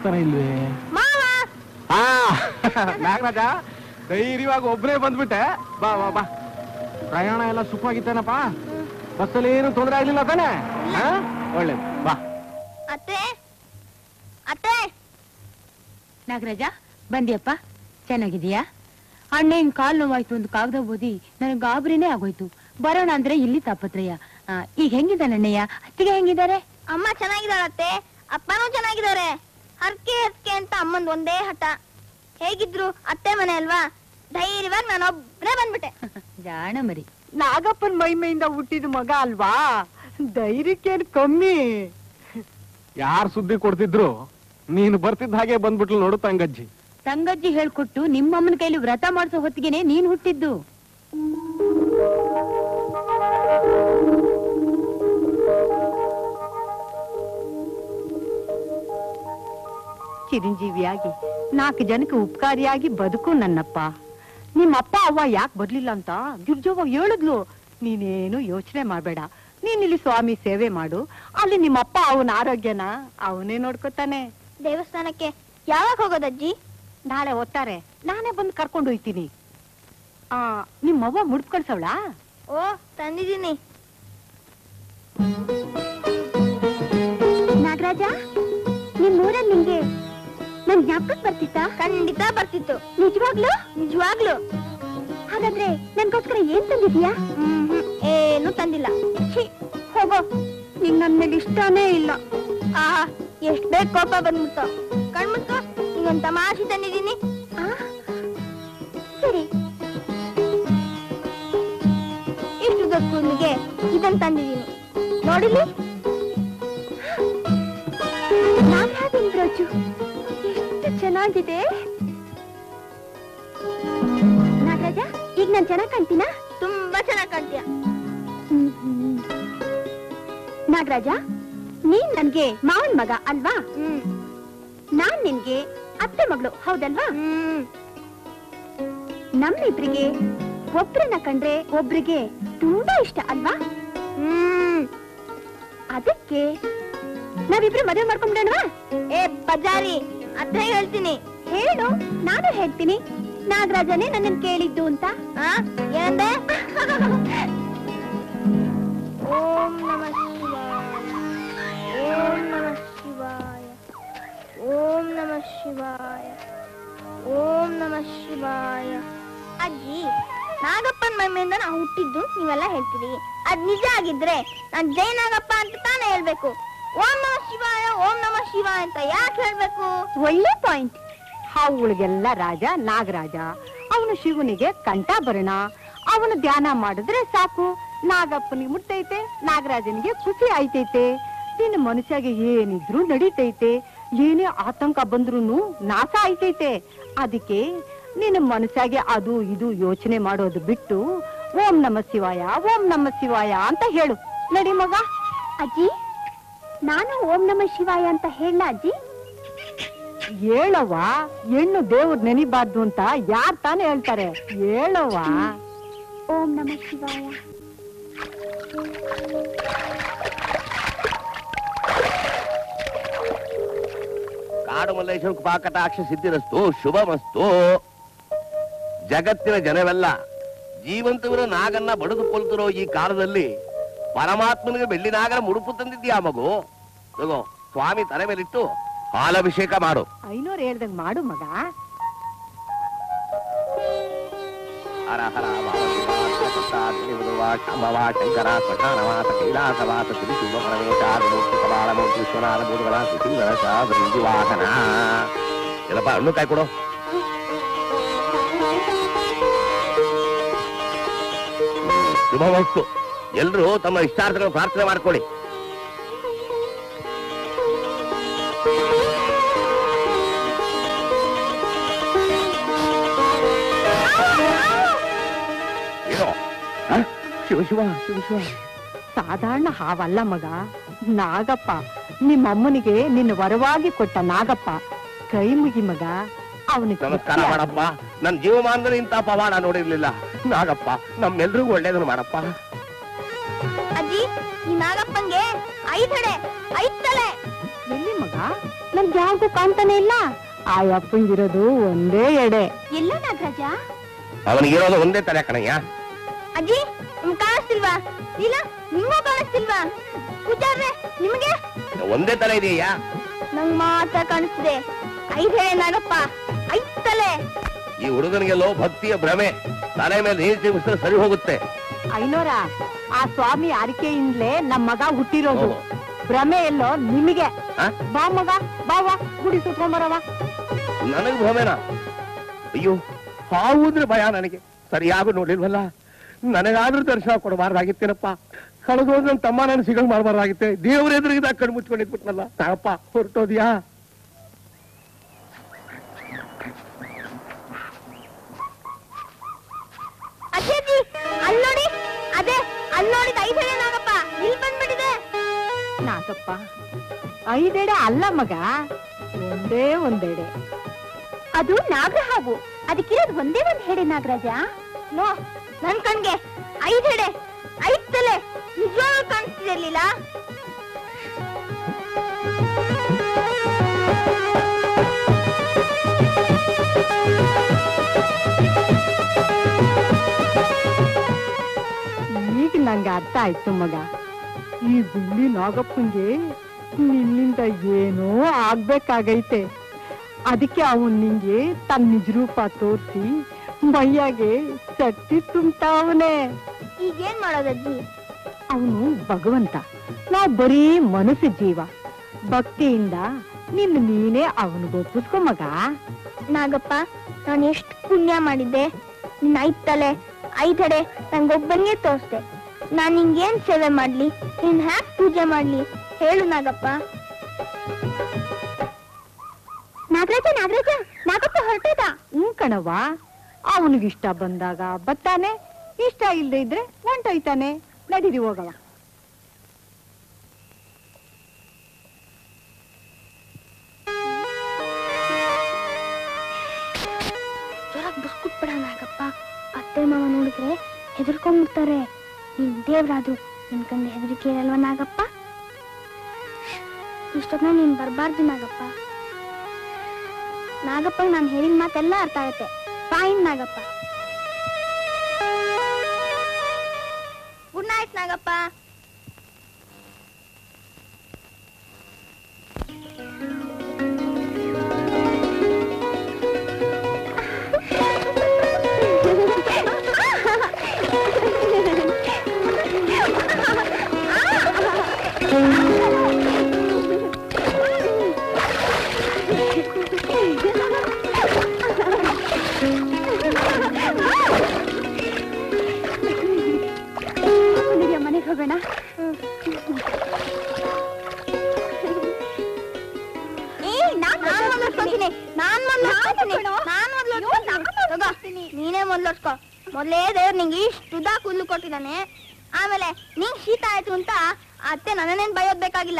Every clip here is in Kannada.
ಕಾಣಿಸ್ತಾನೆ ಇಲ್ವೇ? ನಾಗರಾಜ, ಧೈರ್ಯವಾಗಿ ಒಬ್ಬನೇ ಬಂದ್ಬಿಟ್ಟೆ. ಬಾ ಬಾ ಬಾ. ಪ್ರಯಾಣ ಎಲ್ಲ ಸುಖವಾಗಿತ್ತೇನಪ್ಪ? ಬಸ್ಸಲ್ಲಿ ಏನು ತೊಂದರೆ ಆಗ್ಲಿಲ್ಲ ತಾನೆ? ಒಳ್ಳೇದು, ಬಾ. ಅತ್ತೆ ಅತ್ತೆ. ನಾಗರಾಜ ಬಂದಿಯಪ್ಪ, ಚೆನ್ನಾಗಿದೀಯಾ? ಅಣ್ಣ ಹಿಂಗ್ ಕಾಲ್ ನೋವಾಯ್ತು ಒಂದು ಕಾಗದ ಓದಿ ನನಗೆ ಗಾಬರಿನೇ ಆಗೋಯ್ತು. ಬರೋಣ ಅಂದ್ರೆ ಇಲ್ಲಿ ತಾಪತ್ರಯ. ಈಗ ಹೆಂಗಿದ್ದಾನೆ ಅಣ್ಣಯ್ಯ? ಅತ್ತಿಗೆ ಹೆಂಗಿದ್ದಾರೆ? ಅಮ್ಮ ಚೆನ್ನಾಗಿದ್ದಾಳತ್ತೆ, ಅಪ್ಪನೂ ಚೆನ್ನಾಗಿದ್ದಾರೆ. ಹರ್ಕೆ ಹರ್ಕೆ ಅಂತ ಅಮ್ಮಂದ್ ಒಂದೇ ಹಠ. ಹೇಗಿದ್ರು ಅತ್ತೆ ಮನೆ ಅಲ್ವಾ, ಧೈರ್ಯವಾಗಿ ನಾನೊಬ್ಬನೇ ಬಂದ್ಬಿಟ್ಟೆ. ಜಾಣ ಮರಿ. ನಾಗಪ್ಪನ್ ಮೈಮೆಯಿಂದ ಹುಟ್ಟಿದ ಮಗ ಅಲ್ವಾ, ಧೈರ್ಯಕ್ಕೇನು ಕಮ್ಮಿ. ಯಾರು ಸುದ್ದಿ ಕೊಡ್ತಿದ್ರು ನೀನು ಬರ್ತಿದ್ದ ಹಾಗೆ ಬಂದ್ಬಿಟ್ಲು ನೋಡು ತಂಗಜ್ಜಿ. ತಂಗಜ್ಜಿ ಹೇಳ್ಕೊಟ್ಟು ನಿಮ್ಮಮ್ಮನ ಕೈಲಿ ವ್ರತ ಮಾಡಿಸೋ ಹೊತ್ತಿಗೆನೆ ನೀನ್ ಹುಟ್ಟಿದ್ದು. ಚಿರಂಜೀವಿಯಾಗಿ 4 ಜನಕ್ಕೆ ಉಪಕಾರಿಯಾಗಿ ಬದುಕು ನನ್ನಪ್ಪ. ನಿಮ್ಮಪ್ಪ ಅವ್ವ ಯಾಕೆ ಬರ್ಲಿಲ್ಲ ಅಂತ ಗಿರ್ಜವ್ವ ಹೇಳಿದ್ಲು. ನೀನೇನು ಯೋಚನೆ ಮಾಡ್ಬೇಡ, ನೀನಿಲ್ಲಿ ಸ್ವಾಮಿ ಸೇವೆ ಮಾಡು. ಅಲ್ಲಿ ನಿಮ್ಮಪ್ಪ ಅವನ ಆರೋಗ್ಯನ ಅವನೇ ನೋಡ್ಕೊತಾನೆ. ದೇವಸ್ಥಾನಕ್ಕೆ ಯಾವಾಗ ಹೋಗೋದಜ್ಜಿ? ನಾಳೆ ಓದ್ತಾರೆ, ನಾನೇ ಬಂದು ಕರ್ಕೊಂಡು ಹೋಯ್ತೀನಿ. ನಿಮ್ಮವ್ವ ಮುಡ್ಪ್ ಕಳ್ಸವಳಾ? ಓ ತಂದಿದ್ದೀನಿ. ನಾಗರಾಜ, ನಿಮ್ಮೂರಲ್ಲಿ ನಿಂಗೆ ನನ್ ಜ್ಞಾಪಕ ಬರ್ತಿತ್ತಾ? ಖಂಡಿತ ಬರ್ತಿತ್ತು. ನಿಜವಾಗ್ಲು? ನಿಜವಾಗ್ಲು. ಹಾಗಾದ್ರೆ ನನ್ಗೋಸ್ಕರ ಏನ್ ತಂದಿದ್ಯಾ? ಏನು ತಂದಿಲ್ಲ. ಹೋಗೋ, ನಿಂಗ್ ನನ್ ಮೇಲೆ ಇಷ್ಟನೇ ಇಲ್ಲ. ಎಷ್ಟ್ ಬೇಗ ಕೋಪ ಬಂದ್ಬಿಡ್ತಾವ. ಕಣ್ಮುಟ್ಕೋ, ನಿಂಗೊಂದ್ ತಮಾಷೆ ತಂದಿದ್ದೀನಿ. ಸರಿ. ಇಷ್ಟು ದೊಡ್ಡ ಕೂದಲಿಗೆ ಇದನ್ ತಂದಿದ್ದೀನಿ, ನೋಡಿಲಿ. ಬ್ರೋಚು ಎಷ್ಟು ಚೆನ್ನಾಗಿದೆ. ನಾಗರಾಜ, ಈಗ ನಾನ್ ಚೆನ್ನಾಗ್ ಕಾಣ್ತೀನಾ? ತುಂಬಾ ಚೆನ್ನಾಗ್ ಕಾಣ್ತೀಯ. ನಾಗರಾಜ, ನೀನ್ ನನ್ಗೆ ಮಾವನ್ ಮಗ ಅಲ್ವಾ? ನಾನ್ ನಿನ್ಗೆ ಅತ್ತೆ ಮಗಳು, ಹೌದಲ್ವಾ? ನಮ್ಮಿಬ್ರಿಗೆ ಒಬ್ರನ್ನ ಕಂಡ್ರೆ ಒಬ್ರಿಗೆ ತುಂಬಾ ಇಷ್ಟ ಅಲ್ವಾ? ಅದಕ್ಕೆ ನಾವಿಬ್ರು ಮದುವೆ ಮಾಡ್ಕೊಂಡ್ಬಿಡೋಣವಾ? ಏ ಬಜಾರಿ, ಅತ್ತೆ ಹೇಳ್ತೀನಿ. ಹೇಳು, ನಾನು ಹೇಳ್ತೀನಿ. ನಾಗರಾಜನೇ ನನ್ನನ್ ಕೇಳಿದ್ದು ಅಂತ. ಏನಂದೆ? ಓಂ ನಮಃ ಶಿವಾಯ, ಓಂ ನಮಃ ಶಿವಾಯ, ಓಂ ನಮಃ ಶಿವಾಯ, ಓಂ ನಮಃ ಶಿವಾಯ. ಅಜ್ಜಿ, ನಾಗಪ್ಪನ ಮೈಮೆಯಿಂದ ನಾವು ಹುಟ್ಟಿದ್ದು ನೀವೆಲ್ಲ ಹೇಳ್ತೀರಿ. ಅದ್ ನಿಜ ಆಗಿದ್ರೆ ನಾನ್ ಜೈ ನಾಗಪ್ಪ ಅಂತ ತಾನೇ ಹೇಳ್ಬೇಕು. ಓಂ ನಮಃ ಶಿವಾಯ, ಓಂ ನಮಃ ಶಿವಾಯ ಅಂತ ಯಾಕೆ ಹೇಳ್ಬೇಕು? ಒಳ್ಳೆ ಪಾಯಿಂಟ್. ಹಾವುಗಳಿಗೆಲ್ಲ ರಾಜ ನಾಗರಾಜ. ಅವನು ಶಿವನಿಗೆ ಕಂಠಾಭರಣ. ಅವನು ಧ್ಯಾನ ಮಾಡಿದ್ರೆ ಸಾಕು, ನಾಗಪ್ಪನಿಗೆ ಮುಟ್ಟೈತೆ, ನಾಗರಾಜನಿಗೆ ಖುಷಿ ಆಯ್ತೈತೆ. ನಿನ್ನ ಮನುಷ್ಯಗೆ ಏನಿದ್ರು ನಡೀತೈತೆ, ಏನೇ ಆತಂಕ ಬಂದ್ರೂ ನಾಶ ಆಯ್ತೈತೆ. ಅದಕ್ಕೆ ನಿನ್ನ ಮನಸ್ಸಾಗೆ ಅದು ಇದು ಯೋಚನೆ ಮಾಡೋದು ಬಿಟ್ಟು ಓಂ ನಮಃ ಶಿವಾಯ, ಓಂ ನಮಃ ಶಿವಾಯ ಅಂತ ಹೇಳು. ನಡಿ ಮಗ. ಅಜ್ಜಿ, ನಾನು ಓಂ ನಮಃ ಶಿವಾಯ ಅಂತ ಹೇಳ ಅಜ್ಜಿ? ಹೇಳವ್ವ, ಹೆಣ್ಣು ದೇವ್ರ ನೆನಿಬಾರ್ದು ಅಂತ ಯಾರ್ ತಾನೇ ಹೇಳ್ತಾರೆ? ಹೇಳವ್ವ. ಓಂ ನಮಃ ಶಿವಾಯ. ಕಾಡು ಮಲ್ಲೇಶ್ವರ ಕೃಪಾಕಟಾಕ್ಷ ಸಿದ್ಧಿರಸ್ತು, ಶುಭಮಸ್ತು. ಜಗತ್ತಿನ ಜನವೆಲ್ಲ ಜೀವಂತವಿರೋ ನಾಗನ್ನ ಬಡಿದುಕೊಳ್ತಿರೋ ಈ ಕಾಲದಲ್ಲಿ ಪರಮಾತ್ಮನಿಗೆ ಬೆಳ್ಳಿ ನಾಗರ ಮುಡುಪು ತಂದಿದ್ಯಾ ಮಗು? ತಗೋ, ಸ್ವಾಮಿ ತಲೆ ಮೇಲಿಟ್ಟು ಹಾಲಭಿಷೇಕ ಮಾಡು. 500 ಹೇಳ್ದಂಗ್ ಮಾಡು ಮಗ. ಹರ ಹರ ಶಂಕರ ಶ್ಮಶಾನವಾಸ ಕೈಲಾಸವಾಸ ಶ್ರೀ ಶಿವ ಪರಮೇಶ ಕಪಾಲಮೂರ್ತಿ ವಿಶ್ವನಾಥ ಭೂತಗಳ ಸುಖೀಂದ್ರ ವಾಹನ. ಎಲ್ಲಪ್ಪ ಹಣ್ಣು ಕಾಯಿ ಕೊಡು. ಶುಭವಸ್ತು. ಎಲ್ರೂ ತಮ್ಮ ಇಷ್ಟಾರ್ಥಗಳನ್ನು ಪ್ರಾರ್ಥನೆ ಮಾಡ್ಕೊಳ್ಳಿ. ಶಿವ ಶಿವ ಶಿವ ಶಿವ. ಸಾಧಾರಣ ಹಾವಲ್ಲ ಮಗ, ನಾಗಪ್ಪ. ನಿಮ್ಮಮ್ಮನಿಗೆ ನಿನ್ನ ವರವಾಗಿ ಕೊಟ್ಟ ನಾಗಪ್ಪ. ಕೈ ಮುಗಿ ಮಗ. ಅವನಿಗೆ ನಮಸ್ಕಾರ ಮಾಡಪ್ಪ. ನನ್ನ ಜೀವಮಾನದಲ್ಲಿ ಇಂಥ ಪವಾಡ ನೋಡಿರ್ಲಿಲ್ಲ. ನಾಗಪ್ಪ, ನಮ್ಮೆಲ್ರಿಗೂ ಒಳ್ಳೇದನ್ನು ಮಾಡಪ್ಪ. ಅಜ್ಜಿ, ಈ ನಾಗಪ್ಪಂಗೆ 5 ತಲೆ. ಎಲ್ಲಿ ಮಗ? ನನ್ಗೆ ಯಾವ್ದು ಕಾಣ್ತಾನೆ ಇಲ್ಲ. ಆ ಅಪ್ಪಂಗಿರೋದು ಒಂದೇ ಎಡೆ. ಎಲ್ಲ ನಾಗರಾಜ? ಅವನಿಗಿರೋದು ಒಂದೇ ತಲೆ ಕಣಯ್ಯ. ಅಜ್ಜಿ ನಿಮ್ಗೆ ಕಾಣಿಸ್ತಿಲ್ವಾ? ಇಲ್ಲ ನಿಮ್ಗೂ ಕಾಣಿಸ್ತಿಲ್ವಾ? ಪೂಜಾರ್ರೆ ನಿಮ್ಗೆ ಒಂದೇ ತಲೆ ಇದೆಯಾ? ನಂಗ್ ಮಾತ್ರ ಕಾಣಿಸ್ತಿದೆ. 5 ಹೇಳೆ ನಾಗಪ್ಪ, 5 ತಲೆ. ಈ ಹುಡುಗನಿಗೆಲ್ಲೋ ಭಕ್ತಿಯ ಭ್ರಮೆ. ತಲೆ ಮೇಲೆ ನೀರು ಚಿಮ್ಮಿಸಿದ್ರೆ ಸರಿ ಹೋಗುತ್ತೆ. ಐನೋರ, ಆ ಸ್ವಾಮಿ ಅರಿಕೆಯಿಂದಲೇ ನಮ್ ಮಗ ಹುಟ್ಟಿರೋದು. ಭ್ರಮೆ ಎಲ್ಲೋ ನಿಮಗೆ. ಬಾ ಮಗ, ಬಾವ ಗುಡಿ ಸುತ್ಕೊಂಬರವ. ನನಗ್ ಭ್ರಮೆನಾ? ಅಯ್ಯೋ, ಹಾವುದ್ರೆ ಭಯ ನನಗೆ. ಸರಿಯಾಗಿ ನೋಡಿಲ್ವಲ್ಲ. ನನಗಾದ್ರೂ ದರ್ಶನ ಕೊಡಬಾರ್ದಾಗಿತ್ತೇನಪ್ಪ. ಕಳೆದೋದ್ ನನ್ನ ತಮ್ಮ ನಾನು ಸಿಗಂಗ್ ಮಾಡಬಾರ್ದಾಗಿತ್ತೆ. ದೇವ್ರ ಎದುರಿಗಿದಾಗ ಕಣ್ಣು ಮುಚ್ಕೊಂಡಿದ್ಬಿಟ್ನಲ್ಲ. ಸಾಗಪ್ಪ, ಹೊರಟೋದ್ಯಾ? ಅಜ್ಜಿ ಅಲ್ಲಿ ನೋಡಿ, ಅದೇ ಅಲ್ಲಿ ನೋಡಿದ 5 ಹೇಳೆ ನಾಗಪ್ಪ ಇಲ್ಲಿ ಬಂದ್ಬಿಟ್ಟಿದೆ. ನಾಗಪ್ಪ 5 ಎಡೆ ಅಲ್ಲ ಮಗ, ಒಂದೇ ಒಂದೆಡೆ. ಅದು ನಾಗರ ಹಾವು. ಅದಕ್ಕಿರೋದು ಒಂದೇ ಒಂದ್ ಹೇಳೆ ನಾಗರಾಜ. ನೋ, ನನ್ ಕಣ್ಗೆ 5 ಹೇಳೆ, 5 ತಲೆ ನಿಜವಾಗ್ಲೂ ಕಾಣಿಸ್ತಿರ್ಲಿಲ್ಲ. ಈಗ ನಂಗೆ ಅರ್ಥ ಆಯ್ತು ಮಗ. ಈ ಬಿಲ್ಲಿ ನಾಗಪ್ಪಂಗೆ ನಿನ್ನಿಂದ ಏನೋ ಆಗ್ಬೇಕಾಗೈತೆ. ಅದಕ್ಕೆ ಅವನ್ ನಿಂಗೆ ತನ್ನ ನಿಜರೂಪ ತೋರಿಸಿ ಮೈಯಾಗೆ ಶಕ್ತಿ ತುಂಬ್ತಾವನೆ. ಈಗೇನ್ ಮಾಡೋದಜ್ಜಿ? ಅವನು ಭಗವಂತ, ನಾವ್ ಬರೀ ಮನಸ್ಸು ಜೀವ. ಭಕ್ತಿಯಿಂದ ನಿನ್ನ ನೀನೇ ಅವನಿಗೊಪ್ಪಿಸ್ಕೊ ಮಗ. ನಾಗಪ್ಪ, ನಾನು ಎಷ್ಟು ಪುಣ್ಯ ಮಾಡಿದ್ದೆ. ನಿನ್ನ 5 ತಲೆ 5 ಎಡೆ ನಂಗೊಬ್ಬನಿಗೆ ತೋರಿಸ್ದೆ. ನಾನು ನಿಂಗೇನ್ ಸೇವೆ ಮಾಡ್ಲಿ, ನಿನ್ ಹ್ಯಾಕ್ ಪೂಜೆ ಮಾಡ್ಲಿ ಹೇಳು ನಾಗಪ್ಪ. ನಾಗರಾಜ ನಾಗರಾಜ, ನಾಗಪ್ಪ ಹೊರಟದ. ಕಣವ್ವ, ಅವನಿಗಿಷ್ಟ ಬಂದಾಗ ಬತ್ತಾನೆ, ಇಷ್ಟ ಇಲ್ಲದೆ ಇದ್ರೆ ಹೊಂಟೋಯ್ತಾನೆ. ನಡೀರಿ ಹೋಗವ. ಜೋರಾಗಿ ಬಸ್ಕುಟ್ಬಿಡ ನಾಗಪ್ಪ. ಅತ್ತೆ ಮಾವ ನೋಡಿದ್ರೆ ಹೆದರ್ಕೊಂಡ್ಬಿಡ್ತಾರೆ. ನಿನ್ ದೇವ್ರಾದು, ನಿನ್ ಕಂಡು ಹೆದರಿಕೆ ಇರಲ್ವ ನಾಗಪ್ಪ? ಇಷ್ಟೊತ್ತ ನೀನ್ ಬರ್ಬಾರ್ದು ನಾಗಪ್ಪ. ನಾಗಪ್ಪ ನಾನು ಹೇಳಿದ ಮಾತೆಲ್ಲ ಅರ್ಥ ಆಗತ್ತೆ. Fine Nagappa. Good night Nagappa. ಮನೆಗೆ ಹೋಗೋಣ. ನೀನೇ ಮೊದ್ಲರ್ಸ್ಕೊ. ಮೊದ್ಲೇ ದೇವ್ರು ನಿಂಗೆ ಇಷ್ಟು ಉದ್ದ ಕೂದಲು ಕೊಟ್ಟಿದ್ದಾನೆ. ಆಮೇಲೆ ನಿಂಗ್ ಶೀತ ಆಯ್ತು ಅಂತ ಅತ್ತೆ ನನ್ನೇನ್ ಬಯೋದ್ ಬೇಕಾಗಿಲ್ಲ.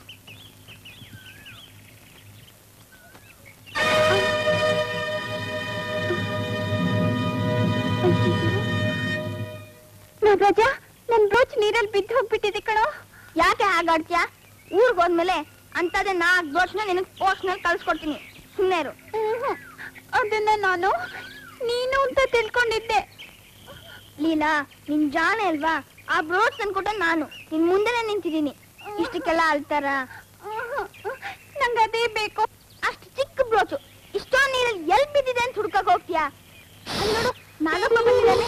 ನಾಗರಾಜ, ನನ್ ಬ್ರೋಚ್ ನೀರಲ್ಲಿ ಬಿದ್ದು ಹೋಗ್ಬಿಟ್ಟಿದೆ ಕಣೋ. ಯಾಕೆ ಹಾಗಾಡ್ತೀಯ? ಊರ್ಗ್ ಹೋದ್ಮೇಲೆ ಅಂತದೇ 4 ಬ್ರೋಚ್ನ ನಿನಗ್ ಪೋಸ್ಟ್ ನಲ್ಲಿ ಕಳ್ಸ್ಕೊಡ್ತೀನಿ. ಸುಮ್ನೆ ಇರು. ಅದನ್ನ ನಾನು ನೀನು ಅಂತ ತಿಳ್ಕೊಂಡಿದ್ದೆ. ಲೀಲಾ, ನಿನ್ ಜಾಣೆ ಅಲ್ವಾ? ಆ ಬ್ರೋಚ್ ತಂದ್ಕೊಟ್ಟ ನಾನು ನಿನ್ ಮುಂದೆನೆ ನಿಂತಿದ್ದೀನಿ. ಇಷ್ಟಕ್ಕೆಲ್ಲ ಅಳ್ತಾರ? ನಂಗದೇ ಬೇಕು. ಅಷ್ಟು ಚಿಕ್ಕ ಬ್ರೋಚು ಇಷ್ಟೊಂದು ನೀರಲ್ಲಿ ಎಲ್ ಬಿದ್ದಿದೆ ಅಂತ ಹುಡ್ಕಕ್ ಹೋಗ್ತೀಯಾ? ಅಲ್ಲಿ ನೋಡು, ನಾಗಪ್ಪ ಬಂದಿದ್ದಾನೆ.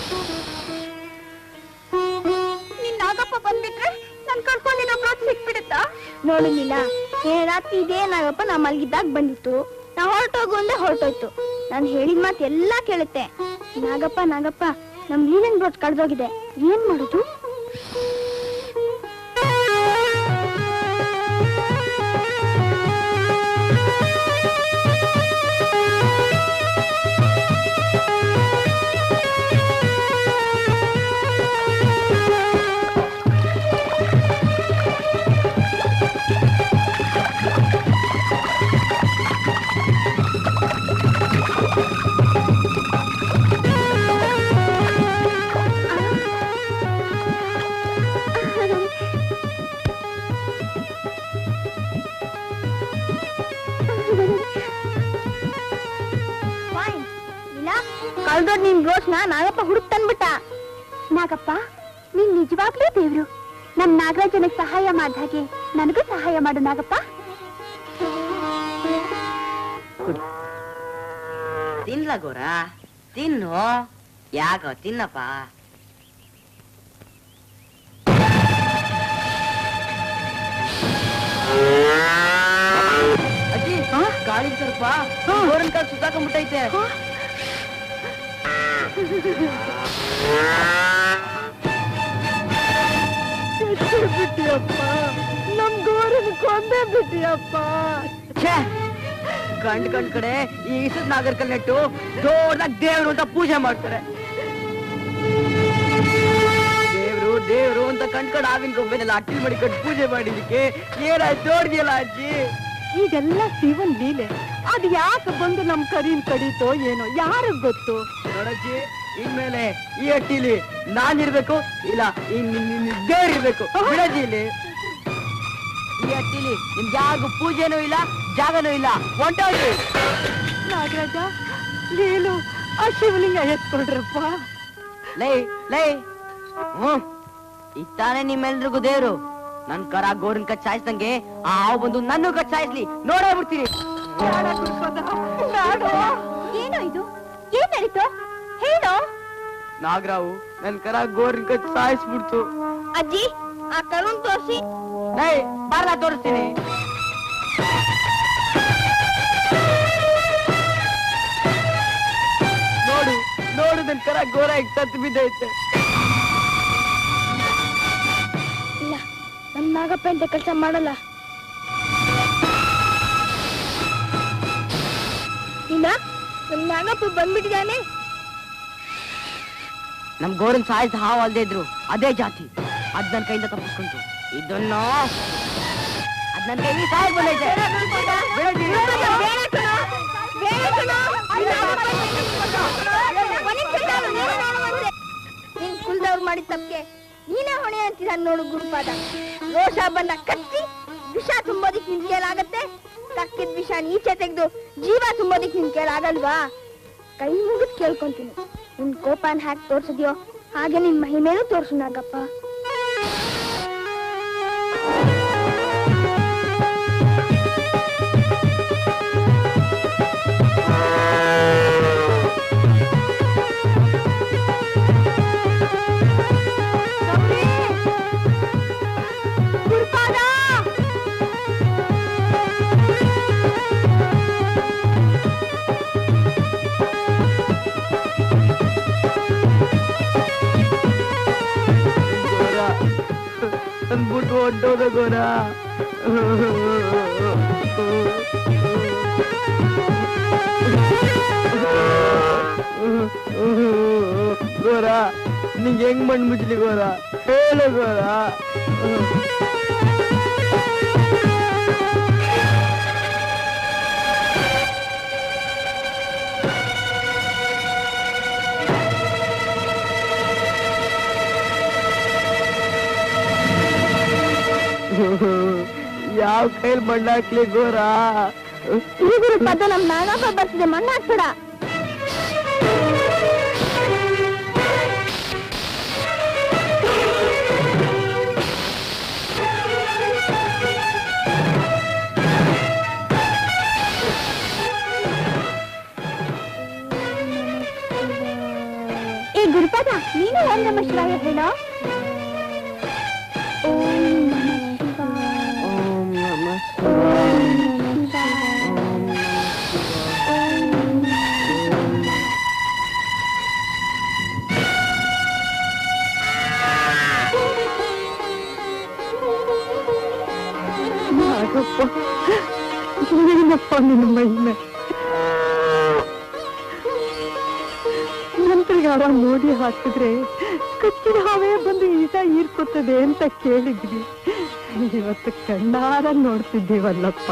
ನೀನ್ ನಾಗಪ್ಪ ಬಂದ್ಬಿಟ್ರೆ ನನ್ ಕಳ್ಕೊಂಡಿರೋ ಬ್ರೋಚ್ ಸಿಕ್ಬಿಡುತ್ತಾ? ನೋಡು ಲೀಲಾ, ರಾತ್ರಿ ಇದೇ ನಾಗಪ್ಪ ನಾ ಮಲ್ಗಿದ್ದಾಗ ಬಂದಿತ್ತು. ನಾ ಹೊರಟೋಗು ಅಂದ್ರೆ ಹೊರಟೋಯ್ತು. ನಾನು ಹೇಳಿದ ಮಾತು ಎಲ್ಲಾ ಕೇಳುತ್ತೆ. ನಾಗಪ್ಪ ನಾಗಪ್ಪ, ನಮ್ ಲೀಲನ್ ಬ್ರೋಚ್ ಕಳ್ದೋಗಿದೆ, ಏನ್ ಮಾಡುದು? ಇಲ್ಲ ಕಳ್ದೋಡ್ ನಿನ್ ರೋಸ್ನ ನಾಗಪ್ಪ ಹುಡುಕ್ ತಂದ್ಬಿಟ್ಟ. ನಾಗಪ್ಪ ನೀನ್ ನಿಜವಾಗ್ಲೂ ದೇವ್ರು. ನಮ್ ನಾಗರಾಜನಿಗೆ ಸಹಾಯ ಮಾಡ್ದ ಹಾಗೆ ನನಗೂ ಸಹಾಯ ಮಾಡು ನಾಗಪ್ಪ. ತಿನ್ಲ ಗೋರ ತಿನ್ನು. ಯಾಕೋ ತಿನ್ನಪ್ಪ. ಅಜ್ಜಿ ಗಾಳಿ ಸ್ವಲ್ಪ ಗೋರನ್ ಕಾಲ್ ಸುತ್ತಾಕೊಂಡ್ಬಿಟ್ಟೈತೆ. ಬಿಟ್ಟಿಯಪ್ಪ, ನಮ್ ಗೋರನ್ ಕೊಂದೇ ಬಿಟ್ಟಿಯಪ್ಪ. ಗಂಡ್ ಕಡೆ ಈ ಇಸದ್ ನಾಗರ್ಕಲ್ ನೆಟ್ಟು ದೊಡ್ಡದಾಗ ದೇವ್ರು ಅಂತ ಪೂಜೆ ಮಾಡ್ತಾರೆ. ದೇವ್ರು ಅಂತ ಕಣ್ಕಂಡ್ ಆವಿನ ಗೊಂಬೆನೆಲ್ಲ ಅಟ್ಟಿಲ್ ಮಾಡಿ ಕಟ್ ಪೂಜೆ ಮಾಡಿದಕ್ಕೆ ಏನಾಯ್ತು ನೋಡ್ದಿಯಲ್ಲ ಅಜ್ಜಿ. ಈಗೆಲ್ಲ ಶಿವನ್ ಲೀಲೆ. ಅದ್ ಯಾಕೆ ಬಂದು ನಮ್ ಕರೀನ್ ಕಡೀತೋ ಏನೋ ಯಾರಿಗ್ ಗೊತ್ತು. ನೋಡಜ್ಜಿ ಇನ್ಮೇಲೆ ಈ ಅಟ್ಟಿಲಿ ನಾನಿರ್ಬೇಕು ಇಲ್ಲ ದೇವ್ರಿರ್ಬೇಕು. ಬಿಡಜ್ಜಿ ಇಲ್ಲಿ ಈ ಅಟ್ಟಿಲಿ ನಿಮ್ಗೆ ಯಾರಿಗೂ ಪೂಜೆನೂ ಇಲ್ಲ ಜಾಗನೂ ಇಲ್ಲ. ಹೊಂಟೋಗಿ ನಾಗರಾಜ ಲೀಲು ಆ ಶಿವಲಿಂಗ ಎತ್ಕೊಳ್ರಪ್ಪ. ಲೈ ಲೈ ಇತ್ತಾನೆ ನಿಮ್ಮೆಲ್ರಿಗೂ ದೇವ್ರು. ನನ್ ಕರ ಗೋರನ್ ಕಚ್ಚಾಯಿಸ್ದಂಗೆ ಆ ಹಾವು ಬಂದು ನನ್ನೂ ಕಚ್ಚಾಯಿಸ್ಲಿ ನೋಡೇ ಬಿಡ್ತೀನಿ. ಏನೋ ಇದು, ಏನ್ ನಡೀತು ಹೇಳೋ. ನಾಗರಾವು ನನ್ ಕರ ಗೋರನ್ ಕಚ್ಚಾಯಿಸ್ಬಿಡ್ತು. ಅಜ್ಜಿ ಆ ಕರುಣ್ ತೋರ್ಸಿ. ಲೈ ಬಾರ್ಲ ತೋರಿಸ್ತೀನಿ. ನೋಡು ನೋಡು ನನ್ ಕರ ಗೋರ ಈಗ ಸತ್ತು ಬಿದ್ದೈತೆ. ಇಲ್ಲ ನಮ್ ನಾಗಪ್ಪ ಅಂತ ಕೆಲಸ ಮಾಡಲ್ಲ. ಇಲ್ಲ ನಮ್ ನಾಗಪ್ಪ ಬಂದ್ಬಿಟ್ಟಿದ್ದಾನೆ. ನಮ್ ಗೋರನ್ ಸಾಯಿಸಿದ ಹಾವು ಅಲ್ದೇ ಇದ್ರು ಅದೇ ಜಾತಿ. ಅದ್ ನನ್ ಕೈಯಿಂದ ತಪ್ಪಿಸ್ಕೊಂತು. ಇದನ್ನು ಅದ್ ನನ್ ಕೈಲಿ ಸಾಯ ಬಂದೈತೆ. ನಿನ್ ಕುಲ್ದವ್ರು ಮಾಡಿದ ತಪ್ಪಿಗೆ ನೀನೇ ಹೊಣೆ ಅಂತಿದ ನೋಡು ಗುರುಪಾದ. ರೋಷ ಬಂದ ಕಚ್ಚಿ ವಿಷ ತುಂಬೋದಿಕ್ ನಿನ್ ಕೇಳಾಗತ್ತೆ. ಕಕ್ಕಿದ ವಿಷ ಈಚೆ ತೆಗೆದು ಜೀವ ತುಂಬೋದಿಕ್ ನಿನ್ ಕೇಳಾಗಲ್ವಾ? ಕೈ ಮುಗಿದ್ ಕೇಳ್ಕೊಂತೀನಿ. ನಿನ್ ಕೋಪನ್ ಹ್ಯಾಕ್ ತೋರ್ಸಿದ್ಯೋ ಹಾಗೆ ನಿನ್ ಮಹಿಮೇನೂ ತೋರ್ಸು ನಾಗಪ್ಪ. ಅಂದ್ಬಿಟ್ಟು ಹೊಂಟೋದ ಗೋರ. ಗೋರ ನಿಂಗೆ ಹೆಂಗ್ ಮಣ್ಣು ಮುಚ್ಲಿ ಗೋರ ಹೇಳು ಗೋರ. ಯಾವ ಕೈಲಿ ಮಣ್ಣು ಹಾಕ್ಲಿ ಗೋರ. ಪದ ನಮ್ ನಾಗಪ್ಪ ಬರ್ತಿದೆ, ಮಣ್ಣು ಹಾಕ್ಬೇಡ. ಏ ಗುರುಪಾದ ನೀನು ಓಂ ನಮ ಶಿವಾಯ ಹೇಳೋ. ಏನಪ್ಪ ನಿನ್ನ ಮಹಿಮೆ. ನಂತರಗಾರ ನೋಡಿ ಹಾಕಿದ್ರೆ ಕಚ್ಚಿದ ಹಾವೇ ಬಂದು ಈಟ ಹೀರ್ಕೊತದೆ ಅಂತ ಕೇಳಿದ್ವಿ. ಇವತ್ತು ಕಣ್ಣಾರ ನೋಡ್ತಿದ್ದೀವಲ್ಲಪ್ಪ.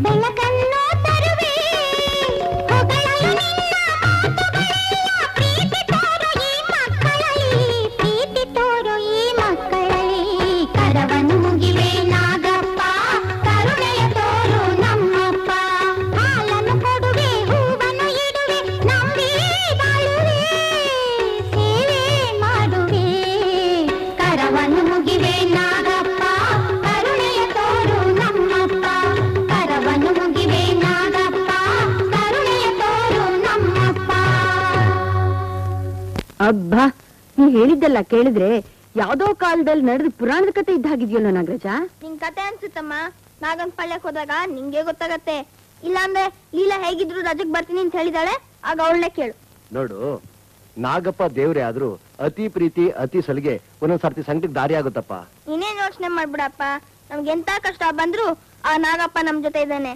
ಬೆಳಕನ್ನು ತರುವೆ ಹೊಗಳಲು ಪ್ರೀತಿ ತೋರು ಈ ಮಕ್ಕಳಲ್ಲಿ ಕರವನ್ನು ಮುಗಿವೆ ನಾಗಪ್ಪ ಕರುಣೆಯ ತೋರು ನಮ್ಮಪ್ಪ ಹಾಲನ್ನು ಕೊಡುವೆ ಹೂವನ್ನು ಇಡುವೆ ನಂಬಿ ಬಾಳುವೆ ಸೇವೆ ಮಾಡುವೆ ಕರವನ್ನು ಮುಗಿವೆ ನಾಗಪ್ಪ ಕರುಣೆಯ ತೋರು ನಮ್ಮಪ್ಪ ಕರವನ್ನು ಮುಗಿವೆ ನಾಗಪ್ಪ ಕರುಣೆಯ ತೋರು ನಮ್ಮಪ್ಪ. ಅಬ್ಬಾ ನೀ ಹೇಳಿದ್ದೆಲ್ಲ ಕೇಳಿದ್ರೆ ಯಾವ್ದೋ ಕಾಲದಲ್ಲಿ ನಡೆದ ಪುರಾಣದ ಕತೆ ಇದ್ದ ಹಾಗಿದ್ಯಲ್ಲ ನಾಗರಾಜ. ನಿನ್ ಕತೆ ಅನ್ಸುತ್ತಮ್ಮ. ನಾಗನ್ ಪಾಳ್ಯಕ್ ಹೋದಾಗ ನಿಂಗೆ ಗೊತ್ತಾಗತ್ತೆ. ಇಲ್ಲಾಂದ್ರೆ ಲೀಲಾ ಹೇಗಿದ್ರು ರಜಕ್ ಬರ್ತೀನಿ ಅಂತ ಹೇಳಿದಾಳೆ, ಆಗ ಅವಳನ್ನೇ ಕೇಳು. ನೋಡು, ನಾಗಪ್ಪ ದೇವ್ರೆ ಆದ್ರೂ ಅತಿ ಪ್ರೀತಿ ಅತಿ ಸಲಿಗೆ ಒಂದೊಂದ್ಸರ್ತಿ ಸಂಕಟಕ್ಕೆ ದಾರಿ ಆಗುತ್ತಪ್ಪ. ನೀನೇನ್ ಯೋಚನೆ ಮಾಡ್ಬಿಡಪ್ಪ. ನಮ್ಗೆ ಎಂತ ಕಷ್ಟ ಬಂದ್ರು ಆ ನಾಗಪ್ಪ ನಮ್ ಜೊತೆ ಇದ್ದಾನೆ.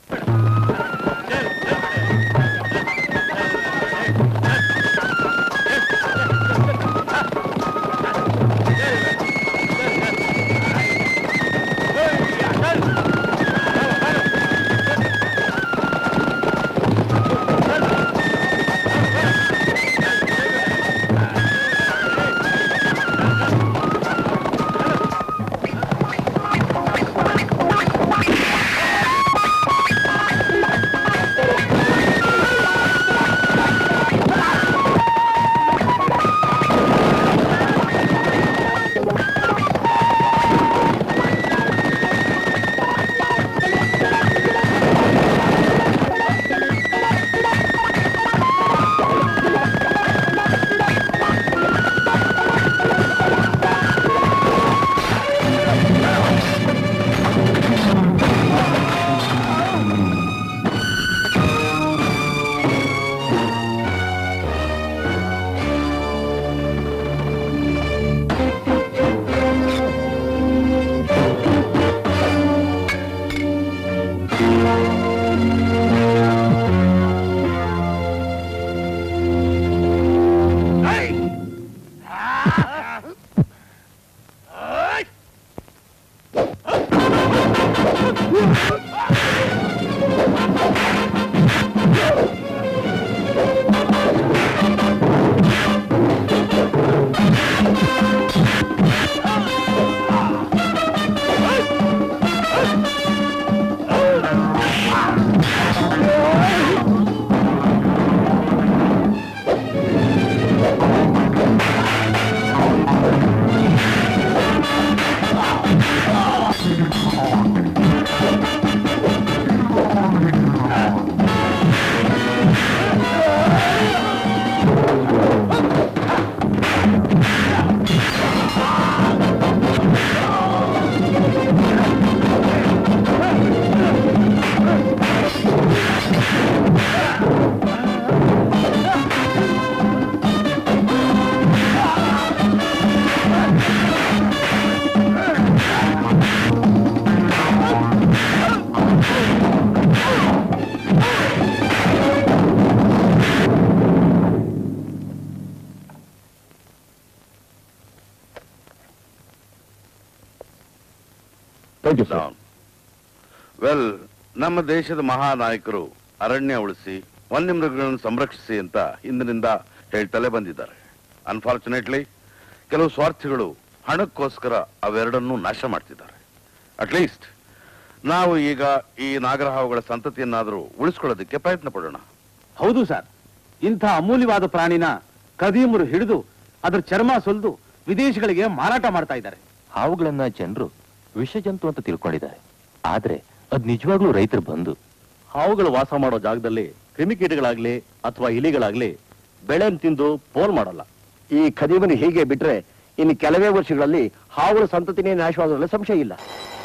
ವೆಲ್, ನಮ್ಮ ದೇಶದ ಮಹಾನಾಯಕರು ಅರಣ್ಯ ಉಳಿಸಿ ವನ್ಯಮೃಗಗಳನ್ನು ಸಂರಕ್ಷಿಸಿ ಅಂತ ಇಂದಿನಿಂದ ಹೇಳ್ತಲೇ ಬಂದಿದ್ದಾರೆ. ಅನ್ಫಾರ್ಚುನೇಟ್ಲಿ ಕೆಲವು ಸ್ವಾರ್ಥಿಗಳು ಹಣಕ್ಕೋಸ್ಕರ ಅವೆರಡನ್ನೂ ನಾಶ ಮಾಡ್ತಿದ್ದಾರೆ. ಅಟ್ಲೀಸ್ಟ್ ನಾವು ಈಗ ಈ ನಾಗರಹಾವುಗಳ ಸಂತತಿಯನ್ನಾದರೂ ಉಳಿಸ್ಕೊಳ್ಳೋದಕ್ಕೆ ಪ್ರಯತ್ನ ಪಡೋಣ. ಹೌದು ಸರ್, ಇಂಥ ಅಮೂಲ್ಯವಾದ ಪ್ರಾಣಿನ ಕದೀಮರು ಹಿಡಿದು ಅದರ ಚರ್ಮ ಸುಲಿದು ವಿದೇಶಗಳಿಗೆ ಮಾರಾಟ ಮಾಡ್ತಾ ಇದ್ದಾರೆ. ಹಾವುಗಳನ್ನ ಜನರು ವಿಷಜಂತು ಅಂತ ತಿಳ್ಕೊಂಡಿದ್ದಾರೆ, ಆದ್ರೆ ಅದ್ ನಿಜವಾಗ್ಲೂ ರೈತರು ಬಂದು ಹಾವುಗಳು ವಾಸ ಮಾಡೋ ಜಾಗದಲ್ಲಿ ಕ್ರಿಮಿಕೀಟಗಳಾಗ್ಲಿ ಅಥವಾ ಇಲಿಗಳಾಗ್ಲಿ ಬೆಳೆ ತಿಂದು ಪೋಲ್ ಮಾಡಲ್ಲ. ಈ ಖದೀಮನು ಹೀಗೆ ಬಿಟ್ರೆ ಇನ್ನು ಕೆಲವೇ ವರ್ಷಗಳಲ್ಲಿ ಹಾವುಗಳ ಸಂತತಿನೇ ನಾಶವಾಗೋದ್ರಲ್ಲಿ ಸಂಶಯ ಇಲ್ಲ.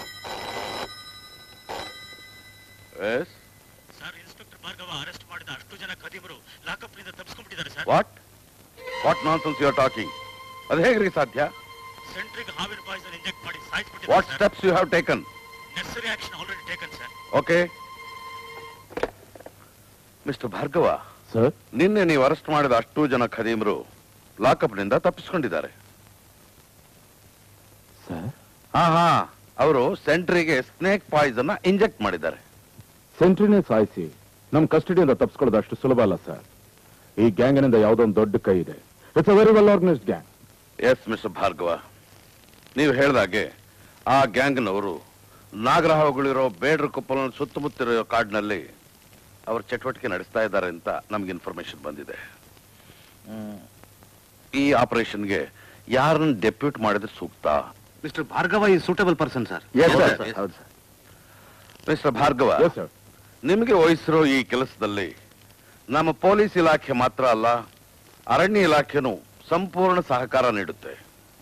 ಸರ್, ಇನ್ಸ್ಪೆಕ್ಟರ್ ಭಾರ್ಗವ ಅರೆಸ್ಟ್ ಮಾಡಿದ ಅಷ್ಟು ಜನ ಖದೀಮರು ಲಾಕಪ್ ನಿಂದ ತಪ್ಪಿಸ್ಕೊಂಡಿದ್ದಾರೆ sir. What nonsense you are talking? ಅದು ಹೇಗ್ರಿ ಸಾಧ್ಯ? ಸೆಂಟ್ರಿಗೆ ಹಾವಿನ ಪಾಯ್ಸನ್ ಇಂಜೆಕ್ಟ್ ಮಾಡಿ ಸಾಯಿಸ್ಬಿಟ್ಟಿದ್ದಾರೆ. What steps you have taken? Necessary action already taken sir. Okay mister Bhargava sir, ನಿನ್ನೆ ನೀವು ಅರೆಸ್ಟ್ ಮಾಡಿದ ಅಷ್ಟು ಜನ ಖದೀಮರು ಲಾಕಪ್ ನಿಂದ ತಪ್ಪಿಸ್ಕೊಂಡಿದ್ದಾರೆ. ಸರ್ ಹಾ ಅವರು ಸೆಂಟ್ರಿಗೆ ಸ್ನೇಕ್ ಪಾಯ್ಸನ್ ಇಂಜೆಕ್ಟ್ ಮಾಡಿದ್ದಾರೆ. ಸೆಂಟ್ರಿನೇ ಸಾಯಿಸಿ ನಮ್ ಕಸ್ಟಡಿಯಿಂದ ತಪ್ಪಿಸ್ಕೊಳ್ಳೋದು ಅಷ್ಟು ಸುಲಭ ಅಲ್ಲ ಸರ್. ಈ ಗ್ಯಾಂಗ್ನಿಂದ ಯಾವುದೋ ಒಂದು ದೊಡ್ಡ ಕೈ ಇದೆ. It's a very well organised gang. Yes mister Bhargava, ನೀವು ಹೇಳಿದಾಗೆ ಆ ಗ್ಯಾಂಗ್ನವರು ನಾಗರಹಾವುಗಳಿರೋ ಬೇಡ್ರ ಕೊಪ್ಪಲ ಸುತ್ತಮುತ್ತಿರೋ ಕಾಡಿನಲ್ಲಿ ಅವ್ರ ಚಟುವಟಿಕೆ ನಡೆಸ್ತಾ ಇದ್ದಾರೆ ಅಂತ ನಮ್ಗೆ ಇನ್ಫಾರ್ಮೇಶನ್ ಬಂದಿದೆ. ಈ ಆಪರೇಷನ್ಗೆ ಯಾರನ್ನ ಡೆಪ್ಯೂಟ್ ಮಾಡಿದ್ರೆ ಸೂಕ್ತ? ಮಿಸ್ಟರ್ ಭಾರ್ಗವ ಈ suitable person sir. Mister Bhargava, ನಿಮಗೆ ವಹಿಸಿರೋ ಈ ಕೆಲಸದಲ್ಲಿ ನಮ್ಮ ಪೊಲೀಸ್ ಇಲಾಖೆ ಮಾತ್ರ ಅಲ್ಲ, ಅರಣ್ಯ ಇಲಾಖೆನೂ ಸಂಪೂರ್ಣ ಸಹಕಾರ ನೀಡುತ್ತೆ.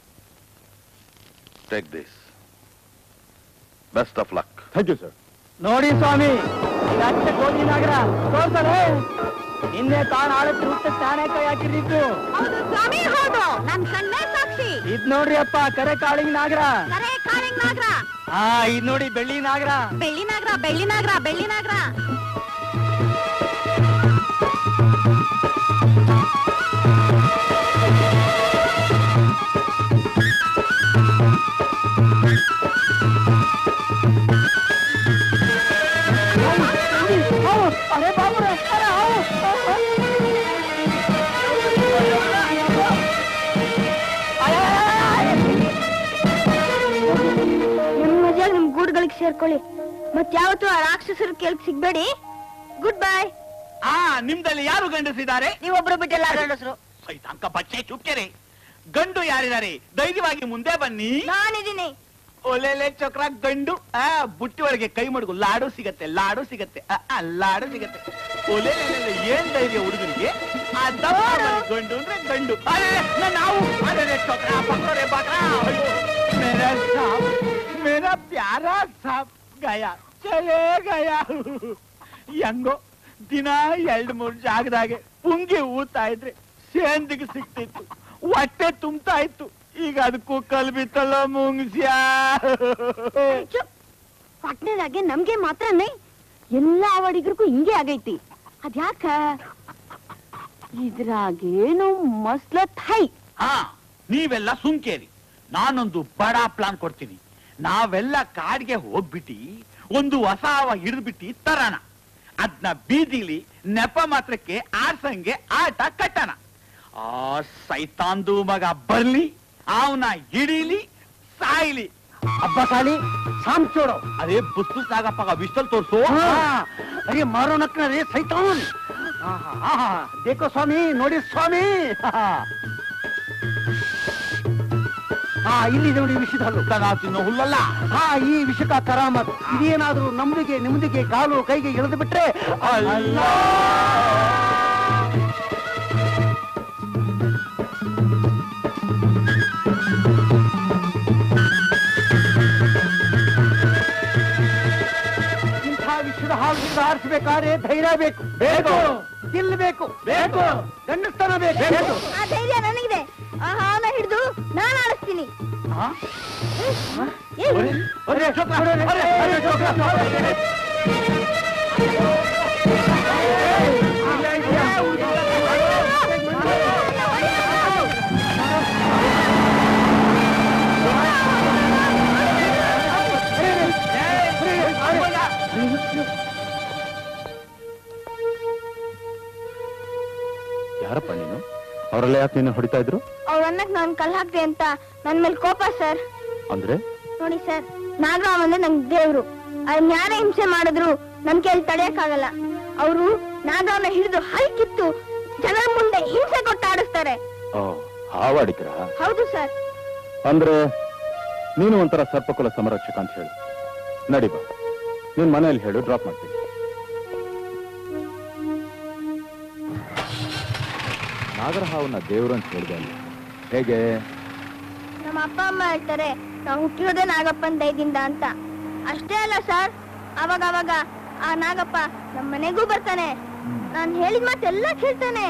Take this. Best of luck. Thank you sir. ನೋಡಿ ಸ್ವಾಮಿ, ಗೋಧಿ ನಾಗರ ತೋರ್ಸಲೇ ಹಿಂದೆ ತಾನು ಆಳತ್ ರೂಪ ತಾನೇ ಕೈ ಹಾಕಿರಿದ್ದು. ಸ್ವಾಮಿ ಹೌದು, ನನ್ ಕಣ್ಣೇ ಸಾಕ್ಷಿ. ಇದ್ ನೋಡ್ರಿ ಅಪ್ಪ, ಕರೆ ಕಾಳಿಂಗ್ ನಾಗರ. ಕರೆ ಕಾಳಿಂಗ್ ನಾಗರ. ಹಾ, ಇದ್ ನೋಡಿ ಬೆಳ್ಳಿ ನಾಗರ. ಬೆಳ್ಳಿ ನಾಗರ, ಬೆಳ್ಳಿ ನಾಗರ, ಬೆಳ್ಳಿ ನಾಗರ. अरे बाबू रे, अरे आओ। ನಿಮ್ಮಜಾಗ ನಿಮ್ ಗೂಡುಗಳಿಗೆ ಸೇರ್ಕೊಳ್ಳಿ. ಮತ್ ಯಾವತ್ತೂ ಆ ರಾಕ್ಷಸರ ಕೇಳಕ್ ಸಿಗ್ಬೇಡಿ. Good bye. ನಿಮ್ದಲ್ಲಿ ಯಾರು ಗಂಡಸಿದ್ದಾರೆ? ನೀವೊಬ್ರು ಬಿಟ್ಟೆಲ್ಲ ಗಂಡಸರು. ಸೈತಾಂಕ ಬಚ್ಚೆ ಚುಪ್ಕೆರೆ. ಗಂಡು ಯಾರಿದ್ದಾರೆ? ಧೈರ್ಯವಾಗಿ ಮುಂದೆ ಬನ್ನಿ. ನಾನಿದ್ದೀನಿ. ಒಲೆಲೆ ಚಕ್ರ ಗಂಡು. ಬುಟ್ಟಿ ಒಳಗೆ ಕೈ ಮಡಗು, ಲಾಡು ಸಿಗತ್ತೆ, ಲಾಡು ಸಿಗತ್ತೆ, ಲಾಡು ಸಿಗತ್ತೆ. ಒಲೆ ಏನ್ ಧೈರ್ಯ ಹುಡುಗರಿಗೆ? ಗಂಡು ಅಂದ್ರೆ ಗಂಡು. ನಾವು ಚಕ್ರ ಪಕ್ರೆ ಬಾಕ್ರ. ಮೇರಾ ಸಾಬ್, ಮೇರಾ ಪ್ಯಾರಾ ಸಾಬ್ ಗಯಾ, ಚಲೇ ಗಯಾ. ಹೆಂಗೋ ದಿನ 2-3 ಜಾಗದಾಗೆ ಪುಂಗಿ ಊತಾ ಇದ್ರೆ ಸೇಂದಿಗೆ ಸಿಕ್ತಿತ್ತು, ಹೊಟ್ಟೆ ತುಂಬ್ತಾ ಇತ್ತು. ಈಗ ಅದಕ್ಕೂ ಕಲ್ಬಿತ್ತಲ್ಲ ಮುಂಗ್ಸ್ಯಾ. ಪಟ್ನದಾಗೆ ನಮ್ಗೆ ಮಾತ್ರನೇ ಎಲ್ಲಾ ಅವಡಿಗರಿಗೂ ಹಿಂಗೆ ಆಗೈತಿ. ಅದ್ಯಾಕ? ಇದ್ರಾಗೇನು ಮಸ್ಲತ್ ಹೈ. ನೀವೆಲ್ಲ ಸುಮ್ಕೇರಿ, ನಾನೊಂದು ಬಡ ಪ್ಲಾನ್ ಕೊಡ್ತೀನಿ. ನಾವೆಲ್ಲ ಕಾಡ್ಗೆ ಹೋಗ್ಬಿಟ್ಟು ಒಂದು ಹೊಸ ಹಿಡಿದ್ಬಿಟ್ಟು ತರೋಣ. ಅದ್ನ ಬೀದಿಲಿ ನೆಪ ಮಾತ್ರಕ್ಕೆ ಆರ್ಸಂಗೆ ಆಟ ಕಟ್ಟಣ. ಆ ಸೈತಾಂದು ಮಗ ಬರ್ಲಿ, ಅವನ ಹಿಡೀಲಿ, ಸಾಯ್ಲಿ. ಅಬ್ಬ ಸಾಲಿ ಸಾಮ್ ಚೋಡೋ. ಅದೇ ಪುಸ್ತಕ ನಾಗಪ್ಪ ವಿಸ್ತಲ್ ತೋರ್ಸು. ಅರೆ ಮಾರೋ ನಕ್ನ ರೇ ಸೈತಾನ್. ದೇಖೋ ಸ್ವಾಮಿ, ನೋಡಿ ಸ್ವಾಮಿ. ಇಲ್ಲಿ ನೋಡಿ ವಿಷದ ಹಲ್ಲು. ನಾವು ತಿನ್ನೋ ಹುಲ್ಲಲ್ಲ. ಈ ವಿಷಕ ಕರಾಮತ್. ಇದೇನಾದ್ರೂ ನಮ್ದಿಗೆ ನಿಮ್ದಿಗೆ ಕಾಲು ಕೈಗೆ ಎಳೆದು ಬಿಟ್ರೆ ಅಲ್ಲ. ಇಂಥ ವಿಷದ ಹಾಲು ಹಾರಿಸಬೇಕಾದ್ರೆ ಧೈರ್ಯ ಬೇಕು, ಬೇಕು ದಿಲ್ ಬೇಕು, ಬೇಕು ಗಂಡಸ್ತನ ಬೇಕು. ಆ ಧೈರ್ಯ ನನಗಿದೆ. ಆ ಹಾವನ್ನ ಹಿಡಿದು ನಾನು ಆಡಿಸ್ತೀನಿ. ಯಾರಪ್ಪ ನೀನು? ಅವರೆಲ್ಲ ಯಾಕೆ ನೀನು ಹೊಡಿತಾ ಇದ್ರು? ಅವ್ರ ಅನ್ನಕ್ ನಾನ್ ಕಲ್ ಹಾಕ್ದೆ ಅಂತ ನನ್ ಮೇಲೆ ಕೋಪ ಸರ್. ಅಂದ್ರೆ ನೋಡಿ ಸರ್, ನಾಗರಾವ್ ಅಂದ್ರೆ ನಂಗ್ ದೇವ್ರು. ಅದನ್ನ ಯಾರೇ ಹಿಂಸೆ ಮಾಡಿದ್ರು ನನ್ ಕೈಲಿ ತಡೆಯಕ್ಕಾಗಲ್ಲ. ಅವರು ನಾಗರಾವ್ನ ಹಿಡಿದು ಹಲ್ಕಿತ್ತು ಜನರ ಮುಂದೆ ಹಿಂಸೆ ಕೊಟ್ಟು ಆಡಿಸ್ತಾರೆ. ಹಾವಾಡಿಕರ? ಹೌದು ಸರ್. ಅಂದ್ರೆ ನೀನು ಒಂಥರ ಸರ್ಪಕುಲ ಸಂರಕ್ಷಕ ಅಂತ ಹೇಳಿ. ನಡಿ ಬಾ, ನೀನ್ ಮನೆಯಲ್ಲಿ ಹೇಳು, ಡ್ರಾಪ್ ಮಾಡ್ತೀನಿ. ನಾಗರಹಾವನ್ನ ದೇವ್ರು ಅಂತ ಹೇಳಿದೆ ಅಲ್ಲ, ಹೇಗೆ? ನಮ್ಮ ಅಪ್ಪ ಅಮ್ಮ ಹೇಳ್ತಾರೆ ನಾವು ಹುಟ್ಟಿರೋದೇ ನಾಗಪ್ಪನ ದಯದಿಂದ ಅಂತ. ಅಷ್ಟೇ ಅಲ್ಲ ಸರ್, ಅವಾಗ ಆ ನಾಗಪ್ಪ ನಮ್ಮ ಮನೆಗೂ ಬರ್ತಾನೆ. ನಾನ್ ಹೇಳಿದ ಮಾತೆಲ್ಲ ಕೇಳ್ತಾನೆ.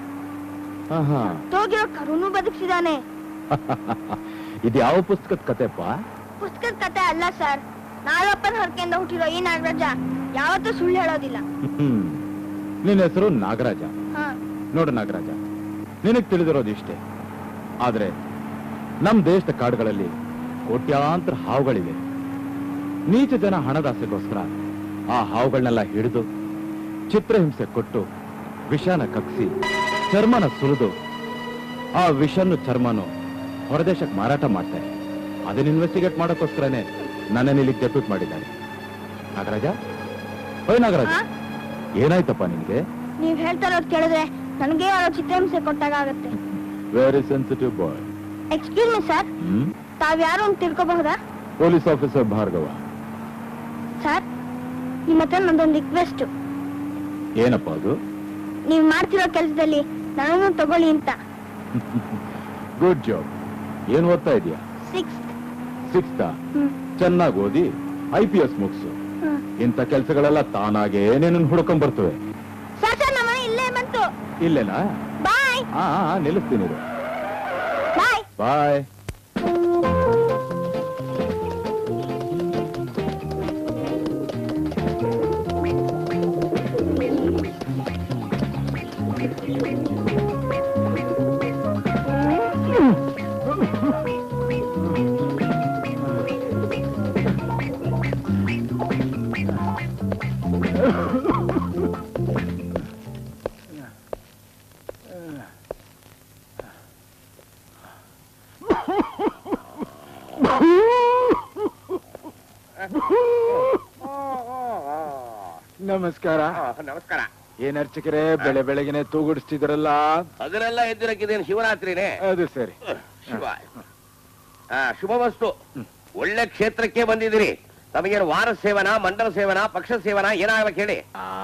ತೋಗಿರೋ ಕರುನು ಬದುಕಿಸಿದಾನೆ. ಇದು ಯಾವ ಪುಸ್ತಕದ ಕತೆಪ್ಪ? ಪುಸ್ತಕದ ಕತೆ ಅಲ್ಲ ಸರ್. ನಾಗಪ್ಪನ ಹರಕೆಯಿಂದ ಹುಟ್ಟಿರೋ ಈ ನಾಗರಾಜ ಯಾವತ್ತೂ ಸುಳ್ಳು ಹೇಳೋದಿಲ್ಲ. ನಿನ್ನ ಹೆಸರು ನಾಗರಾಜ. ನೋಡು ನಾಗರಾಜ, ನಿನಗ್ ತಿಳಿದಿರೋದು ಇಷ್ಟೇ. ಆದ್ರೆ ನಮ್ ದೇಶದ ಕಾಡುಗಳಲ್ಲಿ ಕೋಟ್ಯಾಂತರ ಹಾವುಗಳಿವೆ. ನೀಚ ಜನ ಹಣದಾಸೆಗೋಸ್ಕರ ಆ ಹಾವುಗಳನ್ನೆಲ್ಲ ಹಿಡಿದು ಚಿತ್ರಹಿಂಸೆ ಕೊಟ್ಟು ವಿಷನ ಕಕ್ಸಿ ಚರ್ಮನ ಸುಲಿದು ಆ ವಿಷನ್ನು ಚರ್ಮನು ಹೊರದೇಶಕ್ಕೆ ಮಾರಾಟ ಮಾಡ್ತಾರೆ. ಅದನ್ನ ಇನ್ವೆಸ್ಟಿಗೇಟ್ ಮಾಡೋಕ್ಕೋಸ್ಕರನೇ ನನ್ನನ್ನು ಇಲ್ಲಿಗೆ ಡೆಪ್ಯೂಟ್ ಮಾಡಿದ್ದಾರೆ. ನಾಗರಾಜ, ಓಯ್ ನಾಗರಾಜ, ಏನಾಯ್ತಪ್ಪ ನಿನ್ಗೆ? ನೀವ್ ಹೇಳ್ತಾ ಇರೋದು ಕೇಳಿದ್ರೆ ನನಗೆ ಯಾರೋ ಚಿತ್ರಹಿಂಸೆ ಕೊಟ್ಟಾಗ ಆಗುತ್ತೆ. Very sensitive boy. Excuse me sir, ತಾವ್ಯಾರು ಅಂತ ತಿಳ್ಕೋಬಹುದಾ? Police officer Bhargava. ಸರ್, ನಿಮ್ಮ ಹತ್ರ ನಂದೊಂದು ರಿಕ್ವೆಸ್ಟ್. ಏನಪ್ಪ ಅದು? ನೀವ್ ಮಾಡ್ತಿರೋ ಕೆಲಸದಲ್ಲಿ ನನ್ನನ್ನು ತಗೊಳ್ಳಿ ಅಂತ. Good job. ಏನ್ ಓದ್ತಾ ಇದೀಯಾ? ಸಿಕ್ಸ್ತಾ? ಚೆನ್ನಾಗಿ ಓದಿ IPS ಮುಗಿಸು. ಇಂಥ ಕೆಲಸಗಳೆಲ್ಲ ತಾನಾಗೆ ಏನೇನು ಹುಡ್ಕೊಂಡ್ ಬರ್ತವೆ. ಸರ್, ನಮ್ಮ ಇಲ್ಲೇ ಬಂತು. ಇಲ್ಲೇನಾ? ಬಾಯ್. ನಿಲ್ಲಿಸ್ತೀನಿ. ಬಾಯ್ ಬಾಯ್. ನಮಸ್ಕಾರ. ನಮಸ್ಕಾರ. ಏನ್ ಅರ್ಚಕರೇ, ಬೆಳಗಿನೇ ತೂಗುಡಿಸ್ತಿದ್ರಲ್ಲ? ಅದನ್ನೆಲ್ಲ ಎದ್ದಿರಕ್ಕಿದೇನು ಶಿವರಾತ್ರಿನೇ? ಅದು ಸರಿ. ಶಿವ, ಶುಭವಸ್ತು. ಒಳ್ಳೆ ಕ್ಷೇತ್ರಕ್ಕೆ ಬಂದಿದ್ದೀರಿ. ತಮಗೇನು ವಾರ ಸೇವನ, ಮಂಡಲ ಸೇವನ, ಪಕ್ಷ ಸೇವನ ಏನಾಗ್ಬೇಕು ಹೇಳಿ?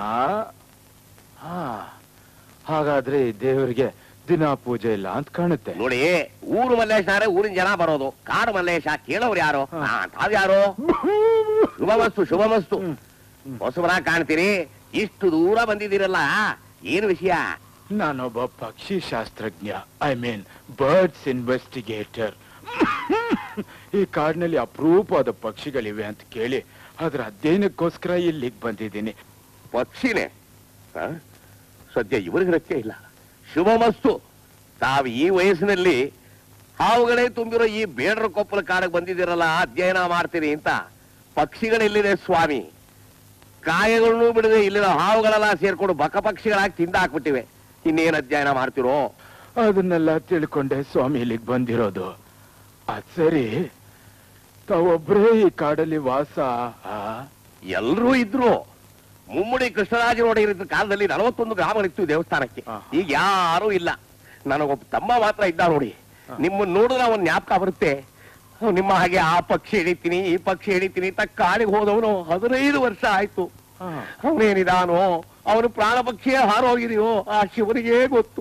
ಹಾಗಾದ್ರೆ ದೇವರಿಗೆ ದಿನ ಪೂಜೆ ಇಲ್ಲ ಅಂತ ಕಾಣುತ್ತೆ. ನೋಡಿ, ಊರು ಮಲ್ಲೇಶನಾರೆ ಊರಿನ ಜನ ಬರೋದು. ಕಾಡು ಮಲ್ಲೇಶ ಕೇಳೋರು ಯಾರು? ತಾವ್ಯಾರು? ಶುಭಮಸ್ತು, ಶುಭಮಸ್ತು. ಹೊಸಬರ ಕಾಣ್ತೀರಿ, ಇಷ್ಟು ದೂರ ಬಂದಿದ್ದೀರಲ್ಲ, ಏನು ವಿಷಯ? ನಾನೊಬ್ಬ ಪಕ್ಷಿ ಶಾಸ್ತ್ರಜ್ಞ, ಐ ಮೀನ್ ಬರ್ಡ್ಸ್ ಇನ್ವೆಸ್ಟಿಗೇಟರ್. ಈ ಕಾಡಿನಲ್ಲಿ ಅಪರೂಪವಾದ ಪಕ್ಷಿಗಳಿವೆ ಅಂತ ಕೇಳಿ ಅದ್ರ ಅಧ್ಯಯನಕ್ಕೋಸ್ಕರ ಇಲ್ಲಿಗೆ ಬಂದಿದ್ದೀನಿ. ಪಕ್ಷಿನೇ? ಸದ್ಯ ಇವರಿಗಿರಕ್ಕೆ ಇಲ್ಲ. ಶುಭಮಸ್ತು. ತಾವು ಈ ವಯಸ್ಸಿನಲ್ಲಿ ಹಾವುಗಳೇ ತುಂಬಿರೋ ಈ ಬೇಡರ ಕೊಪ್ಪಲ ಕಾಡಿಗೆ ಬಂದಿದ್ದೀರಲ್ಲ, ಅಧ್ಯಯನ ಮಾಡ್ತೀರಿ ಅಂತ. ಪಕ್ಷಿಗಳೆಲ್ಲಿದೆ ಸ್ವಾಮಿ? ಕಾಯಗಳನ್ನು ಬಿಡದೆ ಇಲ್ಲಿನ ಹಾವುಗಳೆಲ್ಲ ಸೇರ್ಕೊಂಡು ಬಕ ಪಕ್ಷಿಗಳಾಗಿ ತಿಂದ ಹಾಕ್ಬಿಟ್ಟಿವೆ. ಇನ್ನೇನ್ ಅಧ್ಯಯನ ಮಾಡ್ತಿರೋ? ಅದನ್ನೆಲ್ಲ ತಿಳ್ಕೊಂಡೆ ಸ್ವಾಮಿ ಇಲ್ಲಿಗೆ ಬಂದಿರೋದು. ಅದ್ ಸರಿ, ತಾವೊಬ್ರೇ ಈ ಕಾಡಲ್ಲಿ ವಾಸ? ಎಲ್ರೂ ಇದ್ರು. ಮುಮ್ಮಡಿ ಕೃಷ್ಣರಾಜನೊಡೆಯರಿದ್ದ ಕಾಲದಲ್ಲಿ 41 ಗ್ರಾಮಗಳಿತ್ತು ದೇವಸ್ಥಾನಕ್ಕೆ. ಈಗ ಯಾರೂ ಇಲ್ಲ. ನನಗೊಬ್ಬ ತಮ್ಮ ಮಾತ್ರ ಇದ್ದ ನೋಡಿ. ನಿಮ್ಮನ್ನ ನೋಡಿದ್ರೆ ಅವನ್ ಜ್ಞಾಪಕ ಬರುತ್ತೆ. ನಿಮ್ಮ ಹಾಗೆ ಆ ಪಕ್ಷಿ ಹಿಡಿತೀನಿ, ಈ ಪಕ್ಷಿ ಹಿಡಿತೀನಿ ಅಂತ ಕಾಡಿಗೆ ಹೋದವನು 15 ವರ್ಷ ಆಯ್ತು. ಅವನೇನಿದಾನೋ, ಅವನು ಪ್ರಾಣ ಪಕ್ಷಿಯೇ ಹಾರೋಗಿದೆಯೋ ಆ ಶಿವನಿಗೆ ಗೊತ್ತು.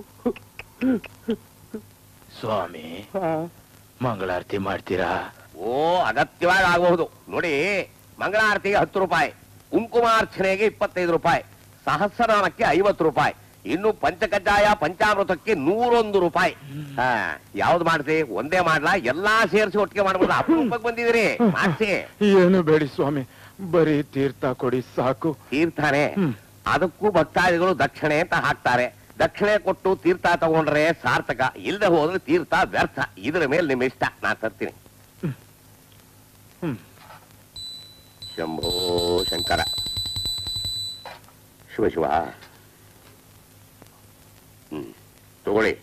ಸ್ವಾಮಿ, ಮಂಗಳಾರತಿ ಮಾಡ್ತೀರಾ? ಓ, ಅಗತ್ಯವಾಗಿ ಆಗಬಹುದು. ನೋಡಿ, ಮಂಗಳಾರತಿಗೆ 10 ರೂಪಾಯಿ, ಕುಂಕುಮಾರ್ಚನೆಗೆ 25 ರೂಪಾಯಿ, ಸಹಸ್ರನಾಮಕ್ಕೆ 50 ರೂಪಾಯಿ, ಇನ್ನು ಪಂಚಕಜ್ಜಾಯ ಪಂಚಾಮೃತಕ್ಕೆ 101 ರೂಪಾಯಿ. ಯಾವ್ದು ಮಾಡ್ತಿ? ಒಂದೇ ಮಾಡ್ಲಾ? ಎಲ್ಲಾ ಸೇರಿಸಿ ಒಟ್ಟಿಗೆ ಮಾಡ್ಬೋದ? ಅಪರೂಪಕ್ಕೆ ಬಂದಿದ್ದೀರಿ, ಮಾಡ್ಸಿ. ಏನು ಬೇಡಿ ಸ್ವಾಮಿ, ಬರೀ ತೀರ್ಥ ಕೊಡಿ ಸಾಕು. ತೀರ್ಥಾನೆ? ಅದಕ್ಕೂ ಭಕ್ತಾದಿಗಳು ದಕ್ಷಿಣೆ ಅಂತ ಹಾಕ್ತಾರೆ. ದಕ್ಷಿಣೆ ಕೊಟ್ಟು ತೀರ್ಥ ತಗೊಂಡ್ರೆ ಸಾರ್ಥಕ, ಇಲ್ಲದೆ ಹೋದ್ರೆ ತೀರ್ಥ ವ್ಯರ್ಥ. ಇದ್ರ ಮೇಲೆ ನಿಮ್ ಇಷ್ಟ, ನಾನ್ ತರ್ತೀನಿ. ಶಂಭೋ ಶಂಕರ. ಶಿವ ಶಿವ. ತಗೊಳ್ಳಿ.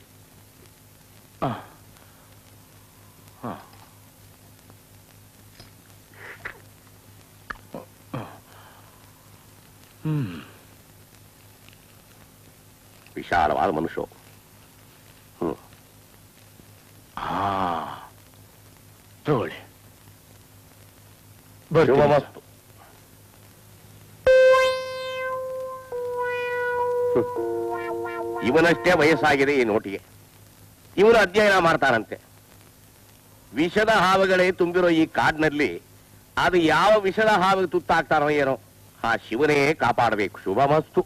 ವಿಶಾಲವಾದ ಮನುಷ್ಯ. ತಗೊಳ್ಳಿ. ಶುಭಮಸ್ತು. ಇವನಷ್ಟೇ ವಯಸ್ಸಾಗಿದೆ ಈ ನೋಟಿಗೆ. ಇವನು ಅಧ್ಯಯನ ಮಾಡ್ತಾನಂತೆ. ವಿಷದ ಹಾವುಗಳೇ ತುಂಬಿರೋ ಈ ಕಾಡಿನಲ್ಲಿ ಅದು ಯಾವ ವಿಷದ ಹಾವಿಗೆ ತುತ್ತಾಗ್ತಾರೋ ಏನೋ, ಆ ಶಿವನೇ ಕಾಪಾಡಬೇಕು. ಶುಭಮಸ್ತು.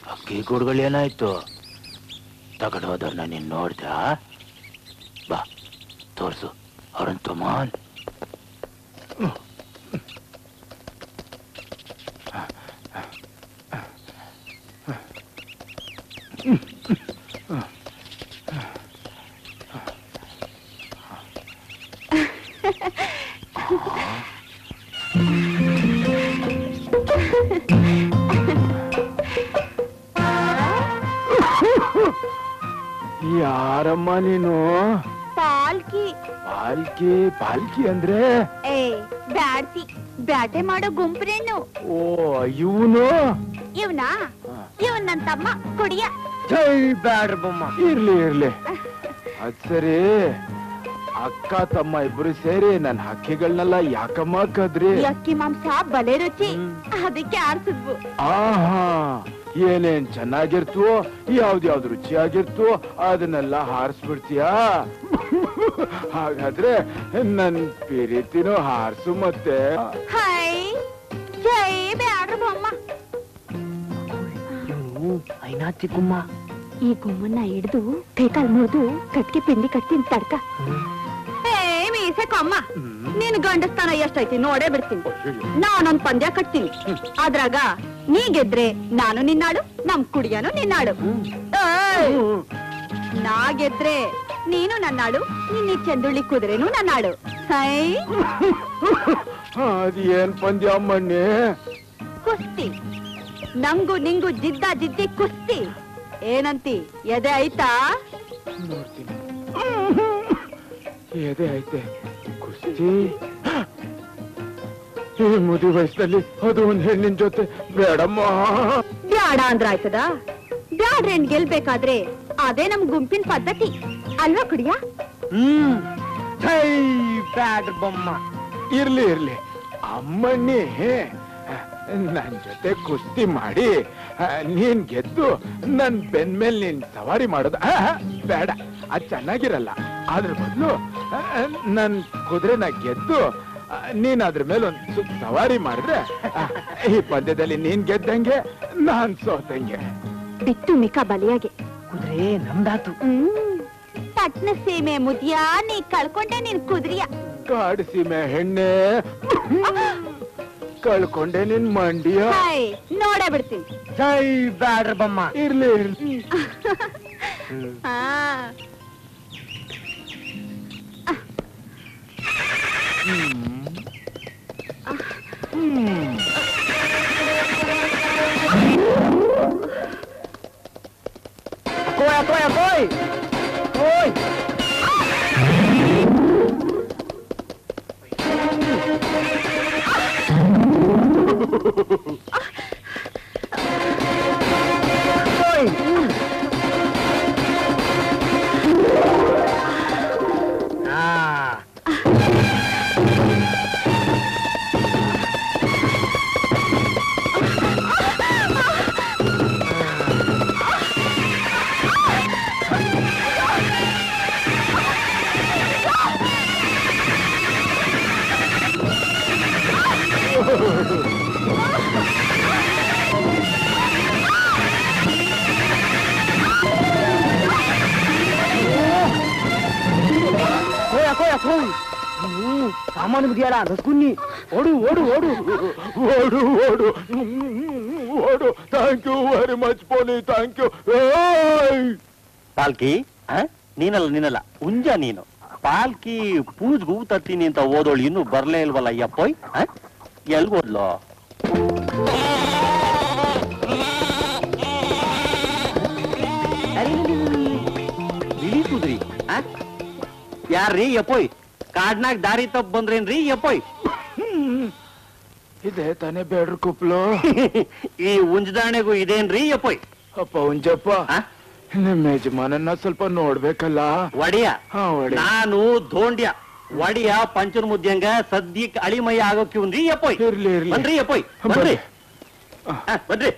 ಅಕ್ಕಿ ಗುಡ್ಗಳೇನಾಯ್ತು? ತಗೊಂಡೋದವ್ರನ್ನ ನೀನ್ ನೋಡ್ದ? ಬಾ ತೋರ್ಸು ಅವ್ರನ್ ತುಮಾನ್. ಯಾರಮ್ಮ ನೀನು? ಪಾಲ್ಕಿ. ಪಾಲ್ಕಿ ಪಾಲ್ಕಿ ಅಂದ್ರೆ? ಏ ಬ್ಯಾಡ್ತಿ, ಬ್ಯಾಟೆ ಮಾಡೋ ಗುಂಪ್ರೇನು. ಓ ಇವನು ಇವನಾ? ಇವನ್ ನನ್ ತಮ್ಮ ಕುಡಿಯ. ಜೈ ಬ್ಯಾಡ್ರ ಬೊಮ್ಮ. ಇರ್ಲಿ ಇರ್ಲಿ. ಅದ್ ಸರಿ, ಅಕ್ಕ ತಮ್ಮ ಇಬ್ರು ಸೇರಿ ನನ್ ಹಕ್ಕಿಗಳನ್ನೆಲ್ಲ ಯಾಕಮ್ಮ ಕದ್ರಿ? ಅಕ್ಕಿ ಮಾಂಸ ಬಲೆ ರುಚಿ, ಅದಕ್ಕೆ ಆಡ್ಸಿದ್ವು. ಆಹಾ, ಏನೇನ್ ಚೆನ್ನಾಗಿರ್ತವೋ ಯಾವ್ದ್ಯಾವ್ದು ರುಚಿಯಾಗಿರ್ತವೋ ಅದನ್ನೆಲ್ಲ ಹಾರಿಸ್ಬಿಡ್ತೀಯಾ? ಹಾಗಾದ್ರೆ ನನ್ ಪ್ರೀತಿನೂ ಹಾರಿಸು ಮತ್ತೆ. ಹೈ ಜೈ ಬ್ಯಾಡ್ರ ಬೊಮ್ಮ. ಐನಾತಿ ಗುಮ್ಮ. ಈ ಗುಮ್ಮನ್ನ ಹಿಡಿದು ಕೈಕಾಲ್ ಮುರಿದು ಕಟ್ಗೆ ಪಿಂಡಿ ಕಟ್ತೀನಿ ತಡ್ಕ. ಮೀಸೆ ಕೊಮ್ಮ, ನೀನ್ ಗಂಡಸ್ತಾನ ಎಷ್ಟೈತಿ ನೋಡೇ ಬಿಡ್ತೀನಿ. ನಾನೊಂದ್ ಪಂದ್ಯ ಕಟ್ತೀನಿ, ಅದ್ರಾಗ ನೀ ಗೆದ್ರೆ ನಾನು ನಿನ್ನಾಡು, ನಮ್ ಕುಡಿಯನು ನಿನ್ನಾಡು. ನಾ ಗೆದ್ರೆ ನೀನು ನನ್ನಾಡು, ನಿನ್ನ ಚೆಂದುಳ್ಳಿ ಕುದುರೆನು ನನ್ನಾಡು. ಸೈ ಅದೇನ್ ಪಂದ್ಯ ಮಣ್ಣೆ? ಕುಸ್ತಿ. ನಂಗು ನಿಂಗು ಜಿದ್ದ ಜಿದ್ದಿ ಕುಸ್ತಿ. ಏನಂತಿ? ಎದೆ ಆಯ್ತಾ? ನೋಡ್ತೀನಿ. ಎದೆ ಐತೆ, ಕುಸ್ತಿ. ಈ ಮುದಿ ವಯಸ್ಸಲ್ಲಿ ಅದು ಒಂದ್ ಹೆಣ್ಣಿನ ಜೊತೆ ಬೇಡಮ್ಮ. ಬ್ಯಾಡ ಅಂದ್ರ ಆಯ್ತದ? ಬ್ಯಾಡ್ರೇನ್ ಗೆಲ್ಬೇಕಾದ್ರೆ ಅದೇ ನಮ್ ಗುಂಪಿನ ಪದ್ಧತಿ ಅಲ್ವಾ ಕುಡಿಯ? ಜೈ ಬ್ಯಾಡ್ರ ಬೊಮ್ಮ. ಇರ್ಲಿ ಇರ್ಲಿ ಅಮ್ಮಣ್ಣಿ, ನನ್ ಜೊತೆ ಕುಸ್ತಿ ಮಾಡಿ ನೀನ್ ಗೆದ್ದು ನನ್ ಬೆನ್ ಮೇಲೆ ನೀನ್ ಸವಾರಿ ಮಾಡೋದು ಬೇಡ, ಅದ್ ಚೆನ್ನಾಗಿರಲ್ಲ. ಅದ್ರ ಬದಲು ನನ್ ಕುದುರೆನ ಗೆದ್ದು ನೀನ್ ಅದ್ರ ಮೇಲೆ ಒಂದ್ ಸುತ್ತ ಸವಾರಿ ಮಾಡಿದ್ರೆ ಈ ಪದ್ಯದಲ್ಲಿ ನೀನ್ ಗೆದ್ದಂಗೆ ನಾನ್ ಸೋತಂಗೆ. ಬಿತ್ತು ಮಿಕ ಬಲಿಯಾಗೆ. ಕುದುರೆ ನಮ್ದಾತು. ಪಟ್ನ ಸೀಮೆ ಮುದಿಯಾ, ನೀ ಕಳ್ಕೊಂಡೆ ನಿನ್ ಕುದುರೆಯ. ಕಾಡು ಸೀಮೆ ಹೆಣ್ಣೆ, ಕಳ್ಕೊಂಡೆ ನಿನ್ ಮಂಡಿಯ. ನೋಡೇ ಬಿಡ್ತೀನಿ. ಜೈ ಬ್ಯಾಡ್ರ ಬೊಮ್ಮ. ಇರ್ಲಿ ಇರ್ಲಿ. Coi, coi, coi. Coi. ಸಾಮಾನು ಮುಗಿಯಲ್ಲ ರಸ್ಗುನ್ನಿ. ಓಡು ಓಡು ಓಡು ಓಡು ಓಡು ಓಡು. ಥ್ಯಾಂಕ್ ಯು ವೆರಿ ಮಚ್ ಪೋಲಿ, ಥ್ಯಾಂಕ್ ಯು. ಪಾಲ್ಕಿ ನೀನಲ್ಲ ಉಂಜ ನೀನು. ಪಾಲ್ಕಿ ಪೂಜ್ ಹೂ ತರ್ತೀನಿ ಅಂತ ಓದೋಳು ಇನ್ನು ಬರ್ಲೇ ಇಲ್ವಲ್ಲ ಅಯ್ಯಪ್ಪೋಯ್. ಎಲ್ಗೋದ್ಲೋ? ಇಳಿಸುದ್ರಿ ಯಾರ್ರೀ ಯಪ್ಪೋಯ್? ಕಾಡ್ನಾಗ್ ದಾರಿ ತಪ್ಪ ಬಂದ್ರೇನ್ರಿ ಯಪ್ಪೋಯ್? ಇದೆ ತಾನೇ ಬೇಡ್ರ ಕುಪ್ಲು. ಈ ಉಂಜದಾಣೆಗೂ ಇದೇನ್ರಿ ಯಪ್ಪೋಯ್? ಅಪ್ಪ ಉಂಜಪ್ಪ, ನಿಮ್ಮ ಯಜಮಾನನ್ನ ಸ್ವಲ್ಪ ನೋಡ್ಬೇಕಲ್ಲ. ಒಡೆಯ ನಾನು ಧೋಂಡ್ಯ ಒಡೆಯ ಪಂಚರ್ ಮುದ್ದಂಗ ಸದ್ಯಕ್ ಅಳಿಮಯ್ಯ ಆಗೋಕ್ಕಿವ್ರಿ ಯಪ್ಪೋಯ್. ಇರ್ಲಿ ಇರ್ಲಿ ಬನ್ರಿ ಯಪ್ಪೋಯ್, ಬನ್ರಿ ಬನ್ರಿ.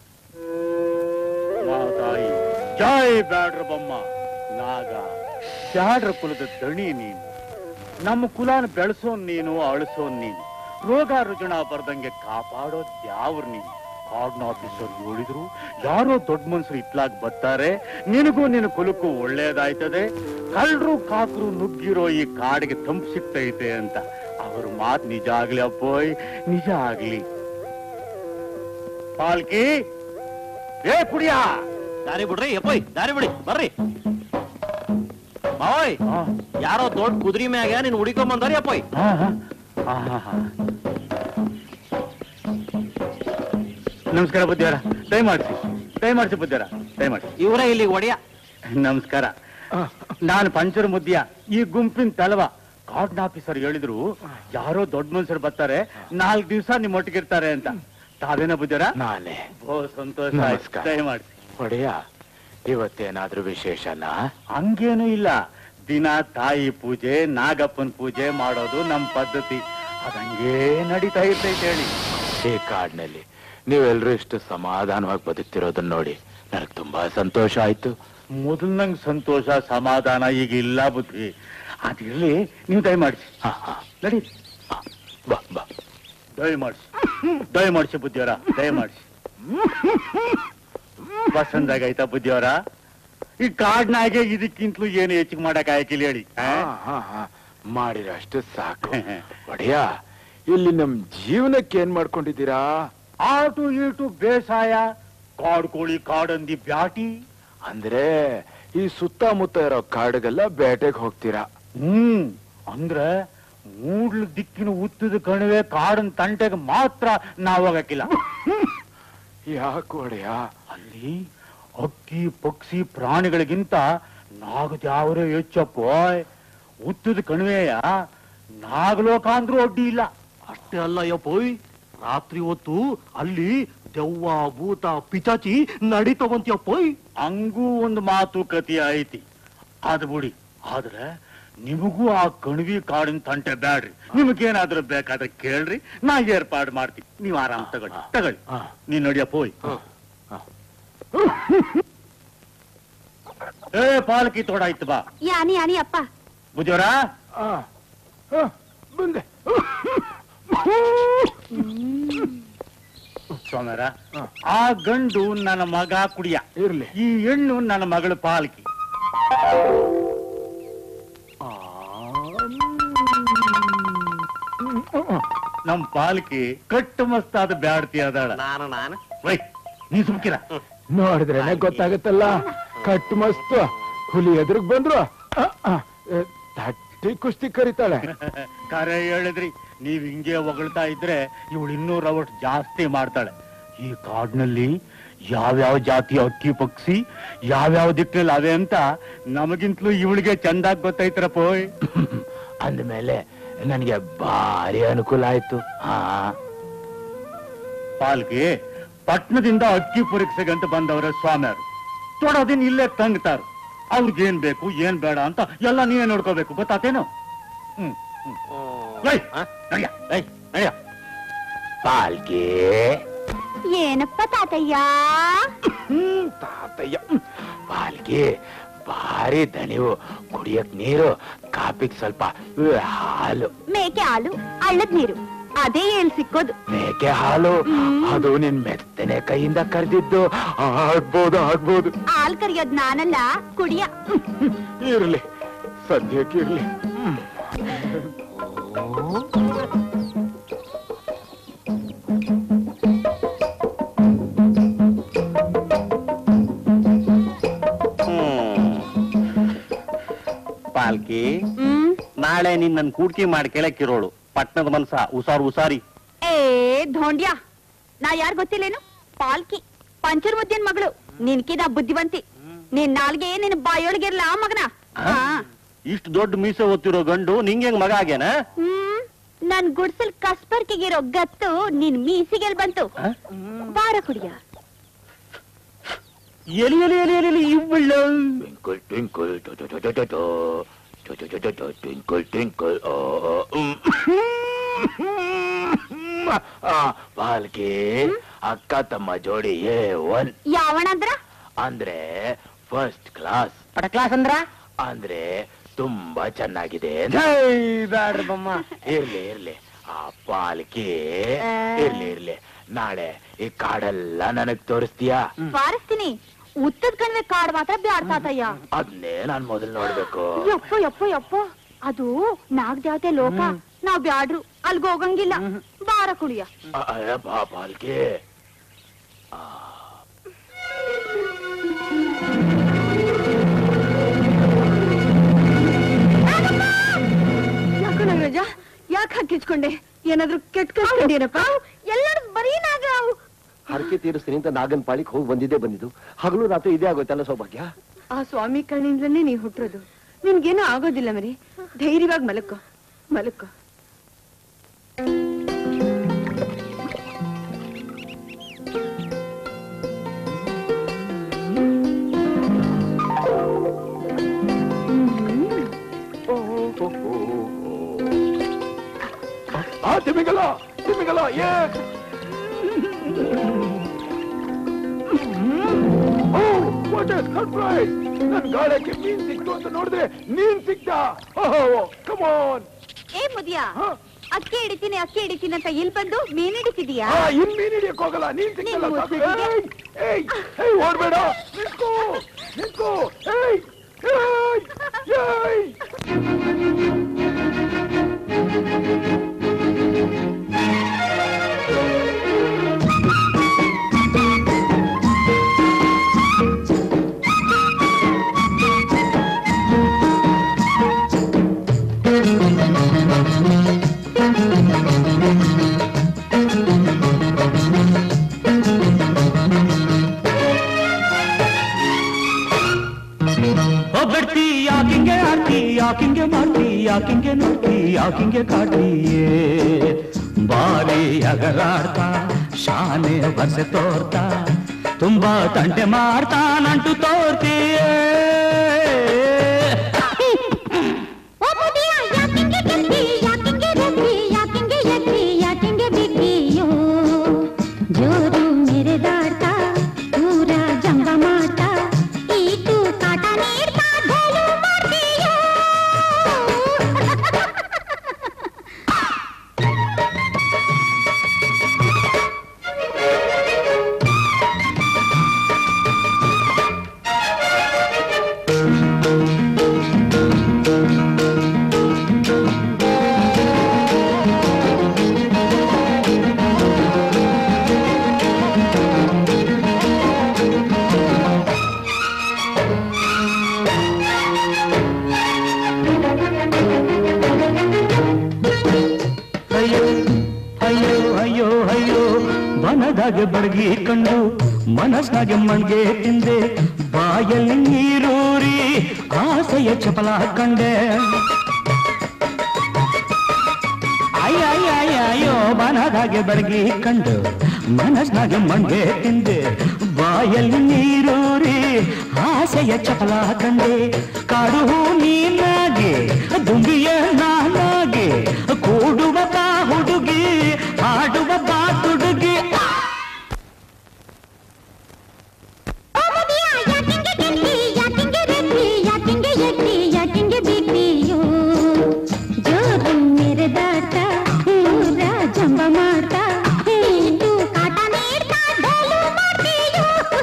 ತಾಯಿ ಜೈ ಬ್ಯಾಡ್ರ ಬೊಮ್ಮ. ನಾಗ ಬ್ಯಾಡ್ರ ಕುಲದ ದಣಿ ನೀನು. ನಮ್ಮ ಕುಲಾನ ಬೆಳೆಸೋನ್ ನೀನು, ಅಳಿಸೋನ್ ನೀನು. ರೋಗ ರುಜುಣ ಬರ್ದಂಗೆ ಕಾಪಾಡೋದ್ ಯಾವ್ರು ನೀನು. ಕಾರ್ಡ್ನ ಆಫೀಸರ್ ಹೇಳಿದ್ರು ಯಾರೋ ದೊಡ್ಡ ಮನ್ಸರು ಇತ್ಲಾಗ್ ಬರ್ತಾರೆ, ನಿನಗೂ ನಿನ್ನ ಕುಲಕ್ಕೂ ಒಳ್ಳೇದಾಯ್ತದೆ, ಕಳ್ಳರು ಕಾಕರು ನುಗ್ಗಿರೋ ಈ ಕಾಡಿಗೆ ತಂಪು ಸಿಗ್ತೈತೆ ಅಂತ. ಅವ್ರ ಮಾತ್ ನಿಜ ಆಗ್ಲಿ ಅಪ್ಪೋಯ್, ನಿಜ ಆಗ್ಲಿ. ಪಾಲ್ಕಿ ಏ ಕುಡಿಯ ದಾರಿ ಬಿಡ್ರಿ ಅಪ್ಪೋಯ್, ದಾರಿ ಬಿಡಿ ಬರ್ರಿ. ಮಾವೋಯ್, ಯಾರೋ ದೊಡ್ಡ ಕುದುರೆ ಮ್ಯಾಗ ನೀನ್ ಹುಡಿಕೊಂಡ್ ಬಂದಾರಿ ಅಪ್ಪೋಯ್. ನಮಸ್ಕಾರ ಬುದ್ಧಿಯವರ, ದಯಮಾಡಿಸಿ ಬುದ್ಧಿಯವರ, ದಯಮಾಡಿಸಿ. ಇವರೇ ಇಲ್ಲಿ ಒಡೆಯ. ನಮಸ್ಕಾರ. ನಾನು ಪಂಚರ್ ಮುದ್ದಿಯ, ಈ ಗುಂಪಿನ ತಲವ. ಕಾರ್ಡ್ ಆಫೀಸರ್ ಹೇಳಿದ್ರು ಯಾರೋ ದೊಡ್ಡ ಮನುಷ್ಯರು ಬರ್ತಾರೆ, 4 ದಿವಸ ನಿಮ್ಮ ಒಟ್ಟಿಗಿರ್ತಾರೆ ಅಂತ. ತಾವೇನ ಬುದ್ಧಿಯವರ? ನಾನೇ. ಸಂತೋಷ. ನಮಸ್ಕಾರ. ದಯಮಾಡಿಸಿ. ಒಡೆಯ, ಇವತ್ತೇನಾದ್ರೂ ವಿಶೇಷನಾ? ಹಂಗೇನು ಇಲ್ಲ. ದಿನ ತಾಯಿ ಪೂಜೆ, ನಾಗಪ್ಪನ ಪೂಜೆ ಮಾಡೋದು ನಮ್ ಪದ್ಧತಿ. ಅದಂಗೇ ನಡೀತಾ ಇರ್ತೈತೆ ಹೇಳಿ. ಈ ಕಾಡಿನಲ್ಲಿ ನೀವೆಲ್ರೂ ಇಷ್ಟು ಸಮಾಧಾನವಾಗಿ ಬದುಕ್ತಿರೋದನ್ನ ನೋಡಿ ನನಗೆ ತುಂಬಾ ಸಂತೋಷ ಆಯ್ತು. ಮೊದಲ್ನಂಗ್ ಸಂತೋಷ ಸಮಾಧಾನ ಈಗ ಇಲ್ಲ ಬುದ್ಧಿ. ಅದಿರ್ಲಿ, ನೀವು ದಯಮಾಡಿಸಿ. ನಡಿ, ಬಾ ಬಾ. ದಯಮಾಡಿಸಿ ಬುದ್ಧಿಯವರ, ದಯಮಾಡಿಸಿ. ಪಸಂದಾಗೈತಾ ಬುದ್ಧಿಯವರ? ಈ ಕಾಡ್ನಾಗೆ ಇದಕ್ಕಿಂತಲೂ ಏನು ಹೆಚ್ಚಿಗೆ ಮಾಡಕ್ ಆಯ್ಕಿಲ್ಲ ಹೇಳಿ. ಮಾಡಿರಷ್ಟು ಸಾಕು. ಒಡೆಯ, ಇಲ್ಲಿ ನಮ್ ಜೀವನಕ್ಕೆ ಏನ್ ಮಾಡ್ಕೊಂಡಿದ್ದೀರಾ? ಆಟು ಈಟು ಬೇಸಾಯ, ಕಾಡು ಕೋಳಿ, ಕಾಡಂದಿ, ಬ್ಯಾಟಿ. ಅಂದ್ರೆ ಈ ಸುತ್ತಮುತ್ತ ಇರೋ ಕಾಡಿಗೆಲ್ಲ ಬೇಟೆಗೆ ಹೋಗ್ತೀರಾ? ಅಂದ್ರೆ ಮೂಡ್ಲ ದಿಕ್ಕಿನ ಉತ್ತದ ಕಣಿವೆ ಕಾಡನ್ ತಂಟೆಗೆ ಮಾತ್ರ ನಾವ್ ಹೋಗಕ್ಕಿಲ್ಲ. ಯಾಕೆ ಒಡೆಯ? ಅಲ್ಲಿ ಹಕ್ಕಿ ಪಕ್ಷಿ ಪ್ರಾಣಿಗಳಿಗಿಂತ ನಾಗದ್ಯಾವರೇ ಹೆಚ್ಚಪ್ಪ. ಉತ್ತದ ಕಣಿವೆಯ ನಾಗಲೋಕ ಅಂದ್ರೂ ಅಡ್ಡಿ ಇಲ್ಲ. ಅಷ್ಟೇ ಅಲ್ಲ ಯಪ್ಪೋಯ್, ರಾತ್ರಿ ಹೊತ್ತು ಅಲ್ಲಿ ದೆವ್ವ ಭೂತ ಪಿಚಾಚಿ ನಡೀತವಂತಪ್ಪೋಯ್. ಹಂಗೂ ಒಂದು ಮಾತುಕತೆ ಐತಿ. ಅದ್ ಬಿಡಿ. ಆದ್ರೆ ನಿಮಗೂ ಆ ಕಣಿವಿ ಕಾಡಿನ ತಂಟೆ ಬ್ಯಾಡ್ರಿ. ನಿಮಗೇನಾದ್ರೂ ಬೇಕಾದ್ರೆ ಕೇಳ್ರಿ, ನಾ ಏರ್ಪಾಡು ಮಾಡ್ತೀನಿ. ನೀವ್ ಆರಾಮ್ ತಗೊಳ್ಳಿ. ನೀನ್ ನಡಿಯಪ್ಪೋಯ್. ಏ ಪಾಲಕಿ ತೋಡಾಯ್ತು ಬಾ. ಯಾನಿ ಯಾನಿ ಅಪ್ಪ. ಬುದ್ಧಿಯವರ ಬಂದೆ. ಸೋಮರ, ಆ ಗಂಡು ನನ್ನ ಮಗ ಕುಡಿಯ ಇರ್ಲಿ, ಈ ಹೆಣ್ಣು ನನ್ನ ಮಗಳು ಪಾಲಕಿ. ನಮ್ ಪಾಲಕಿ ಕಟ್ಟು ಮಸ್ತಾದ ಬ್ಯಾಡ್ತಿ ಅದಾಳ. ನಾನು ವೈ, ನೀ ಸುಮ್ಕಿರ. ನೋಡಿದ್ರೇನೆ ಗೊತ್ತಾಗತ್ತಲ್ಲ, ಕಟ್ ಮಸ್ತ್. ಹುಲಿ ಎದುರಿಗೆ ಬಂದ್ರು ತಟ್ಟಿ ಕುಸ್ತಿ ಕರೀತಾಳೆ. ಕರೆ ಹೇಳಿದ್ರಿ. ನೀವ್ ಹಿಂಗೆ ಹೊಗಳ್ತಾ ಇದ್ರೆ ಇವಳು 200 ರವಟ್ ಜಾಸ್ತಿ ಮಾಡ್ತಾಳೆ. ಈ ಕಾಡಿನಲ್ಲಿ ಯಾವ್ಯಾವ ಜಾತಿ ಅಕ್ಕಿ ಪಕ್ಷಿ ಯಾವ್ಯಾವ ದಿಕ್ಕಲ್ಲಿ ಅವೆ ಅಂತ ನಮಗಿಂತಲೂ ಇವಳಿಗೆ ಚಂದಾಗ್ ಗೊತ್ತೈತ್ರಪ್ಪೋಯ್. ಅಂದ್ಮೇಲೆ ನನಗೆ ಭಾರಿ ಅನುಕೂಲ ಆಯ್ತು. ಪಾಲ್ಗೆ ಪಟ್ನದಿಂದ ಅಕ್ಕಿ ಪರೀಕ್ಷೆಗಂತ ಬಂದವರ ಸ್ವಾಮಿಯರು ತೊಡೋದಿನ್ ಇಲ್ಲೇ ತಂಗ್ತಾರ. ಅವ್ರಿಗೇನ್ ಬೇಕು ಏನ್ ಬೇಡ ಅಂತ ಎಲ್ಲ ನೀವೇ ನೋಡ್ಕೋಬೇಕು. ಗೊತ್ತಾತೇನು? ಪಾಲ್ಗೆ ಏನಪ್ಪ ತಾತಯ್ಯ? ತಾತಯ್ಯ, ಪಾಲ್ಗೆ ಭಾರಿ ದಣಿವು. ಕುಡಿಯಕ್ ನೀರು, ಕಾಪಿಗೆ ಸ್ವಲ್ಪ ಹಾಲು. ಮೇಕೆ ಹಾಲು, ಹಳ್ಳದ ನೀರು, ಅದೇ ಏನ್ ಸಿಕ್ಕೋದು. ಮೇಕೆ ಹಾಲು, ಅದು ನಿನ್ ಮೆತ್ತನೆ ಕೈಯಿಂದ ಕರೆದಿದ್ದು. ಆಗ್ಬೋದು. ಹಾಲ್ ಕರಿಯೋದ್ ನಾನಲ್ಲ, ಕುಡಿಯ. ಇರ್ಲಿ, ಸದ್ಯಕ್ಕೆ ಇರ್ಲಿ. ಪಾಲ್ಕಿ, ನಾಳೆ ನೀನ್ ನನ್ ಕೂಡ್ಕಿ ಮಾಡಿ ಕೇಳಕ್ಕಿರೋಳು. ಪಟ್ನದ ಮನ್ಸ ಉಸಾರಿ. ಏ ಧೋಂಡ್ಯ, ನಾ ಯಾರ್ ಗೊತ್ತಿಲ್ಲೇನು? ಪಾಲ್ಕಿ, ಪಂಚರ್ ಮುದ್ದಿನ ಮಗಳು. ನಿನ್ಕಿದ ಬುದ್ಧಿವಂತಿ. ನಿನ್ ನಾಲ್ಗೆ ನಿನ್ ಬಾಯೊಳಗಿರ್ಲ ಮಗನ. ಇಷ್ಟು ದೊಡ್ಡ ಮೀಸೆ ಹೊತ್ತಿರೋ ಗಂಡು ನಿಂಗೆ ಮಗ ಆಗ್ಯಾನ? ನನ್ ಗುಡ್ಸಲ್ ಕಸ್ಬರ್ಕಿಗಿರೋ ಗತ್ತು ನಿನ್ ಮೀಸಿಗೆಲ್ ಬಂತು. ಬಾರ ಕುಡಿಯ. ಎಲಿ ಎಲಿ ಎಲಿ ಎಲಿ ಇವ್ಳ ಟ್ವಿಂಕಲ್ ಟ್ವಿಂಕಲ್ ಟ್ವಿಂಕಲ್. ಪಾಲ್ಗೆ, ಅಕ್ಕ ತಮ್ಮ ಜೋಡಿ A1. ಯಾವಣಂದ್ರ? ಅಂದ್ರೆ ಫಸ್ಟ್ ಕ್ಲಾಸ್. ಕ್ಲಾಸ್ ಅಂದ್ರ ಅಂದ್ರೆ ತುಂಬಾ ಚೆನ್ನಾಗಿದೆ. ಬ್ಯಾಡ್ರಿ ಬಮ್ಮ. ಇರ್ಲಿ, ಆ ಪಾಲ್ಗೆ ಇರ್ಲಿ. ನಾಳೆ ಈ ಕಾಡೆಲ್ಲ ನನಗ್ ತೋರಿಸ್ತೀಯಾ? ಬಾರಿಸ್ತೀನಿ. ಉತ್ತದ ಕಣ್ವೆ ಕಾಡ್ ಮಾತ್ರ ಬ್ಯಾಡ್ತಾತಯ್ಯ. ಅದ್ನೇ ನಾನ್ ಮೊದಲು ನೋಡ್ಬೇಕು. ಯಪ್ಪ ಯಪ್ಪ ಯಪ್ಪ, ಅದು ನಾಗ್ ದೇವತೆ ಲೋಕ. ನಾವ್ ಬ್ಯಾಡ್ರು ಅಲ್ಗ ಹೋಗಂಗಿಲ್ಲ. ಬಾರ ಕುಡಿಯ. ಬಾಲ್ಗೆ ಯಾಕ ನಾಗರಾಜ, ಯಾಕೆ ಹಾಕಿಚ್ಕೊಂಡೆ? ಏನಾದ್ರು ಕೆಟ್ಟ ಕಳ್ಕೊಂಡೇನಪ್ಪ? ಎಲ್ಲರೂ ಬರೀ ನಾಗ. ಹರಕೆ ತೀರಿಸ್ತೀನಿ ಅಂತ ನಾಗನ್ ಪಾಳಿಗೆ ಹೋಗಿ ಬಂದಿದ್ದು. ಹಗಲು ರಾತ್ರಿ ಇದೇ ಆಗೋಯ್ತಲ್ಲ ಸೌಭಾಗ್ಯ. ಆ ಸ್ವಾಮಿ ಕಣ್ಣಿಂದಲೇ ನೀ ಹುಟ್ಟಿರೋದು. ನಿನ್ಗೇನೂ ಆಗೋದಿಲ್ಲ ಮರಿ. ಧೈರ್ಯವಾಗಿ ಮಲಕ್ಕೋ ಮಲಕ್ಕೋ. ತಿಮಿಂಗಲ ನನ್ ಗಾಳಕ್ಕೆ ಮೀನ್ ಸಿಕ್ತು ಅಂತ ನೋಡಿದ್ರೆ ನೀನ್ ಸಿಕ್ತ. ಕಮಾನ್. ಏ ಮುದಿಯಾ, ಅಕ್ಕಿ ಹಿಡಿತೀನಿ ಅಂತ ಇಲ್ಲಿ ಬಂದು ಮೀನ್ ಹಿಡಿತಿದೀಯಾ? ಇನ್ ಮೀನ್ ಹಿಡಿಯಕ್ ಹೋಗಲ್ಲ, ನೀನ್ ಸಿಕ್ತಲ್ಲ. ಓಡ್ಬೇಡ, ನಿಂತ್ಕೋ. ಯಾಕಿಂಗೆ ಮಾಡ್ತಿ, ಯಾಕಿಂಗೆ ನೋಡ್ತಿ, ಯಾಕಿಂಗೆ ಕಾಡ್ತೀಯೇ? ಬಾರಿ ಅಗರಾಡ್ತಾ ಶಾನೆ ಬರ್ಸೆ ತೋರ್ತಾ ತುಂಬಾ ತಂಟೆ ಮಾಡ್ತಾ ನಂಟು ತೋರ್ತೀಯೇ. ಜೋರು ಮೆರೆದಾಡ್ತಾ ಪೂರ ಜಂಗ ಮಾಡ್ತಾ ಈಟು ಕಾಟ ನೀಡ್ತಾ ಧೋಲು ಮಾಡ್ತೀಯೋ. ಬನದಾಗೆ ಬಡಗಿ ಕಂಡು ಮನಸ್ನಾಗೆ ಮಣ್ಗೆ ತಿಂದೆ, ಬಾಯಲ್ಲಿ ನೀರೂರಿ ಆಸೆಯ ಚಪಲ ಕಂಡೆ. ಅಯ್ಯೋ ಬನದಾಗೆ ಬಡಗಿ ಕಂಡು ಮನಸ್ನಾಗೆ ಮಣ್ಗೆ ತಿಂದೆ, ಬಾಯಲ್ಲಿ ನೀರೂರಿ ಆಸೆಯ ಚಪಲ ಕಂಡೆ. ಕಾಡು ನೀನಾಗೆ ದುಂಬಿಯ ನಾನಾಗೆ ಕೂಡುವ ಬಾ ಹುಡುಗಿ, ಆಡುವ ಬಾ ತುಡುಗಿ. ಜೋರು ಮೆರೆದಾಡ್ತಾ ಊರ ಜಂಬ ಮಾಡ್ತಾ ಈಟು ಕಾಟ ನೀಡ್ತಾ ಧೋಲು ಮಾಡ್ತೀಯೋ.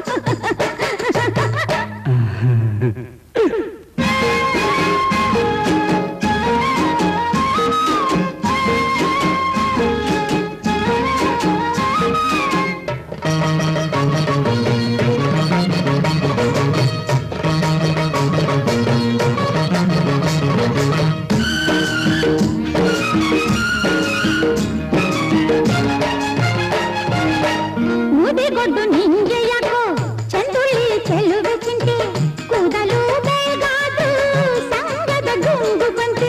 ಮುದಿಗೊಡ್ಡು ನಿಂಗೆ ಯಾಕೋ ಚಂದುಳ್ಳಿ ಚೆಲುವೆ ಚಿಂತೆ, ಕೂದಲು ಬೇಗಾದು ಸಂಗದ ಗುಂಗು ಬಂತೆ.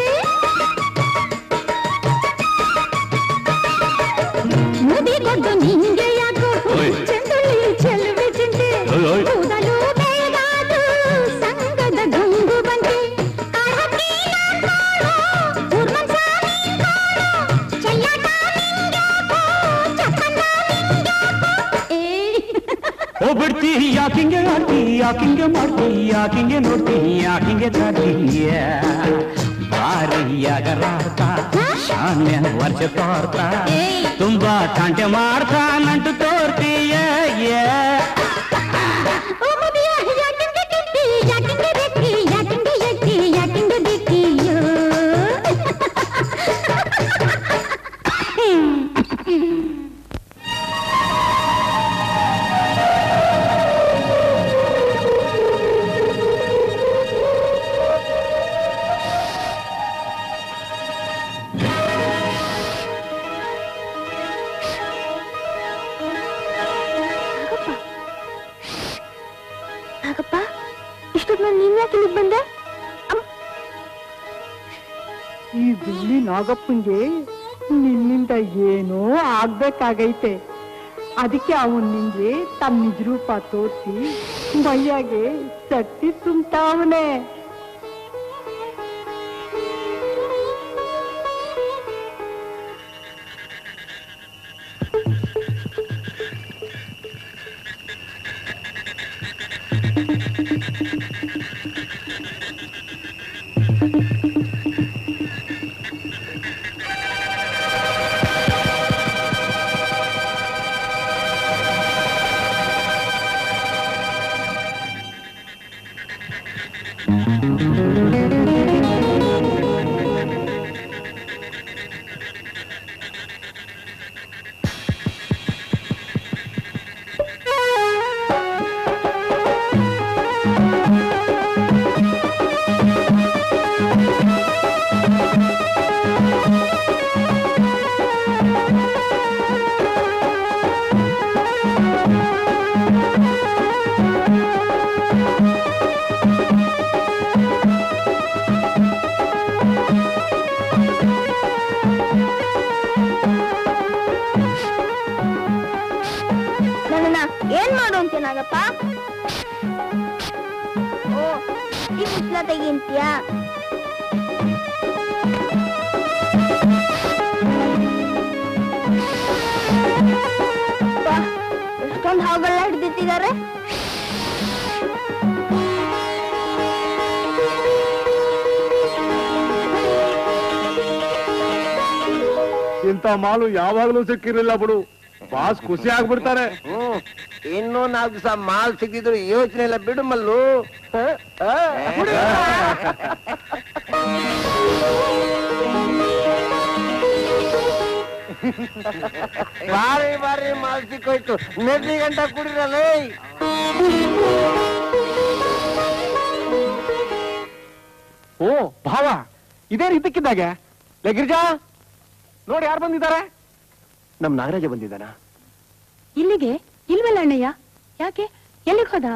ಮುದಿಗೊಡ್ಡು ನಿಂಗೆ ಯಾಕೋ ಚಂದುಳ್ಳಿ ಚೆಲುವೆ ಚಿಂತೆ, ಕೂದಲು ಬೇಗಾದು ಸಂಗದ ಗುಂಗು ಬಂತೆ. ಬಿಡ್ತಿ ಯಾಕಿಂಗೆ ಆಡ್ತಿ, ಯಾಕಿಂಗೆ ಮಾಡ್ತಿ, ಯಾಕಿಂಗೆ ನೋಡ್ತಿ, ಯಾಕಿಂಗೆ ಕಾಡ್ತೀಯ? ಭಾರಿಯಾಗರಾಡ್ತಾ ಶಾನ್ಯ ವರ್ಷ ತೋರ್ತಾ ತುಂಬಾ ಕಾಂಟೆ ಮಾಡ್ತಾ ನಂಟು ತೋರ್ತೀಯ ನಾಗಪ್ಪ ಇಷ್ಟೊತ್ತು ನೀನ್ ಯಾಕೆ ಇಲ್ಲಿಗೆ ಬಂದೆ? ಈ ಬಿಳಿ ನಾಗಪ್ಪಂಗೆ ನಿನ್ನಿಂದ ಏನೋ ಆಗ್ಬೇಕಾಗೈತೆ. ಅದಕ್ಕೆ ಅವನ್ ನಿಂಗೆ ತಮ್ಮ ನಿಜ ರೂಪ ತೋರಿಸಿ ಮೈಯಾಗೆ ಶಕ್ತಿ ತುಂಬ್ತಾವನೆ. ಏನ್ ಮಾಡು ಅಂತ ನಾಗಪ್ಪ? ಓ ಈ ಮುಚ್ಚಲ ತೆಗಿಂತೀಯಾ? ಎಷ್ಟೊಂದು ಹಾವುಗಳನ್ನ ಹಿಡಿದಿಟ್ಟಿದ್ದಾರೆ. ಇಂಥ ಮಾಲು ಯಾವಾಗ್ಲೂ ಸಿಕ್ಕಿರಲಿಲ್ಲ ಬಿಡು. ಬಾಸ್ ಖುಷಿ ಆಗ್ಬಿಡ್ತಾರೆ. ಇನ್ನೂ 4 ದಿವಸ ಮಾಲ್ ಸಿಕ್ಕಿದ್ರು ಯೋಚನೆ ಇಲ್ಲ ಬಿಡು ಮಲ್ಲು. ಬಾರಿ ಬಾರಿ ಮಾಲ್ ಸಿಕ್ಕೋಯ್ತು. ನೆಡ್ಲಿ ಗಂಟ ಕುಡಿರಲ್ಲ. ಓ ಭಾವ, ಇದೇ ರೀತಿಕ್ಕಿದ್ದಾಗೆ ಗಿರಿಜಾ ನೋಡಿ ಯಾರು ಬಂದಿದ್ದಾರೆ? ನಮ್ ನಾಗರಾಜ ಬಂದಿದ್ದಾನ? ಇಲ್ಲಿಗೆ ಇಲ್ವಲ್ಲ ಅಣ್ಣಯ್ಯ. ಯಾಕೆ, ಎಲ್ಲಿಗೆ ಹೋದ?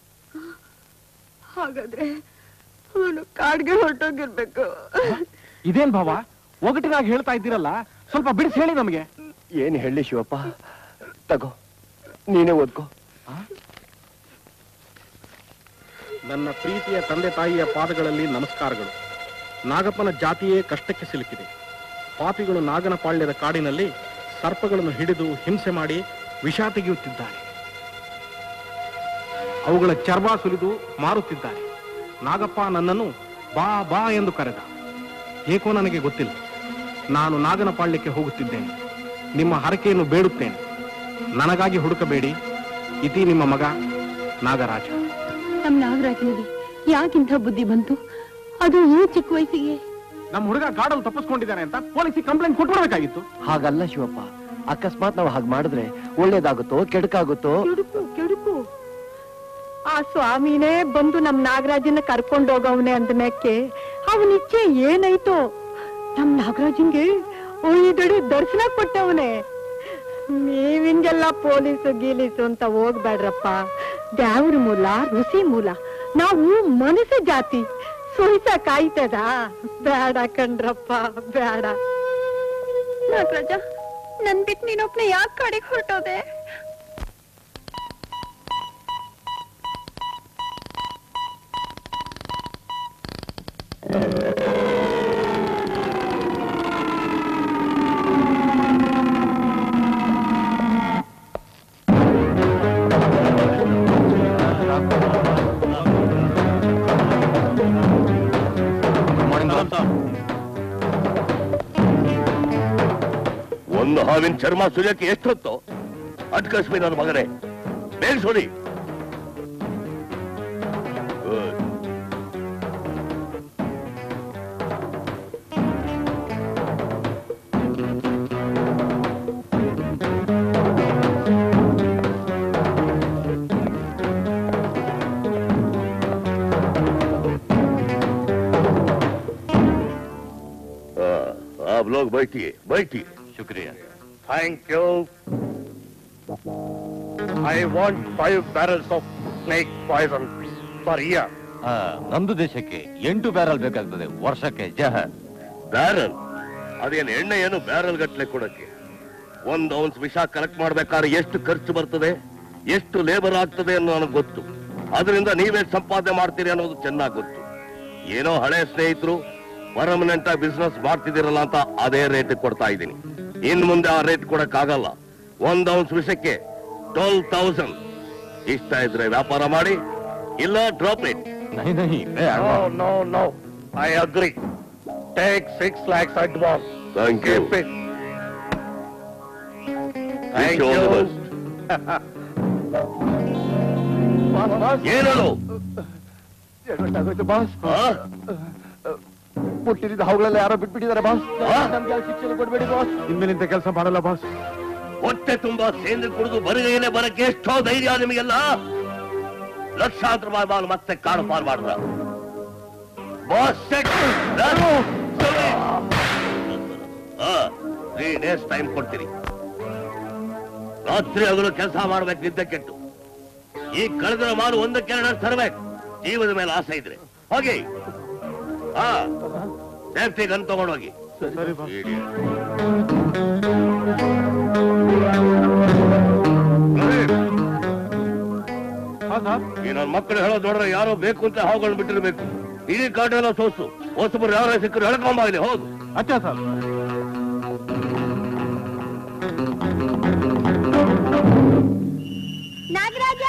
ಹಾಗಾದ್ರೆ ಅವನು ಕಾಡ್ಗೆ ಹೊರಟೋಗಿರ್ಬೇಕು. ಇದೇನ್ ಭಾವ ಒಗಟಿನಾಗ ಹೇಳ್ತಾ ಇದ್ದೀರಲ್ಲ, ಸ್ವಲ್ಪ ಬಿಡಿಸಿ ಹೇಳಿ ನಮಗೆ. ಏನ್ ಹೇಳಿ ಶಿವಪ್ಪ, ತಗೋ ನೀನೇ ಓದ್ಕೋ. ನನ್ನ ಪ್ರೀತಿಯ ತಂದೆ ತಾಯಿಯ ಪಾದಗಳಲ್ಲಿ ನಮಸ್ಕಾರಗಳು. ನಾಗಪ್ಪನ ಜಾತಿಯೇ ಕಷ್ಟಕ್ಕೆ ಸಿಲುಕಿದೆ. ಪಾಪಿಗಳು ನಾಗನ ಪಾಳ್ಯದ ಕಾಡಿನಲ್ಲಿ ಸರ್ಪಗಳನ್ನು ಹಿಡಿದು ಹಿಂಸೆ ಮಾಡಿ ವಿಷ ತೆಗೆಯುತ್ತಿದ್ದಾರೆ. ಅವುಗಳ ಚರ್ಮ ಸುಲಿದು ಮಾರುತ್ತಿದ್ದಾರೆ. ನಾಗಪ್ಪ ನನ್ನನ್ನು ಬಾ ಬಾ ಎಂದು ಕರೆದ. ಏಕೋ ನನಗೆ ಗೊತ್ತಿಲ್ಲ. ನಾನು ನಾಗನ ಪಾಳ್ಯಕ್ಕೆ ಹೋಗುತ್ತಿದ್ದೇನೆ. ನಿಮ್ಮ ಹರಕೆಯನ್ನು ಬೇಡುತ್ತೇನೆ. ನನಗಾಗಿ ಹುಡುಕಬೇಡಿ. ಇತಿ ನಿಮ್ಮ ಮಗ ನಾಗರಾಜ. ನಮ್ ನಾಗರಾಜನಿಗೆ ಯಾಕಿಂತ ಬುದ್ಧಿ ಬಂತು? ಅದು ಈ ಚಿಕ್ಕ ವಯಸ್ಸಿಗೆ. ನಮ್ಮ ಹುಡುಗ ಕಾಡಲ್ಲಿ ತಪ್ಪಿಸ್ಕೊಂಡಿದ್ದಾನೆ ಅಂತ ಪೊಲೀಸಿಗೆ ಕಂಪ್ಲೇಂಟ್ ಕೊಟ್ಬಿಡ್ಬೇಕಾಗಿತ್ತು. ಹಾಗಲ್ಲ ಶಿವಪ್ಪ, ಅಕಸ್ಮಾತ್ ನಾವು ಹಾಗೆ ಮಾಡಿದ್ರೆ ಒಳ್ಳೇದಾಗುತ್ತೋ ಕೆಡಕಾಗುತ್ತೋ? ಕೆಡುಕು. ಆ ಸ್ವಾಮಿನೇ ಬಂದು ನಮ್ ನಾಗರಾಜನ ಕರ್ಕೊಂಡೋಗವನೆ ಅಂದಮೇಕೆ ಅವನಿಚ್ಛೆ ಏನಾಯ್ತು? ನಮ್ ನಾಗರಾಜನ್ಗೆ ಒಯ್ದಡಿ ದರ್ಶನ ಕೊಟ್ಟವನೆ. ನೀವಿಂಗೆಲ್ಲ ಪೊಲೀಸು ಗೀಲೀಸು ಅಂತ ಹೋಗ್ಬೇಡ್ರಪ್ಪ. ದ್ಯಾವ್ರ ಮೂಲ ಋಷಿ ಮೂಲ. ನಾವು ಮನಸ್ಸು ಜಾತಿ ಸುಹಿಸ ಕಾಯ್ತದ. ಬೇಡ ಕಣ್ರಪ್ಪ ಬೇಡ. ನಾಗರಾಜ, ನನ್ ಬಿಟ್ಟು ನೀನೊಬ್ನೇ ಯಾಕೆ ಕಾಡಿಗೆ ಹೊರಟೋದೆ? ಹಾವಿನ ಚರ್ಮ ಸುಲಿಯಕ್ಕೆ ಎಷ್ಟೊತ್ತು ಅಟ್ಕಸ್ಮಿ ನನ್ನ ಮಗನೇ ಬೇಗ ಸುಳಿ. आप लोग बैठिए बैठिए। शुक्रिया। Thank you. I want 5 barrels of snake poison per year. ನಮ್ದು ದೇಶಕ್ಕೆ 8 ಬ್ಯಾರಲ್ ಬೇಕಾಗ್ತದೆ ವರ್ಷಕ್ಕೆ. ಬ್ಯಾರಲ್ ಅದೇನು ಎಣ್ಣೆ ಏನು ಬ್ಯಾರಲ್ ಗಟ್ಲೆ ಕೊಡಕ್ಕೆ? 1 ಔನ್ಸ್ ವಿಷ ಕಲೆಕ್ಟ್ ಮಾಡ್ಬೇಕಾದ್ರೆ ಎಷ್ಟು ಖರ್ಚು ಬರ್ತದೆ, ಎಷ್ಟು ಲೇಬರ್ ಆಗ್ತದೆ ಅನ್ನೋ ನನಗೆ ಗೊತ್ತು. ಅದರಿಂದ ನೀವೇ ಸಂಪಾದನೆ ಮಾಡ್ತೀರಿ ಅನ್ನೋದು ಚೆನ್ನಾಗಿ ಗೊತ್ತು. ಏನೋ ಹಳೆ ಸ್ನೇಹಿತರು ಪರ್ಮನೆಂಟ್ ಆಗಿ ಬಿಸ್ನೆಸ್ ಮಾಡ್ತಿದ್ದೀರಲ್ಲ ಅಂತ ಅದೇ ರೇಟ್ ಕೊಡ್ತಾ ಇದ್ದೀನಿ. ಇನ್ ಮುಂದೆ ಆ ರೇಟ್ ಕೊಡಕ್ ಆಗಲ್ಲ. 1 ಔನ್ಸ್ ವಿಷಕ್ಕೆ 12,000. ಇಷ್ಟ ಇದ್ರೆ ವ್ಯಾಪಾರ ಮಾಡಿ, ಇಲ್ಲ drop it. No no I agree. Take 6 lakhs advance. Thank you. Thank you. ಏನದು ಬಾಸ್? ಹುಟ್ಟಿದ ಹೌಗಳೆಲ್ಲ ಯಾರೋ ಬಿಟ್ಬಿಟ್ಟಿದ್ದಾರೆ ಬಾಸ್. ನಮ್ಗೆ ಶಿಕ್ಷೆ ಕೊಡ್ಬೇಡಿ ಬಾಸ್. ಇನ್ಮೇಲಿಂದ ಕೆಲಸ ಮಾಡಲ್ಲ ಬಾಸ್. ಹೊಟ್ಟೆ ತುಂಬಾ ಸೇಂದ್ರ ಕುಡಿದು ಬರಿಗೈನೆ ಬರಕ್ಕೆ ಎಷ್ಟೋ ಧೈರ್ಯ ನಿಮಗೆಲ್ಲ. ಲಕ್ಷಾಂತರ ರೂಪಾಯಿ ಬಾಲ್ ಮತ್ತೆ ಕಾಡು ಪಾಲ್ ಮಾಡಿದ್ರ ಬಾಸ್. 3 days ಟೈಮ್ ಕೊಡ್ತೀರಿ. ರಾತ್ರಿ ಹಗಲು ಕೆಲಸ ಮಾಡ್ಬೇಕು ನಿದ್ದೆ ಕೆಟ್ಟು. ಈ ಕಳೆದ್ರ ಮಾರು 1-2 ತರಬೇಕು. ಜೀವದ ಮೇಲೆ ಆಸೆ ಇದ್ರೆ ಹೋಗಿ. ಸೇಫ್ಟಿ ಗನ್ ತಗೊಂಡೋಗಿ. ಈ ನನ್ನ ಮಕ್ಕಳು ಹೇಳೋದು ನೋಡ್ರೆ ಯಾರೋ ಬೇಕು ಅಂತ ಹಾವುಗಳನ್ನ ಬಿಟ್ಟಿರ್ಬೇಕು. ಇಡೀ ಕಾಟೆಲ್ಲ ಸೋಸು. ಹೊಸಬರು ಯಾರೋ ಸಿಕ್ಕರು ಹೇಳ್ಕೊಂಬಾಗಲಿ. ಹೌದು ಅಚ್ಚಾ ಸರ್. ನಾಗರಾಜ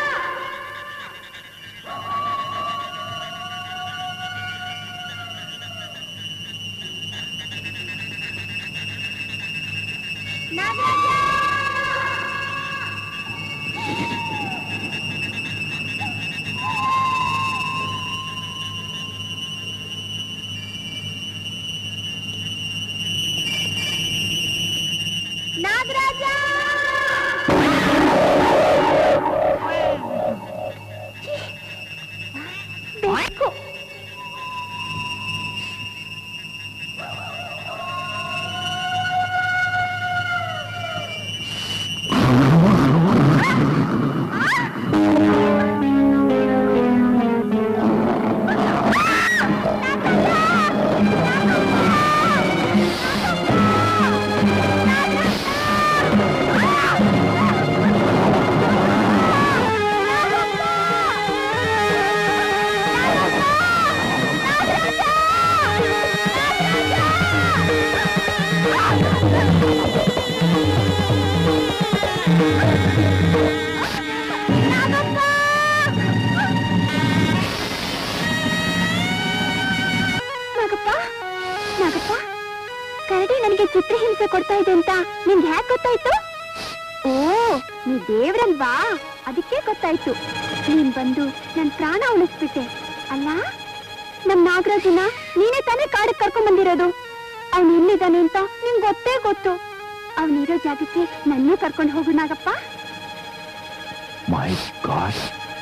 ಚಿತ್ರಹಿಂಸೆ ಕೊಡ್ತಾ ಇದೆ ಅಂತ ನಿಮ್ಗೆ ಹ್ಯಾಕ್ ಗೊತ್ತಾಯ್ತು? ಓ, ನೀ ದೇವ್ರಲ್ವಾ, ಅದಕ್ಕೆ ಗೊತ್ತಾಯ್ತು. ನೀನ್ ಬಂದು ನನ್ ಪ್ರಾಣ ಉಳಿಸ್ಬಿಟ್ಟೆ ಅಲ್ಲ. ನಮ್ ನಾಗರಾಜನ ನೀನೇ ತಾನೇ ಕಾಡಕ್ ಕರ್ಕೊಂಡ್ ಬಂದಿರೋದು. ಅವ್ನು ಎಲ್ಲಿದ್ದಾನೆ ಅಂತ ನಿಮ್ಗೆ ಗೊತ್ತೇ ಗೊತ್ತು. ಅವನಿರೋ ಜಾಗಕ್ಕೆ ನನ್ನೂ ಕರ್ಕೊಂಡು ಹೋಗು ನಾಗಪ್ಪ. ಮೈ ಗಾಡ್,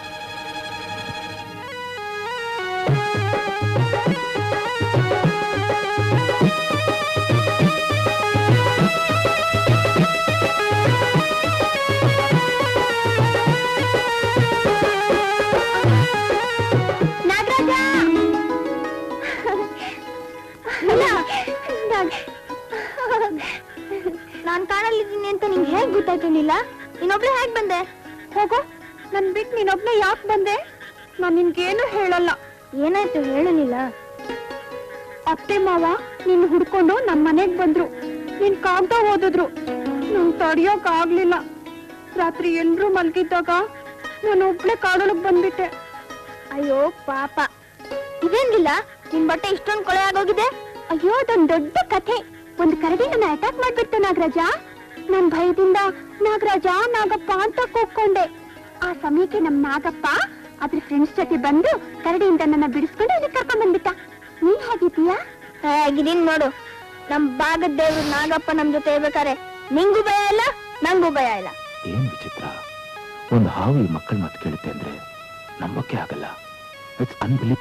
ನಾನ್ ಕಾಣಲಿದ್ದೀನಿ ಅಂತ ನಿಂಗೆ ಹೇಗ್ ಗೊತ್ತಾಯ್ತಿರ್ಲಿಲ್ಲ? ನೀನೊಬ್ಳೆ ಹೇಗ್ ಬಂದೆ? ಹೋಗೋ, ನನ್ ಬಿಟ್ಟು ನೀನೊಬ್ಳೆ ಯಾಕೆ ಬಂದೆ? ನಾನ್ ನಿನ್ಗೇನು ಹೇಳಲ್ಲ. ಏನಾಯ್ತು ಹೇಳಲಿಲ್ಲ? ಅತ್ತೆ ಮಾವ ನಿನ್ ಹುಡ್ಕೊಂಡು ನಮ್ ಮನೆಗ್ ಬಂದ್ರು. ನಿನ್ ಕಾಗ್ದ ಓದಿದ್ರು. ನನ್ ತಡಿಯೋಕ್ ಆಗ್ಲಿಲ್ಲ. ರಾತ್ರಿ ಎಲ್ರೂ ಮಲ್ಗಿದ್ದಾಗ ನಾನು ಒಬ್ಳೆ ಕಾಡೊಳಗ್ ಬಂದ್ಬಿಟ್ಟೆ. ಅಯ್ಯೋ ಪಾಪ, ಇದೇನಿಲ್ಲ ನಿನ್ ಬಟ್ಟೆ ಇಷ್ಟೊಂದು ಕೊಳೆ ಆಗೋಗಿದೆ. ಅಯ್ಯೋ, ಅದೊಂದ್ ದೊಡ್ಡ ಕಥೆ. ಒಂದು ಕರಡಿ ನನ್ನ ಅಟ್ಯಾಕ್ ಮಾಡ್ಬಿಡ್ತು ನಾಗರಾಜ. ನನ್ ಭಯದಿಂದ ನಾಗರಾಜ ನಾಗಪ್ಪ ಅಂತ ಕೂಗ್ಕೊಂಡೆ. ಆ ಸಮಯಕ್ಕೆ ನಮ್ ನಾಗಪ್ಪ ಅದ್ರ ಫ್ರೆಂಡ್ಸ್ ಜೊತೆ ಬಂದು ಕರಡಿಯಿಂದ ನನ್ನ ಬಿಡಿಸ್ಕೊಂಡು ಇಲ್ಲಿ ಕರ್ಕೊಂಡ್ ಬಂದ್ಬಿಟ್ಟ. ನೀನ್ ಹೇಗಿದ್ದೀಯಾ? ಹೇಗಿದ್ದೀನಿ ನೋಡು. ನಮ್ ಭಾಗದ ದೇವ್ರು ನಾಗಪ್ಪ ನಮ್ ಜೊತೆ ಇರ್ಬೇಕಾರೆ ನಿಂಗೂ ಭಯ ಇಲ್ಲ, ನಂಗೂ ಭಯ ಇಲ್ಲ. ಏನ್ ವಿಚಿತ್ರ, ಒಂದು ಹಾವು ಈ ಮಕ್ಕಳ ಮಾತು ಕೇಳುತ್ತೆ ಅಂದ್ರೆ ನಂಬಕ್ಕೆ ಆಗಲ್ಲ. It's unbelieve.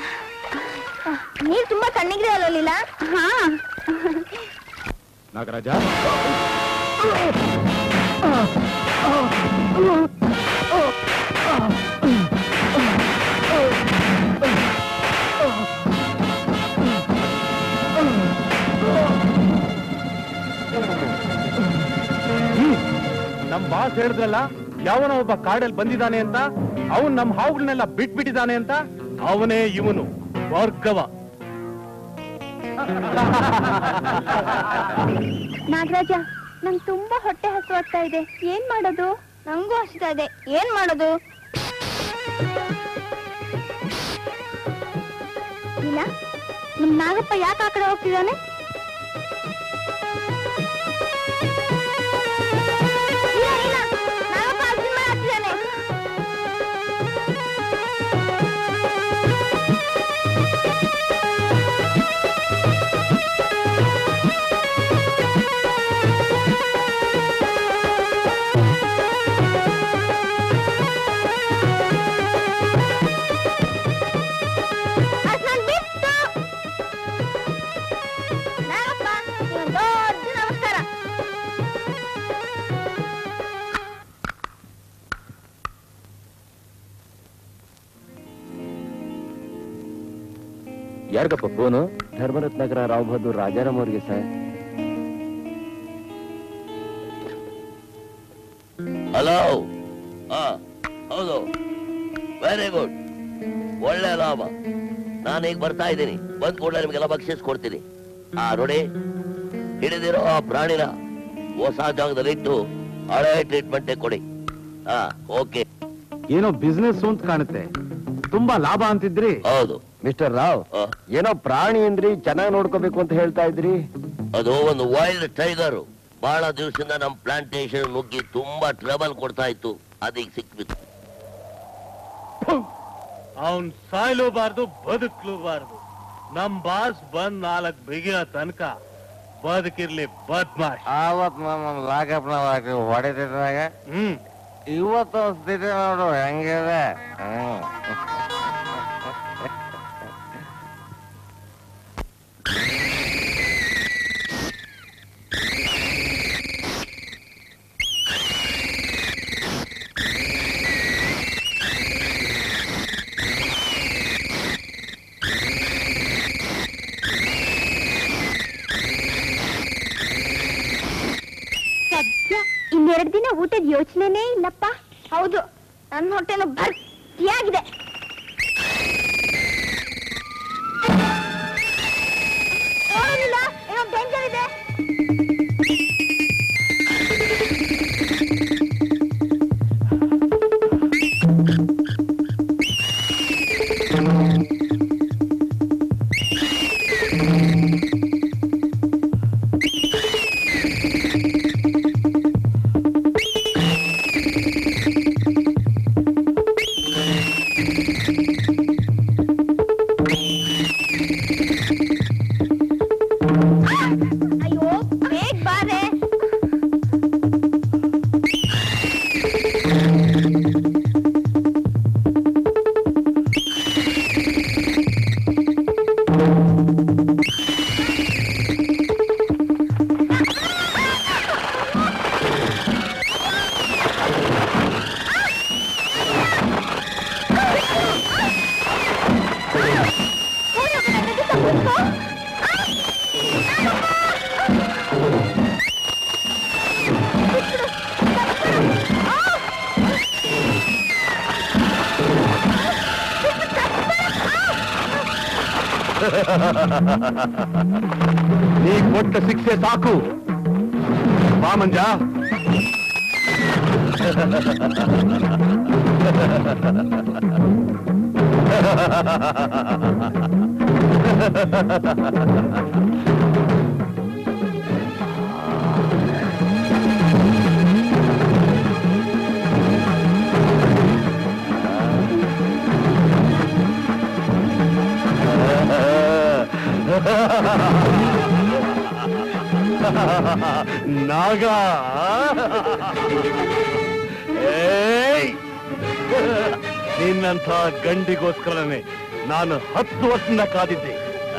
ನೀರ್ ತುಂಬಾ ತಣ್ಣಗಿದೆ ಅಲ್ಲ ಲೀಲಾ? ಹಾ. ನಾಗರಾಜ, ನಮ್ ಬಾಸ್ ಹೇಳಿದ್ರಲ್ಲ, ಯಾವನೋ ಒಬ್ಬ ಕಾಡಲ್ಲಿ ಬಂದಿದ್ದಾನೆ ಅಂತ, ಅವನ್ ನಮ್ ಹಾವುಗಳನ್ನೆಲ್ಲ ಬಿಟ್ಬಿಟ್ಟಿದ್ದಾನೆ ಅಂತ. ಅವನೇ ಇವನು ವರ್ಗವ. ನಾಗರಾಜ, ನಂಗ್ ತುಂಬಾ ಹೊಟ್ಟೆ ಹಸುವಾಗ್ತಾ ಇದೆ. ಏನ್ ಮಾಡೋದು? ನಂಗೂ ಹಸಿತಾ ಇದೆ. ಏನ್ ಮಾಡೋದು? ಇಲ್ಲ, ನಮ್ ನಾಗಪ್ಪ ಯಾಕೆ ಆ ಕಡೆ ಹೋಗ್ತಿದ್ದಾನೆ? ಯಾರಿಗಪ್ಪ ಫೋನು? ಧರ್ಮರತ್ ನಗರ ರಾವ್ ಬಹದ್ದೂರ್ ರಾಜಾರಾಮ್ ಅವ್ರಿಗೆ ಸರ್. ಹಲೋ. ಹೌದು, ವೆರಿ ಗುಡ್, ಒಳ್ಳೆ ಲಾಭ. ನಾನೀಗ ಬರ್ತಾ ಇದ್ದೀನಿ. ಬಂದ್ ಕೂಡಲೇ ನಿಮಗೆಲ್ಲ ಬಕ್ಷಿಸ್ ಕೊಡ್ತೀನಿ. ನೋಡಿ, ಹಿಡಿದಿರೋ ಆ ಪ್ರಾಣಿನ ಹೊಸ ಜಾಗದಲ್ಲಿ ಇಟ್ಟು ಹಳೆ ಟ್ರೀಟ್ಮೆಂಟ್ ಕೊಡಿ. ಓಕೆ. ಏನೋ ಬಿಸ್ನೆಸ್ ಅಂತ ಕಾಣುತ್ತೆ, ತುಂಬಾ ಲಾಭ ಅಂತಿದ್ರಿ. ಹೌದು ಮಿಸ್ಟರ್ ರಾವ್, ಏನೋ ಪ್ರಾಣಿ ಅಂದ್ರಿ, ಚೆನ್ನಾಗಿ ನೋಡ್ಕೋಬೇಕು ಅಂತ ಹೇಳ್ತಾ ಇದ್ರಿ. ಅದು ಒಂದು ವೈಲ್ಡ್ ಟೈಗರ್. ಬಹಳ ದಿವಸದಿಂದ ನಮ್ ಪ್ಲಾಂಟೇಶನ್ ನುಗ್ಗಿ ತುಂಬಾ ಟ್ರಬಲ್ ಕೊಡ್ತಾ ಇತ್ತು. ಅದೀಗ ಸಿಕ್ಬಿತ್ತು. ಅವನ್ ಸಾಯ್ಲೂಬಾರ್ದು, ಬದುಕ್ಲೂಬಾರ್ದು. ನಮ್ ಬಾಸ್ ಬಂದ್ 4 ಬಿಗಿಯ ತನಕ ಬದುಕಿರ್ಲಿ ಬದ್ಮಾಶ್. ಆವತ್ ನಮ್ ಲಾಕಪ್ನ ಹೊಡೆದಿದ್ದಾಗ ಇವತ್ತು ಸ್ಥಿತಿ ನೋಡು ಹೆಂಗಿದೆ. ಇನ್ನೆರಡು ದಿನ ಊಟದ ಯೋಚನೆನೇ ಇಲ್ಲಪ್ಪ. ಹೌದು, ನನ್ನ ಹೊಟ್ಟೆನೂ ಭರ್ತಿಯಾಗಿದೆ. ಏನೋ ಡೇಂಜರ್ ಇದೆ. ನೀ ಕೊಟ್ಟ ಶಿಕ್ಷೆ ಸಾಕು. ಬಾ ಮಂಜ. ನಾಗ ನಿನ್ನಂಥ ಗಂಡಿಗೋಸ್ಕರನೇ ನಾನು 10 ವರ್ಷದಿಂದ ಕಾದಿದ್ದೆ.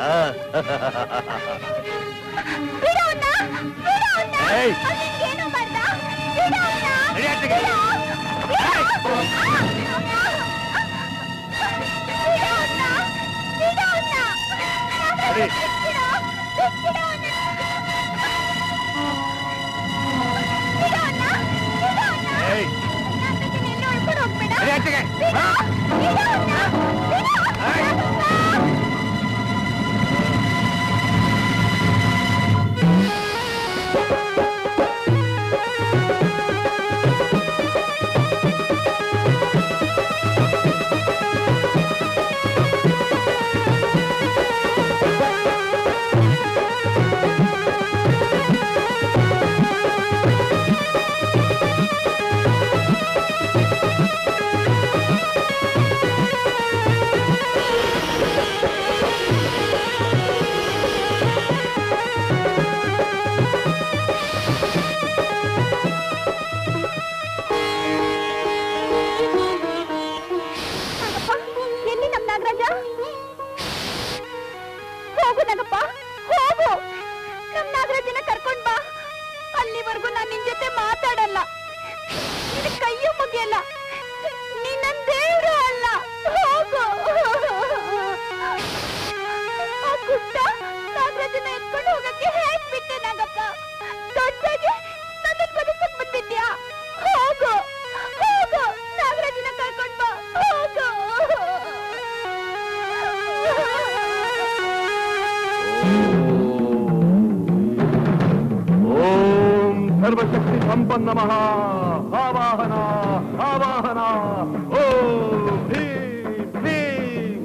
ಸರ್ವಶಕ್ತಿ ಸಂಪನ್ನ ಮಹಾ ಆವಾಹನ ಆವಾಹನ ಓಂ ಭೀಂ ಭೀಂ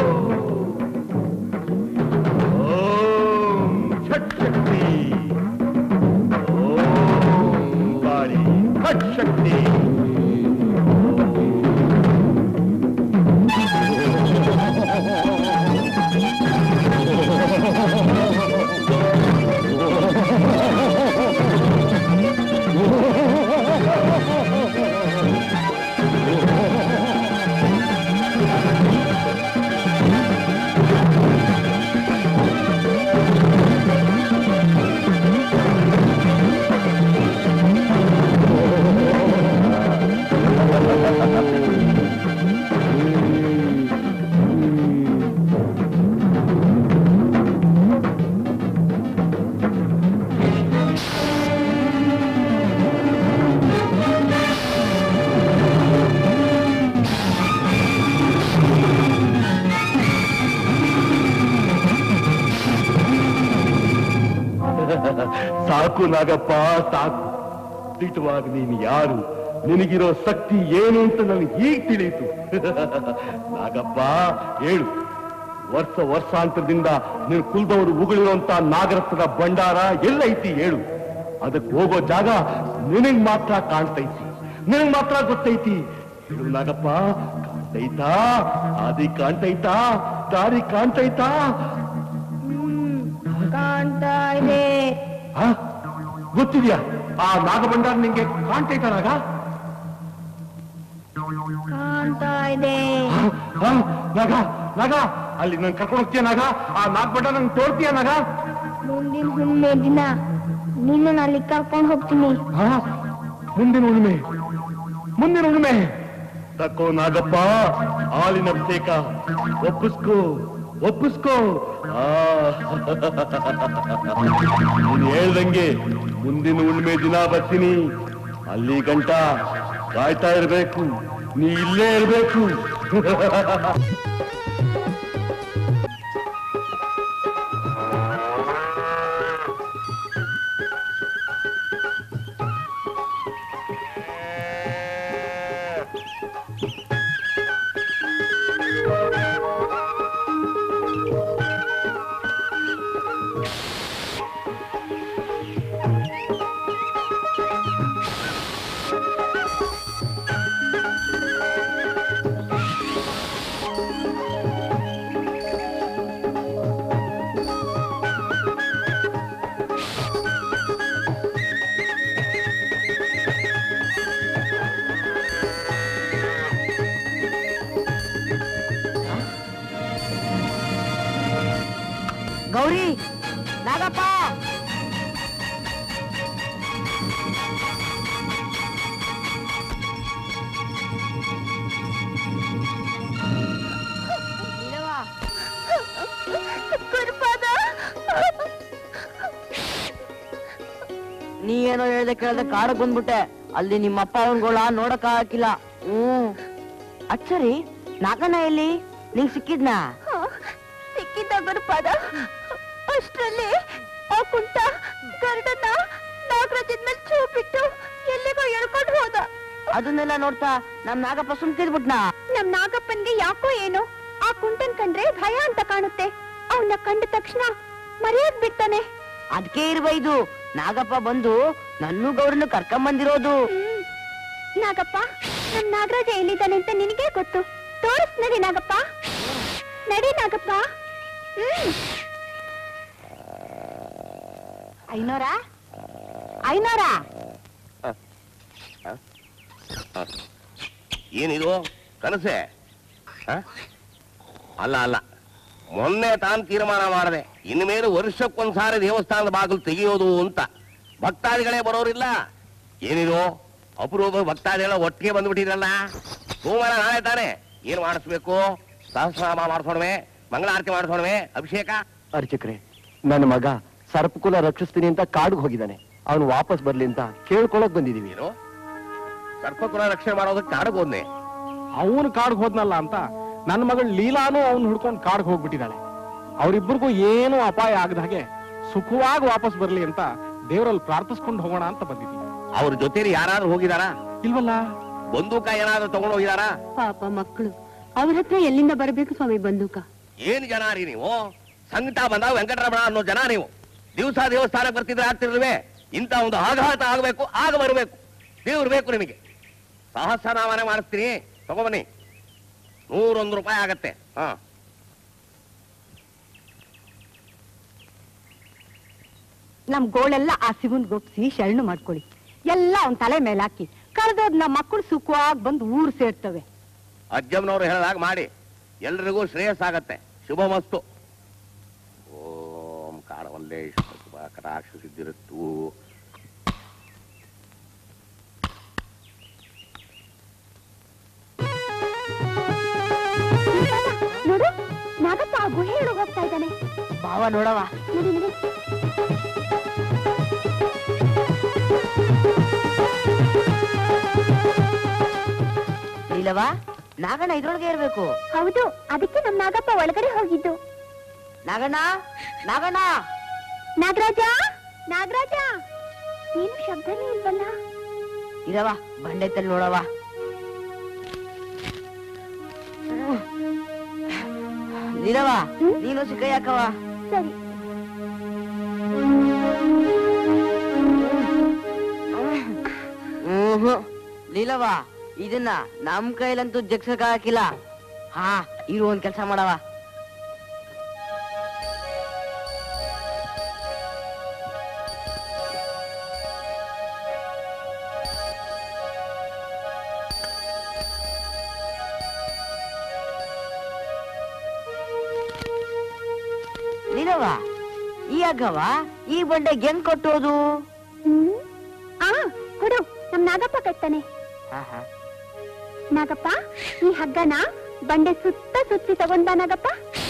ಓಂ ಛಟ್ ಶಕ್ತಿ ಓಂ ಕಾಳಿ ಛಟ್ ಶಕ್ತಿ ಸಾಕು ನಾಗಪ್ಪ ಸಾಕು. ದಿಟ್ಟವಾಗಿ ನೀನು ಯಾರು, ನಿನಗಿರೋ ಶಕ್ತಿ ಏನು ಅಂತ ನನಗೆ ಈಗ ತಿಳಿಯಿತು. ನಾಗಪ್ಪ ಹೇಳು, ವರ್ಷಾಂತರದಿಂದ ನೀನು ಕುಲದವರು ಉಗುಳಿರುವಂತ ನಾಗರತ್ನದ ಭಂಡಾರ ಎಲ್ಲೈತಿ ಹೇಳು. ಅದಕ್ಕೆ ಹೋಗೋ ಜಾಗ ನಿನಗ್ ಮಾತ್ರ ಕಾಣ್ತೈತಿ, ನಿನಗ್ ಮಾತ್ರ ಗೊತ್ತೈತಿ. ಹೇಳು ನಾಗಪ್ಪ, ಕಾಣ್ತೈತಾ? ಆದಿ ಕಾಣ್ತೈತಾ? ದಾರಿ ಕಾಣ್ತೈತಾ? ಕಾಣ್ತಾ ಇದೆ. ಗೊತ್ತಿದ್ಯಾ ಆ ನಾಗಭಂಡಾರ ನಿಂಗೆ ಕಾಣ್ತೈತ ನಾಗ? ಕಾಣ್ತಾ ಇದೆ. ನಾಗ ನಾಗ ಅಲ್ಲಿ ನನ್ ಕರ್ಕೊಂಡು ಹೋಗ್ತೀಯ ನಾಗ? ಆ ನಾಗಭಂಡಾರ ನಂಗೆ ತೋರ್ತೀಯ ನಾಗ? ಮುಂದಿನ ಹುಣ್ಣಿಮೆ ದಿನ ನಿನ್ನ ಅಲ್ಲಿ ಕರ್ಕೊಂಡು ಹೋಗ್ತೀನಿ. ಮುಂದಿನ ಹುಣ್ಣಿಮೆ ತಕ್ಕೋ ನಾಗಪ್ಪ, ಹಾಲಿನ ಅಭಿಷೇಕ ಒಪ್ಪಿಸ್ಕೋ. ನೀನು ಹೇಳ್ದಂಗೆ ಮುಂದಿನ ಹುಣ್ಣಿಮೆ ದಿನ ಬರ್ತೀನಿ. ಅಲ್ಲಿ ಗಂಟ ಕಾಯ್ತಾ ಇರ್ಬೇಕು, ನೀ ಇಲ್ಲೇ ಇರ್ಬೇಕು. ಗೌರಿ ನಾಗಪ್ಪ ನೀ ಏನೋ ಹೇಳ್ದೆ ಕೇಳ್ದೆ ಕಾಡಕ್ ಬಂದ್ಬಿಟ್ಟೆ. ಅಲ್ಲಿ ನಿಮ್ಮಪ್ಪ ಅವನ್ಗೋಳ ನೋಡಕ್ ಹಾಕಿಲ್ಲ. ಅಚ್ಚರಿ ನಾಗಣ್ಣ ಎಲ್ಲಿ ನಿಂಗ್ ಸಿಕ್ಕಿದ್ನಾ? ಸಿಕ್ಕಿದ್ದ ಗುರುಪಾದ. ಅಷ್ಟ್ರಲ್ಲಿ ಆ ಕುಂಟ ಗರುಡನ್ನ ನಾಗರಾಜನ್ ಮೇಲೆ ಚೂಪಿಟ್ಟು ಎಲ್ಲಿಗೋ ಎಳ್ಕೊಂಡು ಹೋದ. ಅದನ್ನೆಲ್ಲ ನೋಡ್ತಾ ನಮ್ ನಾಗಪ್ಪ ಸುಮ್ಕಿದ್ಬಿಟ್ನಾ? ನಮ್ ನಾಗಪ್ಪನ್ಗೆ ಯಾಕೋ ಏನೋ ಆ ಕುಂಟನ್ ಕಂಡ್ರೆ ಭಯ ಅಂತ ಕಾಣುತ್ತೆ. ಅವನ್ನ ಕಂಡ ತಕ್ಷಣ ಮರೆಯಕ್ ಬಿಡ್ತಾನೆ. ಅದಕ್ಕೆ ಇರ್ಬೈದು ನಾಗಪ್ಪ ಬಂದು ನನ್ನೂ ಗೌರನ್ನು ಕರ್ಕೊಂಬಂದಿರೋದು. ನಾಗಪ್ಪ ನಮ್ ನಾಗರಾಜ ಎಲ್ಲಿದ್ದಾನೆ ಅಂತ ನಿನಗೆ ಗೊತ್ತು. ತೋರಿಸ್ ನಡಿ ನಾಗಪ್ಪ, ನಡಿ ನಾಗಪ್ಪ. ಐನೋರ ಐನೋರ ಏನಿದು ಕನಸೆ? ಅಲ್ಲ ಅಲ್ಲ, ಮೊನ್ನೆ ತಾನು ತೀರ್ಮಾನ ಮಾಡಿದೆ ಇನ್ಮೇಲೆ ವರ್ಷಕ್ಕೊಂದ್ಸಾರಿ ದೇವಸ್ಥಾನದ ಬಾಗಿಲು ತೆಗೆಯೋದು ಅಂತ. ಭಕ್ತಾದಿಗಳೇ ಬರೋರಿಲ್ಲ. ಏನಿದು ಅಪರೂಪ ಭಕ್ತಾದಿಗಳ ಒಟ್ಟಿಗೆ ಬಂದ್ಬಿಟ್ಟಿರಲ್ಲ. ಸೋಮವಾರ ನಾಳೆ ತಾನೆ ಏನ್ ಮಾಡಿಸ್ಬೇಕು? ಸಹಸ್ರನಾಮ ಮಾಡಿಸೋಣವೆ, ಮಂಗಳಾರತಿ ಮಾಡಿಸೋಣವೆ, ಅಭಿಷೇಕ. ಅರ್ಚಕ್ರೆ, ನನ್ನ ಮಗ ಸರ್ಪಕುಲ ರಕ್ಷಿಸ್ತೀನಿ ಅಂತ ಕಾಡಿಗೆ ಹೋಗಿದ್ದಾನೆ. ಅವನು ವಾಪಸ್ ಬರ್ಲಿ ಅಂತ ಕೇಳ್ಕೊಳಕ್ ಬಂದಿದೀವಿ. ಏನು ಸರ್ಪಕುಲ ರಕ್ಷಣೆ ಮಾಡೋದಕ್ಕೆ ಕಾಡಿಗೆ ಹೋದ್ನೆ? ಅವನು ಕಾಡ್ಗೆ ಹೋದ್ನಲ್ಲ ಅಂತ ನನ್ನ ಮಗಳು ಲೀಲಾನು ಅವ್ನು ಹುಡ್ಕೊಂಡು ಕಾಡ್ಗೆ ಹೋಗ್ಬಿಟ್ಟಿದ್ದಾಳೆ. ಅವರಿಬ್ಬರಿಗೂ ಏನೂ ಅಪಾಯ ಆಗದ ಹಾಗೆ ಸುಖವಾಗಿ ವಾಪಸ್ ಬರ್ಲಿ ಅಂತ ದೇವರಲ್ಲಿ ಪ್ರಾರ್ಥಿಸ್ಕೊಂಡು ಹೋಗೋಣ ಅಂತ ಬಂದಿದ್ದೀವಿ. ಅವ್ರ ಜೊತೆಲಿ ಯಾರಾದ್ರೂ ಹೋಗಿದಾರಾ? ಇಲ್ವಲ್ಲ. ಬಂದೂಕ ಏನಾದ್ರೂ ತಗೊಂಡು ಹೋಗಿದಾರಾ? ಪಾಪ ಮಕ್ಕಳು, ಅವ್ರ ಹತ್ರ ಎಲ್ಲಿಂದ ಬರಬೇಕು ಸ್ವಾಮಿ ಬಂದೂಕ? ಏನ್ ಜನ ರೀ ನೀವು? ಸಂಕಟ ಬಂದಾಗ ವೆಂಕಟರಮಣ ಅನ್ನೋ ಜನ ನೀವು. ದಿವಸ ದೇವಸ್ಥಾನಕ್ಕೆ ಬರ್ತಿದ್ರೆ ಆಗ್ತಿರ್ಲಿವೆ. ಇಂಥ ಒಂದು ಆಘಾತ ಆಗಬೇಕು, ಆಗ ಬರಬೇಕು. ದೇವ್ರು ಬೇಕು ನಿಮಗೆ. ಸಹಸ್ರನಾಮನೆ ಮಾಡಿಸ್ತೀನಿ, ತಗೊಬನ್ನಿ. 101 ರೂಪಾಯಿ ಆಗತ್ತೆ. ನಮ್ ಗೋಳೆಲ್ಲ ಆ ಶಿವನ್ ಗೊಪ್ಸಿ ಶರಣು ಮಾಡ್ಕೊಳ್ಳಿ. ಎಲ್ಲ ಅವನ್ ತಲೆ ಮೇಲೆ ಹಾಕಿ ಕಳೆದೋದ್ ನಮ್ಮ ಮಕ್ಕಳು ಸುಖವಾಗಿ ಬಂದು ಊರು ಸೇರ್ತವೆ. ಅಜ್ಜಮ್ಮನವ್ರು ಹೇಳಿದಾಗ ಮಾಡಿ. ಎಲ್ರಿಗೂ ಶ್ರೇಯಸ್ಸಾಗತ್ತೆ. ಶುಭಮಸ್ತು. ಓಂ ಕಾಳವಲ್ಲೇ ಕಟಾಕ್ಷ ಸಿದ್ಧಿರತ್ತು. ನೋಡು, ನಾಗಪ್ಪ ಆ ಗುಹೆ ಒಳಗೆ ಹೋಗ್ತಾ ಇದ್ದಾನೆ. ಬಾವ ನೋಡವ. ನಡಿ ನಡಿ. ಇಲ್ಲವಾ ನಾಗಣ್ಣ ಇದ್ರೊಳಗೆ ಇರ್ಬೇಕು. ಹೌದು, ಅದಕ್ಕೆ ನಮ್ ನಾಗಪ್ಪ ಒಳಗಡೆ ಹೋಗಿದ್ದು. ನಾಗಣ್ಣ ನಾಗಣ್ಣ ನಾಗರಾಜ ನಾಗರಾಜ, ಏನು ಶಬ್ದನೇ ಇಲ್ವಲ್ಲ? ಇರವ ಬಂಡೆತ್ತಲ್ಲಿ ನೋಡವ. ನೀರವ ನೀನು ಸಿಕ್ಕ ಯಾಕವ? ಸರಿ. ಲೀಲವ ಇದನ್ನ ನಮ್ ಕೈಲಂತೂ ಜಗ್ಸಕ್ ಹಾಕಿಲ್ಲ. ಹಾ ಇರು ಒಂದ್ ಕೆಲ್ಸ ಮಾಡವ. ಲೀಲವ ಈ ಅಗ್ಗವ ಈ ಬಂಡೆಗೆ ಹೆಂಗ್ ಕೊಟ್ಟೋದು? ಕೊಡು, ನಮ್ ನಾಗಪ್ಪ ಕಟ್ತಾನೆ. ನಾಗಪ್ಪ, ಈ ಹಗ್ಗನ ಬಂಡೆ ಸುತ್ತ ಸುತ್ತಿ ತಗೊಂಡ್ ಬಾ ನಾಗಪ್ಪ.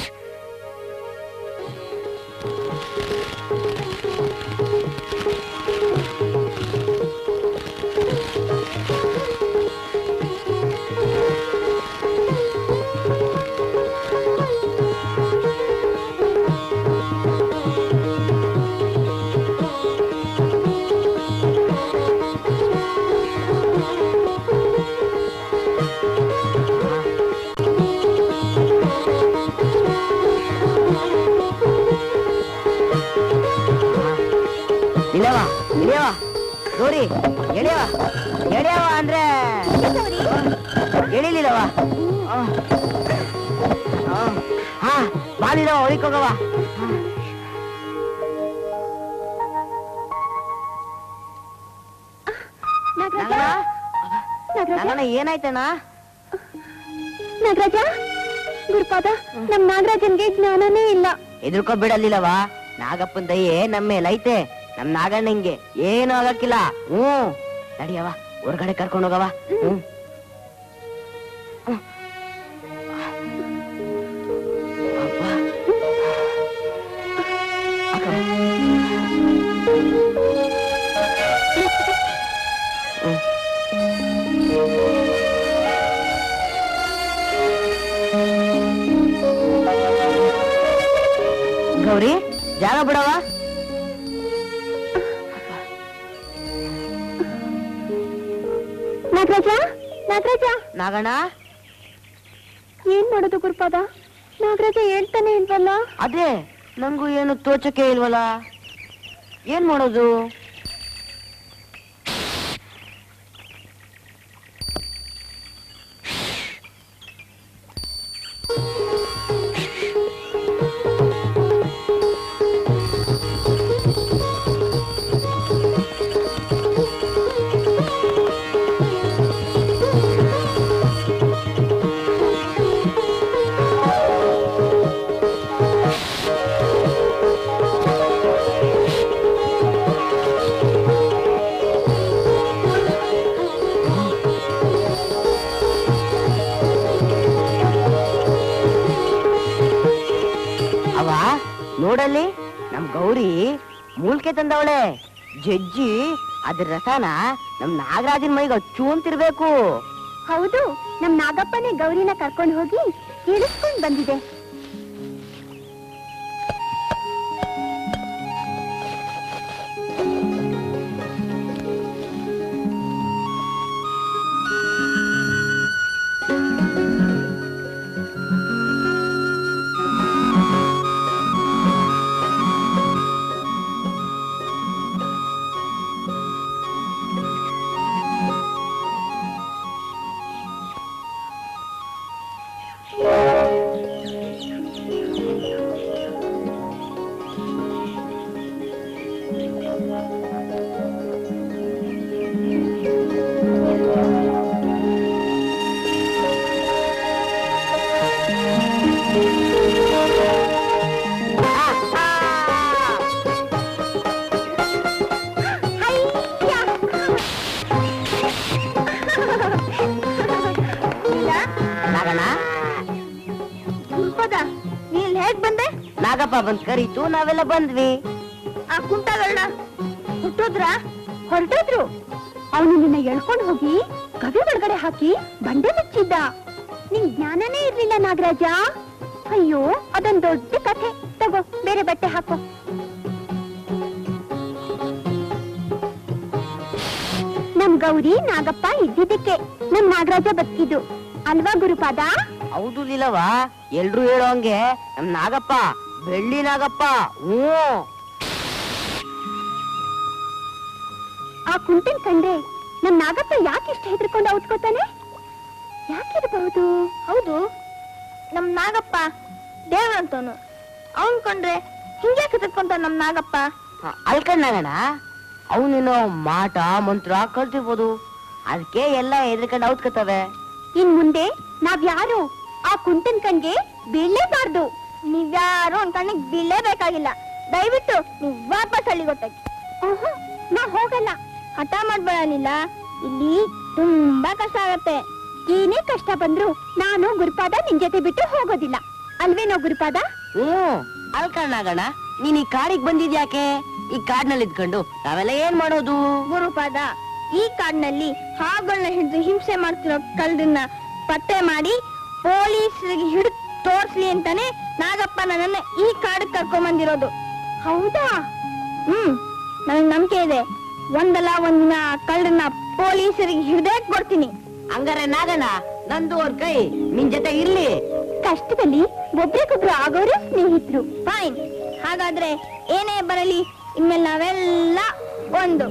ಇಲ್ಲವ ಇಳಿಯವ ಗೌರಿ, ಎಳೆಯವ ಎಳೆಯವ ಅಂದ್ರೆ ಎಳಿಲಿಲ್ಲವ. ಹಾ ಬಾಲಿಲ್ಲವ, ಒಳಿಕೋಗವ. ನಾಗಣ್ಣ ಏನಾಯ್ತಣ್ಣ? ನಾಗರಾಜ, ಗುರುಪಾದ, ನಮ್ ನಾಗರಾಜನ್ಗೆ ಜ್ಞಾನನೇ ಇಲ್ಲ. ಹೆದರ್ಕೊಬಿಡಲಿಲ್ಲವಾ? ನಾಗಪ್ಪನ ದಯೆ ನಮ್ಮ ಮೇಲೈತೆ. ನಮ್ ನಾಗಣ್ಣಂಗೆ ಏನು ಆಗಕ್ಕಿಲ್ಲ. ನಡಿಯವ, ಹೊರಗಡೆ ಕರ್ಕೊಂಡು ಹೋಗವ. ಗೌರಿ, ಜಾಗ ಬಿಡವ. ನಾಗರಾಜ, ನಾಗರಾಜ. ನಾಗಣ್ಣ, ಏನ್ ಮಾಡೋದು ಗುರುಪಾದ? ನಾಗರಾಜ ಹೇಳ್ತಾನೆ ಇಲ್ವಲ್ಲ? ಅದೇ ನಂಗೂ ಏನು ತೋಚಕ್ಕೆ ಇಲ್ವಲ್ಲ. ಏನ್ ಮಾಡೋದು? ನೋಡಲ್ಲಿ, ನಮ್ ಗೌರಿ ಮೂಲ್ಕೆ ತಂದವಳೆ. ಜಜ್ಜಿ ಅದ್ರ ರಸನ ನಮ್ ನಾಗರಾಜನ್ ಮೈಗೆ ಅಚ್ಚು ಅಂತಿರ್ಬೇಕು. ಹೌದು, ನಮ್ ನಾಗಪ್ಪನೇ ಗೌರಿನ ಕರ್ಕೊಂಡು ಹೋಗಿ ಇಳಿಸ್ಕೊಂಡ್ ಬಂದಿದೆ. ನಾಗಪ್ಪ ಬಂದ್ ಕರೀತು, ನಾವೆಲ್ಲ ಬಂದ್ವಿ. ಆ ಕುಂಟಗಳನ್ನ ಹೊರಟೋದ್ರು. ಅವನು ನಿನ್ನ ಎಳ್ಕೊಂಡು ಹೋಗಿ ಕವಿ ಒಳಗಡೆ ಹಾಕಿ ಬಂಡೆ ಮುಚ್ಚಿದ್ದ. ನಿನ್ ಜ್ಞಾನನೇ ಇರ್ಲಿಲ್ಲ ನಾಗರಾಜ. ಅಯ್ಯೋ, ಅದೊಂದ್ ದೊಡ್ಡ ಕಥೆ. ತಗೋ, ಬೇರೆ ಬಟ್ಟೆ ಹಾಕೋ. ನಮ್ ಗೌರಿ ನಾಗಪ್ಪ ಇದ್ದಿದ್ದಕ್ಕೆ ನಮ್ ನಾಗರಾಜ ಬದುಕಿದ್ದು ಅಲ್ವಾ ಗುರುಪಾದ? ಹೌದು ಇಲ್ಲವಾ? ಎಲ್ರು ಹೇಳೋ ಹಂಗೆ ನಮ್ ನಾಗಪ್ಪ ಬೆಳ್ಳಿ ನಾಗಪ್ಪ. ಆ ಕುಂಟನ್ ಕಂಡ್ರೆ ನಮ್ ನಾಗಪ್ಪ ಯಾಕಿಷ್ಟ ಹೆದರ್ಕೊಂಡು ಔತ್ಕೋತಾನೆ? ಯಾಕಿರಬಹುದು? ಹೌದು, ನಮ್ ನಾಗಪ್ಪ ದೇವ್ರಂತವನು. ಅವನ್ ಕಂಡ್ರೆ ಹಿಂಗೆ ಹೆದರ್ಕೊಂತ ನಮ್ ನಾಗಪ್ಪ. ಅಲ್ಕಂಡಾಗಣ, ಅವನೇನೋ ಮಾಟ ಮಂತ್ರ ಕಲ್ತಿರ್ಬೋದು. ಅದಕ್ಕೆ ಎಲ್ಲ ಹೆದರ್ಕೊಂಡು ಔತ್ಕೋತವೆ. ಇನ್ ಮುಂದೆ ನಾವ್ಯಾರು ಆ ಕುಂಟನ್ ಕಣ್ಗೆ ಬೀಳಲೇಬಾರ್ದು. ನೀವ್ಯಾರು ಒಂದ್ ಕಣ್ಣಿಗೆ ಬೀಳಲೇಬೇಕಾಗಿಲ್ಲ. ದಯವಿಟ್ಟು ನೀವ್ ವಾಪಸ್ ಹಳ್ಳಿ ಗೊತ್ತಾಗಿ. ನಾ ಹೋಗಲ್ಲ. ಹಠ ಮಾಡ್ಬೇಡಲಿಲ್ಲ, ಇಲ್ಲಿ ತುಂಬಾ ಕಷ್ಟ ಆಗತ್ತೆ. ಏನೇ ಕಷ್ಟ ಬಂದ್ರು ನಾನು ಗುರುಪಾದ ನಿನ್ ಜೊತೆ ಬಿಟ್ಟು ಹೋಗೋದಿಲ್ಲ. ಅಲ್ವೇನೋ ಗುರುಪಾದ? ಅಲ್ಕಣ್ಣಾಗಣ, ನೀನ್ ಈ ಕಾಡಿಗೆ ಬಂದಿದ್ಯಾಕೆ? ಈ ಕಾಡ್ನಲ್ಲಿ ಇದ್ಕೊಂಡು ನಾವೆಲ್ಲ ಏನ್ ಮಾಡೋದು? ಗುರುಪಾದ, ಈ ಕಾಡ್ನಲ್ಲಿ ಹಾವುಗಳನ್ನ ಹಿಡಿದು ಹಿಂಸೆ ಮಾಡ್ತಿರೋ ಕಳ್ಳರನ್ನ ಪತ್ತೆ ಮಾಡಿ ಪೊಲೀಸರಿಗೆ ಹಿಡಿದು ತೋರ್ಸ್ಲಿ ಅಂತಾನೆ ನಾಗಪ್ಪ ನನ್ನ ಈ ಕಾಡಿಗೆ ಕರ್ಕೊಂಡ್ ಬಂದಿರೋದು. ಹೌದಾ? ನನಗ್ ನಂಬಿಕೆ ಇದೆ. ಒಂದಲ್ಲ ಒಂದಿನ ಕಳ್ಳರನ್ನ ಪೊಲೀಸರಿಗೆ ಹಿಡ್ದೇ ಕೊಡ್ತೀನಿ. ಹಂಗಾರೆ ನಾಗಣ್ಣ, ನಂದು ಅವ್ರ ಕೈ ನಿನ್ ಜೊತೆ ಇರ್ಲಿ. ಕಷ್ಟದಲ್ಲಿ ಒಬ್ರಿಗೊಬ್ರು ಆಗೋರು ಸ್ನೇಹಿತರು. ಫೈನ್. ಹಾಗಾದ್ರೆ ಏನೇ ಬರಲಿ, ಇನ್ಮೇಲೆ ನಾವೆಲ್ಲ ಒಂದು.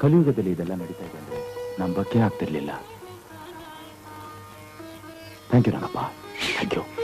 ಕಲಿಯುಗದಲ್ಲಿ ಇದೆಲ್ಲ ನಡೀತಾ ಇದೆ ಅಂದ್ರೆ ನಂಬಕ್ಕೆ ಆಗ್ತಿರ್ಲಿಲ್ಲ. Thank you Rangappa, thank you.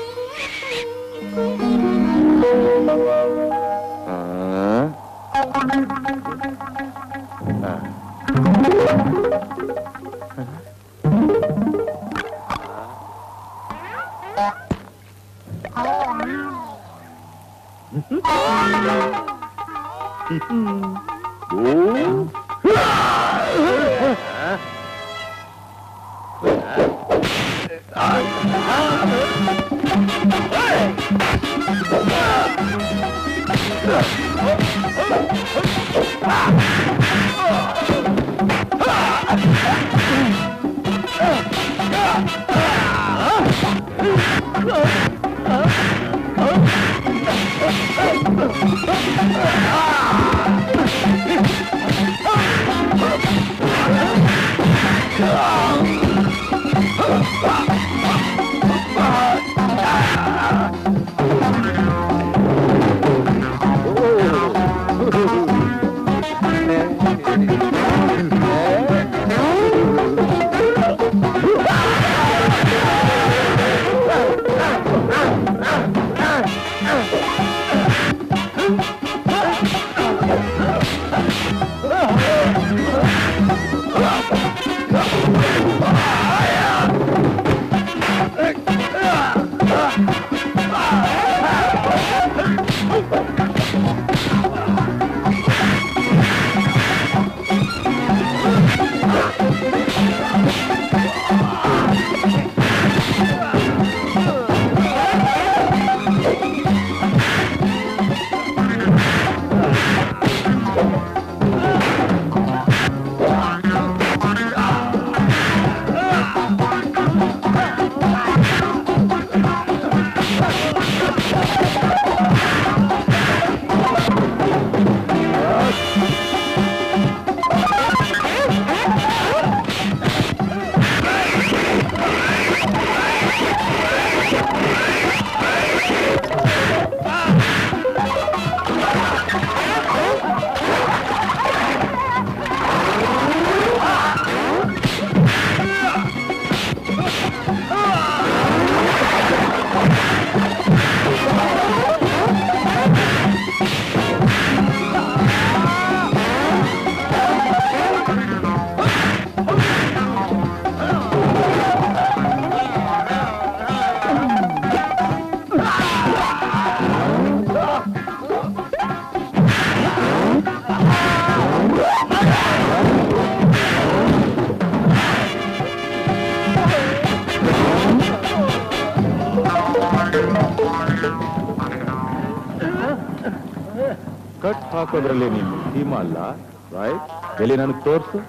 Cut ಹಾಕೋದ್ರಲ್ಲಿ ನೀನು ಸೀಮಾ ಅಲ್ಲ, ರೈಟ್? ಎಲ್ಲಿ ನನಗೆ ತೋರ್ಸು.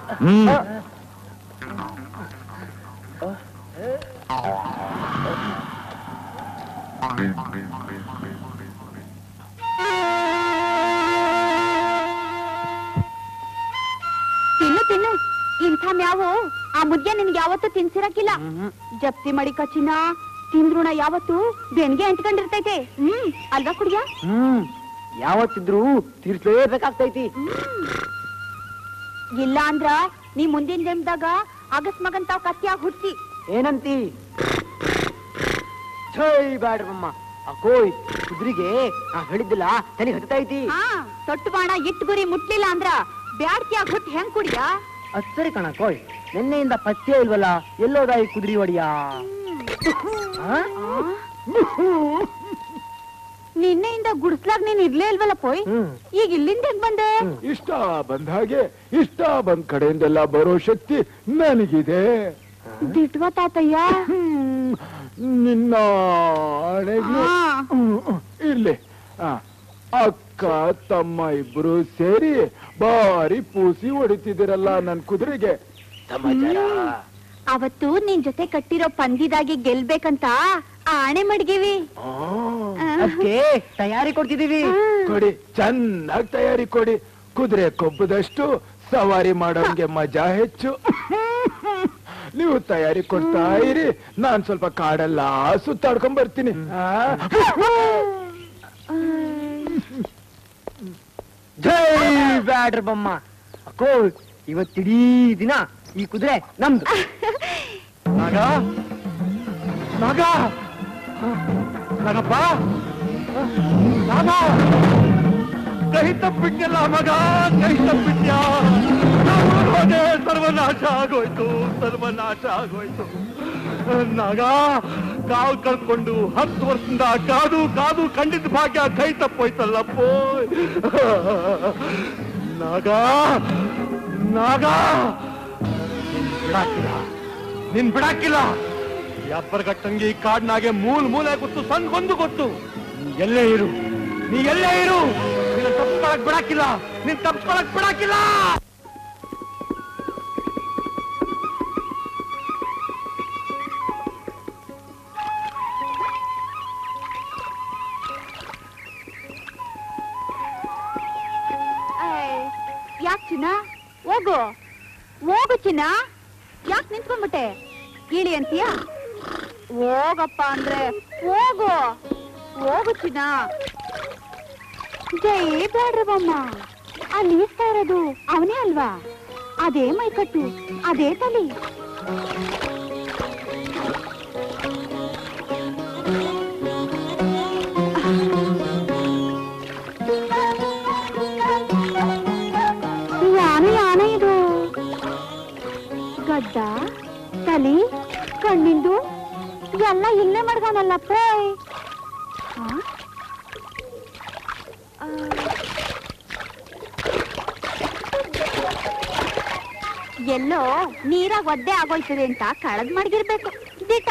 ತಿನ್ನು ತಿನ್ನು, ಇಂಥ ಮ್ಯಾವು ಆ ಮುದ್ದೆ ನಿನ್ಗೆ ಯಾವತ್ತೂ ತಿನ್ಸಿರಕ್ಕಿಲ್ಲ. ಜಪ್ತಿ ಮಾಡಿ ಕಚಿನ ತಿಂದ್ರುಣ ಯಾವತ್ತು ಬೆನ್ಗೆ ಅಂಟ್ಕೊಂಡಿರ್ತೈತೆ. ಅಲ್ವಾ ಕುಡಿಯ? ಯಾವತ್ತಿದ್ರು ತೀರ್ಸ್ಲೇಬೇಕಾಗ್ತೈತಿ. ಇಲ್ಲ ಅಂದ್ರ ನೀ ಮುಂದಿನ ಜನ್ಮದಾಗ ಅಗಸ್ಮಗನ್ ತಾವ್ ಕತ್ತಿಯಾಗಿ ಹುಟ್ಟಿ. ಏನಂತಿ? ಛೈ ಬ್ಯಾಡ್ರಮ್ಮ, ಅಕೋಯ್ ಕುದ್ರಿಗೆ ನಾ ಹೇಳಿದ್ದಿಲ್ಲ ತನಿಗೆ ಹತ್ತೈತಿ. ತೊಟ್ಟು ಬಾಣ ಇಟ್ಟು ಗುರಿ ಮುಟ್ಲಿಲ್ಲ ಅಂದ್ರ ಬ್ಯಾಡ್ತಿಯಾಗಿ ಹುಟ್ಟಿ ಹೆಂಗ್ ಕುಡಿಯ? ಅದ್ ಸರಿ ಕಣ ಕೋಯ್, ನಿನ್ನೆಯಿಂದ ಪತ್ತೆ ಇಲ್ವಲ್ಲ, ಎಲ್ಲೋದಾಯಿ ಕುದ್ರಿ ಒಡಿಯ? ನಿನ್ನೆಯಿಂದ ಗುಡ್ಸ್ಲಾಗ್ ನೀನ್ ಇರ್ಲೇ ಇಲ್ವಲ್ಲ ಪೋಯ್, ಈಗ ಇಲ್ಲಿಂದ ಹೆಂಗ್ ಬಂದೆ? ಇಷ್ಟ ಬಂದ ಹಾಗೆ ಇಷ್ಟ ಬಂದ್ ಕಡೆಯಿಂದೆಲ್ಲ ಬರೋ ಶಕ್ತಿ ನನಗಿದೆ. ದಿಟ್ವ ತಾತಯ್ಯ. ನಿನ್ನ ಆಣೆಗೆ ಇರ್ಲಿ. ಅಕ್ಕ ತಮ್ಮ ಇಬ್ರು ಸೇರಿ ಬಾರಿ ಪೂಸಿ ಹೊಡಿತಿದಿರಲ್ಲ ನನ್ ಕುದುರೆಗೆ. ಅವತ್ತು ನಿನ್ ಜೊತೆ ಕಟ್ಟಿರೋ ಪಂದಿದಾಗಿ ಗೆಲ್ಬೇಕಂತ ಆಣೆ ಮಡ್ಗಿವಿ. ಅದಕ್ಕೆ ತಯಾರಿ ಕೊಡ್ತಿದೀವಿ. ಕೊಡಿ, ಚೆನ್ನಾಗಿ ತಯಾರಿ ಕೊಡಿ. ಕುದುರೆ ಕೊಬ್ಬದಷ್ಟು ಸವಾರಿ ಮಾಡೋಂಗೆ ಮಜಾ ಹೆಚ್ಚು. ನೀವು ತಯಾರಿ ಕೊಡ್ತಾ ಇರಿ, ನಾನ್ ಸ್ವಲ್ಪ ಕಾಡೆಲ್ಲ ಸುತ್ತಾಡ್ಕೊಂಡ್ ಬರ್ತೀನಿ. ಜೈ ಬ್ಯಾಡ್ರ ಬಮ್ಮ. ಅಕ್ಕೋ ಇವತ್ತಿಡೀ ದಿನ ಈ ಕುದುರೆ ನಮ್ದು. ನಾಗ ನಾಗ ನಾಗಪ್ಪ ನಾಗ ಕೈ ತಪ್ಪಿಟ್ಟಿಲ್ಲ ಮಗ, ಕೈ ತಪ್ಪಿಟ್ಯ. ಹೋದೆ, ಸರ್ವನಾಶ ಆಗೋಯ್ತು, ಸರ್ವನಾಶ ಆಗೋಯ್ತು. ನಾಗ ಕಾವು ಕಳ್ಕೊಂಡು 10 ವರ್ಷದಿಂದ ಕಾದು ಕಾದು ಕಂಡಿದ್ದ ಭಾಗ್ಯ ಕೈ ತಪ್ಪೋಯ್ತಲ್ಲಪ್ಪೋ. ನಾಗ ನಾಗ ನಿನ್ ಬಿಡಾಕಿಲ್ಲ. ಅಬ್ಬರಗಟ್ಟಂಗೆ ಈ ಕಾಡ್ನಾಗೆ ಮೂಲೆ ಗೊತ್ತು, ಸಣ್ಣ ಗೊತ್ತು. ನೀ ಎಲ್ಲೇ ಇರು, ನೀ ಎಲ್ಲೇ ಇರು, ನೀನು ತಪ್ಪಿಸ್ಕೊಳಕ್ ಬಿಡಾಕಿಲ್ಲ, ನೀನ್ ತಪ್ಪಿಸ್ಕೊಳಕ್ ಬಿಡಾಕಿಲ್ಲ. ಯಾಕೆ ಚಿನ್ನ? ಹೋಗು ಹೋಗು ಚಿನ್ನ, ಯಾಕೆ ನಿಂತ್ಕೊಂಡ್ಬಿಟ್ಟೆ? ಇಳಿ ಅಂತೀಯ? ಹೋಗಪ್ಪ ಅಂದ್ರೆ ಹೋಗು ಹೋಗು ಚಿನ್ನ. ಜೈ ಬೇಡ್ರವಮ್ಮ, ಅಲ್ಲಿ ಈಸ್ತಾ ಇರೋದು ಅವನೇ ಅಲ್ವಾ? ಅದೇ ಮೈಕಟ್ಟು, ಅದೇ ತಲೆ. ಯಾನ ಇದು ಗಡ್ಡ ತಲಿ ಕಣ್ಣಿಂದು ಎಲ್ಲ ಇಲ್ಲೇ ಮಾಡ್ದಾನಲ್ಲಪ್ಪ. ಎಲ್ಲೋ ನೀರಾಗ ಒದ್ದೆ ಆಗೋಯ್ತದೆ ಅಂತ ಕಳದ್ ಮಡಗಿರ್ಬೇಕು ದಿಟ.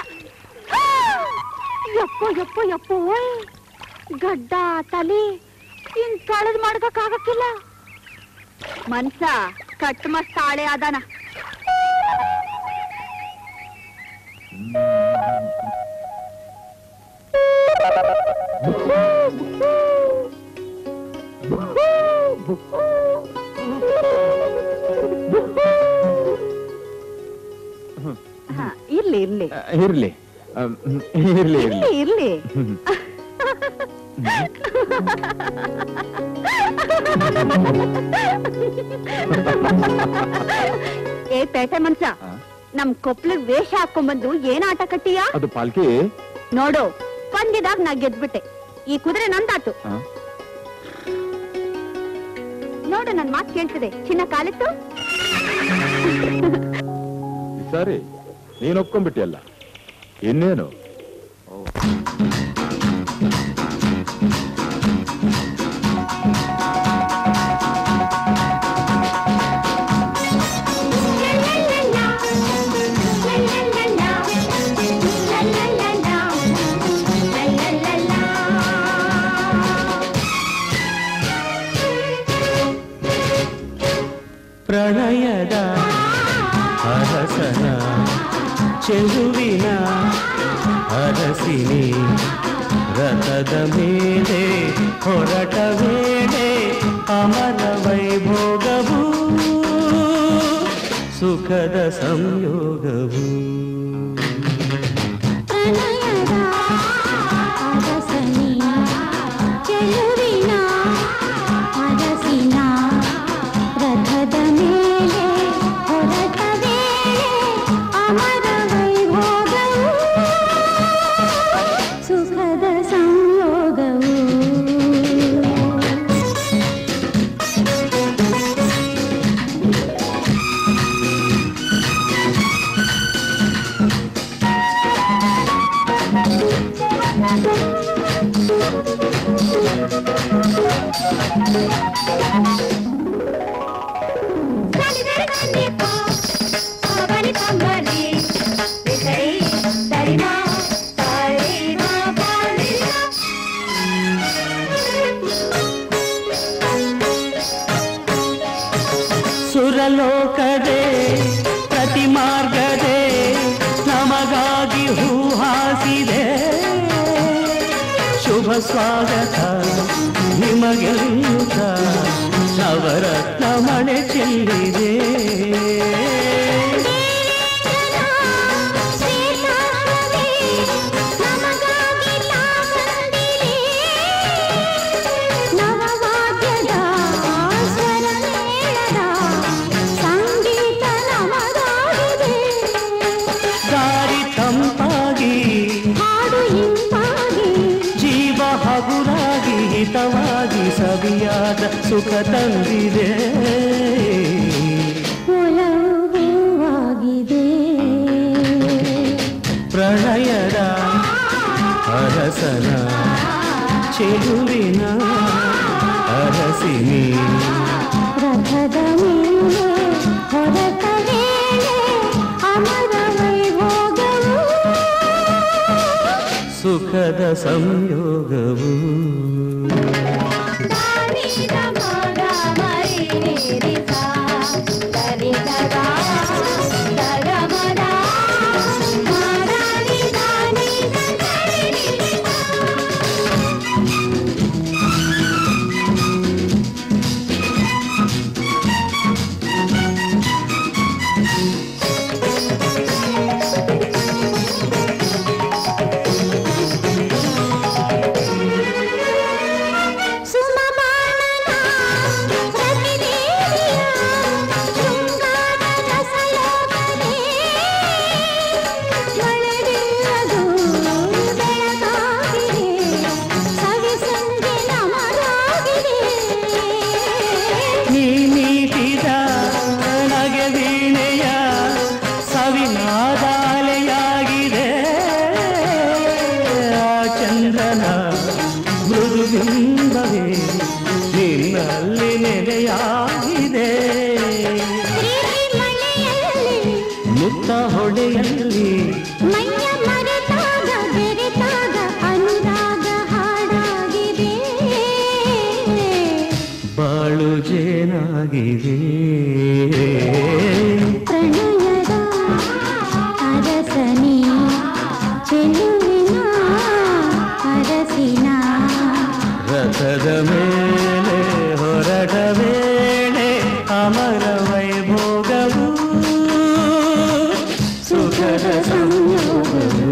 ಯಪ್ಪೋ ಯಪ್ಪೋ ಯಪ್ಪೋ, ಗಡ್ಡ ತಲಿ ಇನ್ ಕಳದ್ ಮಾಡ್ಕಕ್ಕಾಗಕ್ಕಿಲ್ಲ. ಮನ್ಸ ಕಟ್ ಮಸ್ತ್ ಆಳೆ ಆದಾನ. ಇರ್ಲಿ ಇರ್ಲಿ ಇರ್ಲಿ ಇರ್ಲಿ ಇರ್ಲಿ ಇರ್ಲಿ. ಏ ಪೇಟೆ ಮನ್ಸ, ನಮ್ ಕೊಪ್ಲಗ್ ವೇಷ ಹಾಕೊಂಡ್ಬಂದು ಏನ್ ಆಟ ಕಟ್ಟಿಯಾ? ಅದು ಪಾಲ್ಕಿ ನೋಡು, ಪಂದ್ಯದಾಗ ನಾ ಗೆದ್ಬಿಟ್ಟೆ. ಈ ಕುದುರೆ ನಂದಾತು. ನೋಡು, ನನ್ ಮಾತು ಕೇಳ್ತಿದೆ. ಚಿನ್ನ ಕಾಲಿತ್ತು. ಸರಿ, ನೀನ್ ಒಪ್ಕೊಂಡ್ಬಿಟ್ಟಿಯಲ್ಲ, ಇನ್ನೇನು? ಪ್ರಣಯದ ಅರಸನ ಚೆಲುವಿನ ಅರಸಿನಿ ರಥದ ಮೇಲೆ ಹೊರಟ ವೇಳೆ ಅಮರ ವೈಭೋಗವು ಸುಖದ ಸಂಯೋಗವು. ಸುರಲೋಕದೆ ಪ್ರತಿ ಮಾರ್ಗದೆ ನಮಗಾಗಿ ಹೂ ಹಾಸಿದೆ. ಶುಭ ಸ್ವಾಗತ ನಿಮಗೆಲ್ಲುತ್ತ ನವರತ್ನ ಮಣೆ ಚೆಲ್ಲಿದೆ. ಸಂಗ ಹಗುರಾಗಿ ಹಿತವಾಗಿ ಸವಿಯಾದ ಸುಖ ತಂದಿದೆ. ಒಲವಾಗಿದೆ ಪ್ರಣಯದ ಅರಸನ ಚೆಲುವಿನ ಅರಸಿನಿ ರಥದ ಮೇಲೆ ಹೊರಟ ವೇಳೆ ಅಮರ ವೈಭೋಗವು ಸುಖದ ಸಂಯೋಗವು. ಮುತ್ತ ಹೊಳೆಯಲ್ಲಿ ಮೈಯ ಮರೆತಾಗ ಬೆರೆತಾಗ ಅನುರಾಗ ಹಾಡಾಗಿದೆ. ಬಾಳು ಜೇನಾಗಿದೆ. ಪ್ರಣಯದ ಅರಸನಿ ಚೆಲುವಿನ ಅರಸಿನ ರಥದ ಮೇಲೆ ಹೊರಟ ವೇಳೆ ಅಮರ ವೈಭೋಗವು ಸುಖದ ಸಂಯೋಗವು.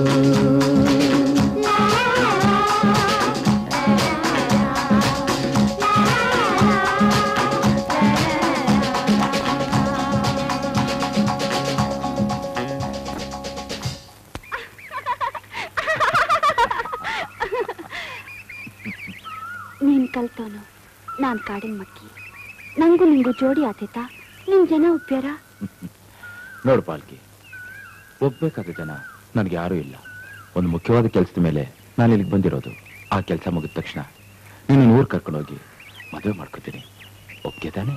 ನೀನ್ ಕಲ್ತವನು ನಾನ್ ಕಾಡಿನ ಮಕ್ಕಿ. ನಂಗೂ ನಿಂಗೂ ಜೋಡಿ ಆತೈತಾ? ನಿಮ್ ಜನ ಒಪ್ಪ್ಯಾರ? ನೋಡು ಪಾಲ್ಕಿ, ಒಪ್ಬೇಕಾದ ಜನ ನನಗೆ ಯಾರೂ ಇಲ್ಲ. ಒಂದು ಮುಖ್ಯವಾದ ಕೆಲಸದ ಮೇಲೆ ನಾನು ಇಲ್ಲಿಗೆ ಬಂದಿರೋದು. ಆ ಕೆಲಸ ಮುಗಿದ ತಕ್ಷಣ ನೀನು ಊರು ಕರ್ಕೊಂಡೋಗಿ ಮದುವೆ ಮಾಡ್ಕೊತೀನಿ. ಒಪ್ಗೆ ತಾನೆ?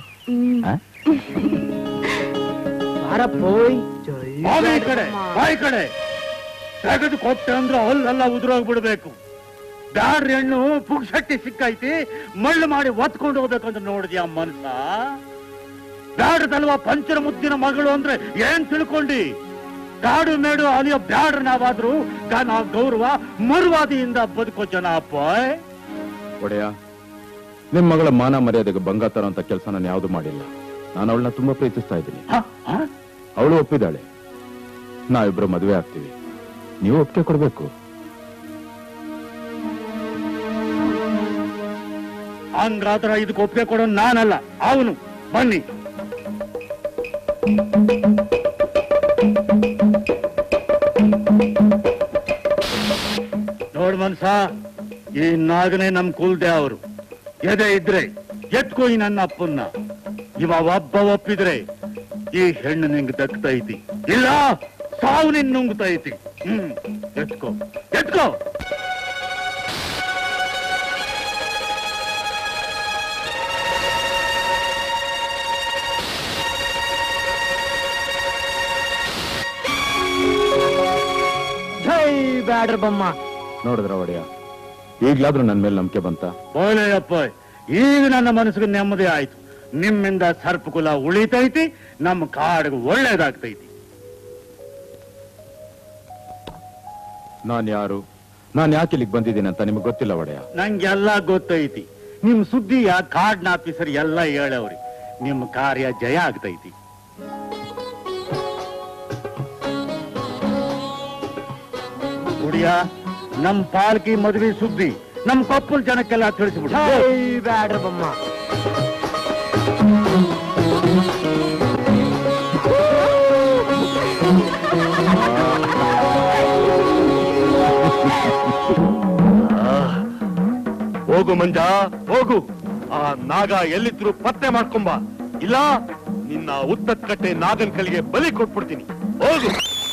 ಕಡೆ ತೆಗೆದು ಕೊಟ್ಟೆ ಅಂದ್ರೆ ಅಲ್ಲೆಲ್ಲ ಉದುರೋಗ್ಬಿಡ್ಬೇಕು. ಬ್ಯಾಡ್ರಿ ಹೆಣ್ಣು ಪುಗ್ಸಟ್ಟಿ ಸಿಕ್ಕೈತಿ, ಮಳ್ಳು ಮಾಡಿ ಒತ್ಕೊಂಡು ಹೋಗ್ಬೇಕಂತ ನೋಡಿದ್ಯಾ ಮನ್ಸ? ಬ್ಯಾಡ್ರದಲ್ವಾ ಪಂಚರ ಮುದ್ದಿನ ಮಗಳು ಅಂದ್ರೆ ಏನ್ ತಿಳ್ಕೊಂಡಿ? ಕಾಡು ಮೇಡು ಅಲಿಯೋ ಬ್ಯಾಡ್ರ ನಾವಾದ್ರೂ ನಾವು ಗೌರವ ಮರುವಾದಿಯಿಂದ ಬದುಕೋ ಜನ ಅಪ್ಪ. ಒಡೆಯ, ನಿಮ್ ಮಗಳ ಮಾನ ಮರ್ಯಾದೆಗೆ ಭಂಗ ತರೋಂತ ಕೆಲಸ ನಾನು ಯಾವ್ದು ಮಾಡಿಲ್ಲ. ನಾನು ಅವಳನ್ನ ತುಂಬಾ ಪ್ರೀತಿಸ್ತಾ ಇದ್ದೀನಿ. ಅವಳು ಒಪ್ಪಿದ್ದಾಳೆ. ನಾವಿಬ್ರು ಮದುವೆ ಆಗ್ತೀವಿ. ನೀವು ಒಪ್ಪಿಗೆ ಕೊಡ್ಬೇಕು. ಹಂಗಾದ್ರ ಇದಕ್ಕೆ ಒಪ್ಪಿಗೆ ಕೊಡೋ ನಾನಲ್ಲ, ಅವನು. ಬನ್ನಿ. ನೋಡ್ ಮನ್ಸ, ಈ ನಾಗನೇ ನಮ್ ಕುಲ್ದೆ ಅವರು. ಎದೆ ಇದ್ರೆ ಎತ್ಕೋ ಈ ನನ್ನ ಅಪ್ಪನ್ನ. ಇವ ಒಬ್ಬ ಒಪ್ಪಿದ್ರೆ ಈ ಹೆಣ್ಣು ನಿಂಗೆ ದಕ್ತೈತಿ, ಇಲ್ಲ ಸಾವು ನಿನ್ ನುಂಗ್ತೈತಿ. ಎತ್ಕೋ ಎತ್ಕೋ. ಬ್ಯಾಡ್ರ ಬಮ್ಮ. ನೋಡಿದ್ರ ಒಡೆಯ, ಈಗ್ಲಾದ್ರೂ ನನ್ನ ಮೇಲೆ ನಂಬಿಕೆ ಬಂತ? ಓಲೆಯಪ್ಪ, ಈಗ ನನ್ನ ಮನಸ್ಸಿಗೆ ನೆಮ್ಮದಿ ಆಯ್ತು. ನಿಮ್ಮಿಂದ ಸರ್ಪಕುಲ ಉಳಿತೈತಿ, ನಮ್ಮ ಕಾಡಿಗೆ ಒಳ್ಳೇದಾಗ್ತೈತಿ. ನಾನ್ ಯಾರು, ನಾನ್ ಯಾಕೆ ಇಲ್ಲಿಗೆ ಬಂದಿದ್ದೀನಿ ಅಂತ ನಿಮ್ಗೆ ಗೊತ್ತಿಲ್ಲ ಒಡೆಯ? ನಂಗೆಲ್ಲ ಗೊತ್ತೈತಿ. ನಿಮ್ ಸುದ್ದಿಯ ಕಾಡ್ನ ಆಫೀಸರ್ ಎಲ್ಲ ಹೇಳವ್ರಿ. ನಿಮ್ ಕಾರ್ಯ ಜಯ ಆಗ್ತೈತಿ. ಹುಡಿಯ, ನಮ್ ಪಾಲ್ಕಿ ಮದುವೆ ಸುದ್ದಿ ನಮ್ ಕೊಪ್ಪಲ್ ಜನಕ್ಕೆಲ್ಲ ತಿಳಿಸ್ಬಿಡು. ಬ್ಯಾಡ್ರ ಬಮ್ಮ. ಹೋಗು ಮಂಜ ಹೋಗು, ಆ ನಾಗ ಎಲ್ಲಿದ್ರು ಪತ್ತೆ ಮಾಡ್ಕೊಂಬ, ಇಲ್ಲ ನಿನ್ನ ಉತ್ತದ ಕಟ್ಟೆ ನಾಗನ್ ಕಲಿಗೆ ಬಲಿ ಕೊಟ್ಬಿಡ್ತೀನಿ. ಹೋಗು.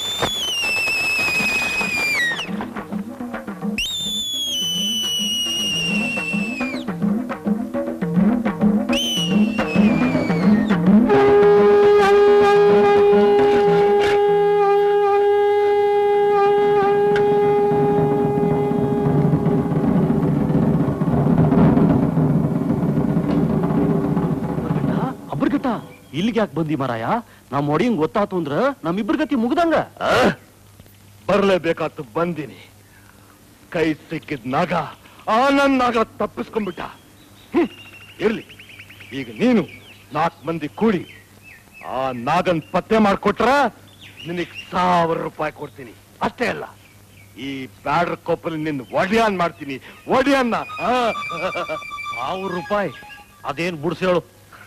ಇಲ್ಲಿಗೆ ಯಾಕೆ ಬಂದಿ ಮಾರಾಯ? ನಮ್ ಒಡಿಯಂಗ್ ಗೊತ್ತಾತು ಅಂದ್ರ ನಮ್ಮಿಬ್ಬರ ಗತಿ ಮುಗ್ದಂಗ. ಬರ್ಲೇಬೇಕಾತು, ಬಂದಿನಿ. ಕೈ ಸಿಕ್ಕಿದ್ ನಾಗ ನನ್ ನಾಗ ತಪ್ಪಿಸ್ಕೊಂಡ್ಬಿಟ್ಟ. ಇರ್ಲಿ, ಈಗ ನೀನು 4 ಮಂದಿ ಕೂಡಿ ಆ ನಾಗನ್ ಪತ್ತೆ ಮಾಡ್ಕೊಟ್ರ ನಿನಗ್ 1000 ರೂಪಾಯಿ ಕೊಡ್ತೀನಿ. ಅಷ್ಟೇ ಅಲ್ಲ, ಈ ಬ್ಯಾಡ್ರ ಕೊಪ್ಪಲ್ಲಿ ನಿನ್ನ ಒಡಿಯಾನ್ ಮಾಡ್ತೀನಿ. ಒಡಿಯನ್ನ 1000 ರೂಪಾಯಿ ಅದೇನ್ ಬುಡ್ಸೇಳು?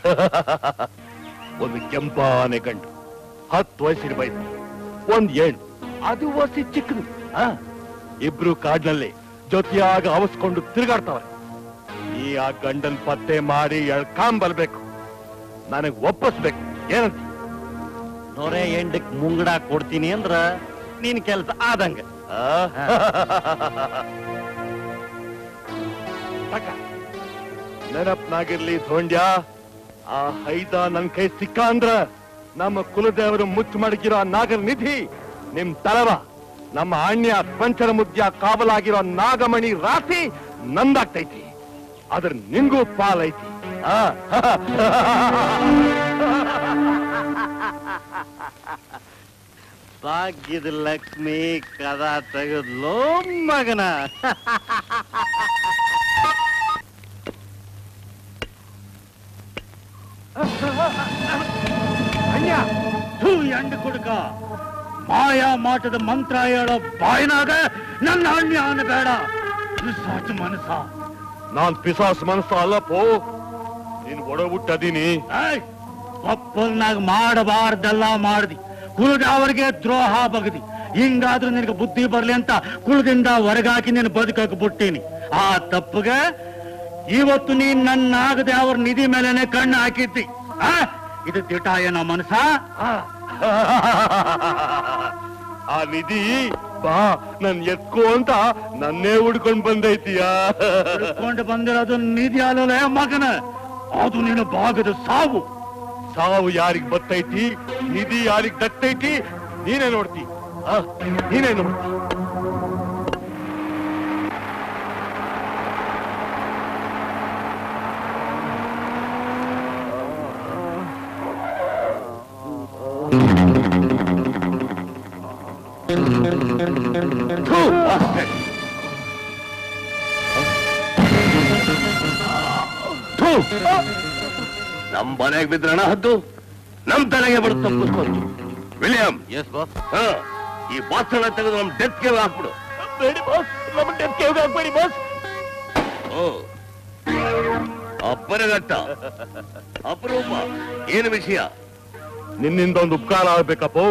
ಒಂದು ಕೆಂಪಾನೆ ಗಂಡು, 10 ವಯಸ್ಸಿರಬೇಕು, ಒಂದ್ 7, ಅದು ವಸಿ ಚಿಕ್ಕದು. ಇಬ್ರು ಕಾಡ್ನಲ್ಲಿ ಜೊತೆಯಾಗ ಅವಸ್ಕೊಂಡು ತಿರುಗಾಡ್ತಾವ್ರೆ. ಈ ಆ ಗಂಡನ್ ಪತ್ತೆ ಮಾಡಿ ಎಳ್ಕಾಂಬರ್ಬೇಕು, ನನಗ್ ಒಪ್ಪಿಸ್ಬೇಕು. ಏನಂತ? ನೋರೇ ಎಂಡಕ್ ಮುಂಗಡ ಕೊಡ್ತೀನಿ ಅಂದ್ರ ನೀನ್ ಕೆಲ್ಸ ಆದಂಗ. ನೆನಪ್ನಾಗಿರ್ಲಿ ಧೋಂಡ್ಯ, ಆ ಹೈದ ನನ್ ಕೈ ಸಿಕ್ಕ ಅಂದ್ರ ನಮ್ಮ ಕುಲದೇವರು ಮುಚ್ಚು ಮಡಗಿರೋ ನಾಗರ ನಿಧಿ ನಿಮ್ ತಲವ, ನಮ್ಮ ಅಣ್ಯ ಪಂಚರ ಮುದ್ಯ ಕಾವಲಾಗಿರೋ ನಾಗಮಣಿ ರಾಶಿ ನಂದಾಗ್ತೈತಿ. ಅದ್ರ ನಿಂಗೂ ಪಾಲೈತಿ. ಭಾಗ್ಯದ ಲಕ್ಷ್ಮಿ ಕದ ತೆಗೆದ್ಲೋ ಮಗನ. ಎಂಡ ಕುಡುಕ ಮಾಯಾ ಮಾಟದ ಮಂತ್ರ ಹೇಳೋ ಬಾಯಿನಾಗ ನನ್ನ ಅಣ್ಣ ಅನ್ಬೇಡ. ಪಿಸಾಚು ಮನಸ. ನಾನ್ ಪಿಸಾಸ್ ಮನಸ್ಸ ಅಲ್ಲಪ್ಪೋ, ನೀನ್ ಒಡಬಿಟ್ಟದೀನಿ. ಒಪ್ಪಲ್ನಾಗ ಮಾಡಬಾರ್ದೆಲ್ಲ ಮಾಡ್ದಿ, ಕುಲದವರಿಗೆ ದ್ರೋಹ ಬಗದಿ. ಹಿಂಗಾದ್ರೂ ನಿನಗೆ ಬುದ್ಧಿ ಬರ್ಲಿ ಅಂತ ಕುಲದಿಂದ ಹೊರಗಾಕಿ ನೀನು ಬದುಕಕ್ಕೆ ಬಿಟ್ಟೀನಿ. ಆ ತಪ್ಪಗೆ ಇವತ್ತು ನೀನ್ ನನ್ನ ಆಗದೆ ಅವ್ರ ನಿಧಿ ಮೇಲೆನೆ ಕಣ್ಣು ಹಾಕಿದ್ದಿ. ಇದು ದಿಟ ಏನೋ ಮನಸ? ಆ ನಿಧಿ ಬಾ ನನ್ ಎತ್ಕೋ ಅಂತ ನನ್ನೇ ಹುಡ್ಕೊಂಡ್ ಬಂದೈತಿಯಾ? ಹುಡ್ಕೊಂಡು ಬಂದಿರೋದು ನಿಧಿ ಅಲ್ಲೇ ಮಗನ, ಅದು ನಿನ್ನ ಭಾಗದ ಸಾವು. ಸಾವು ಯಾರಿಗ್ ಬತ್ತೈತಿ, ನಿಧಿ ಯಾರಿಗ್ ದತ್ತೈತಿ, ನೀನೇ ನೋಡ್ತಿ. ನೀನೇ ನೋಡ್ತಿ. ನಮ್ ಮನೆಗೆ ಬಿದ್ರಣ ಹದ್ದು ನಮ್ ತಲೆಗೆ ಬರುತ್ತೆ. ತಪ್ಪಿಸ್ಕೊಂಡು ವಿಲಿಯಂ, ಈ ಬಾಸ್ನ ತೆಗೆದು ನಮ್ ಡೆತ್ ಕೇವ್ ಹಾಕ್ಬಿಡು. ಬೇಡಿ ಬಾಸ್, ನಮ್ಮ ಡೆತ್ ಕೇವ್ ಹಾಕ್ಬೇಡಿ ಬಾಸ್. ಅಪ್ಪನಗಟ್ಟ ಅಪರೂಪ. ಏನು ವಿಷಯ? ನಿನ್ನಿಂದ ಒಂದು ಉಪಕಾರ ಆಗ್ಬೇಕಪ್ಪೋ.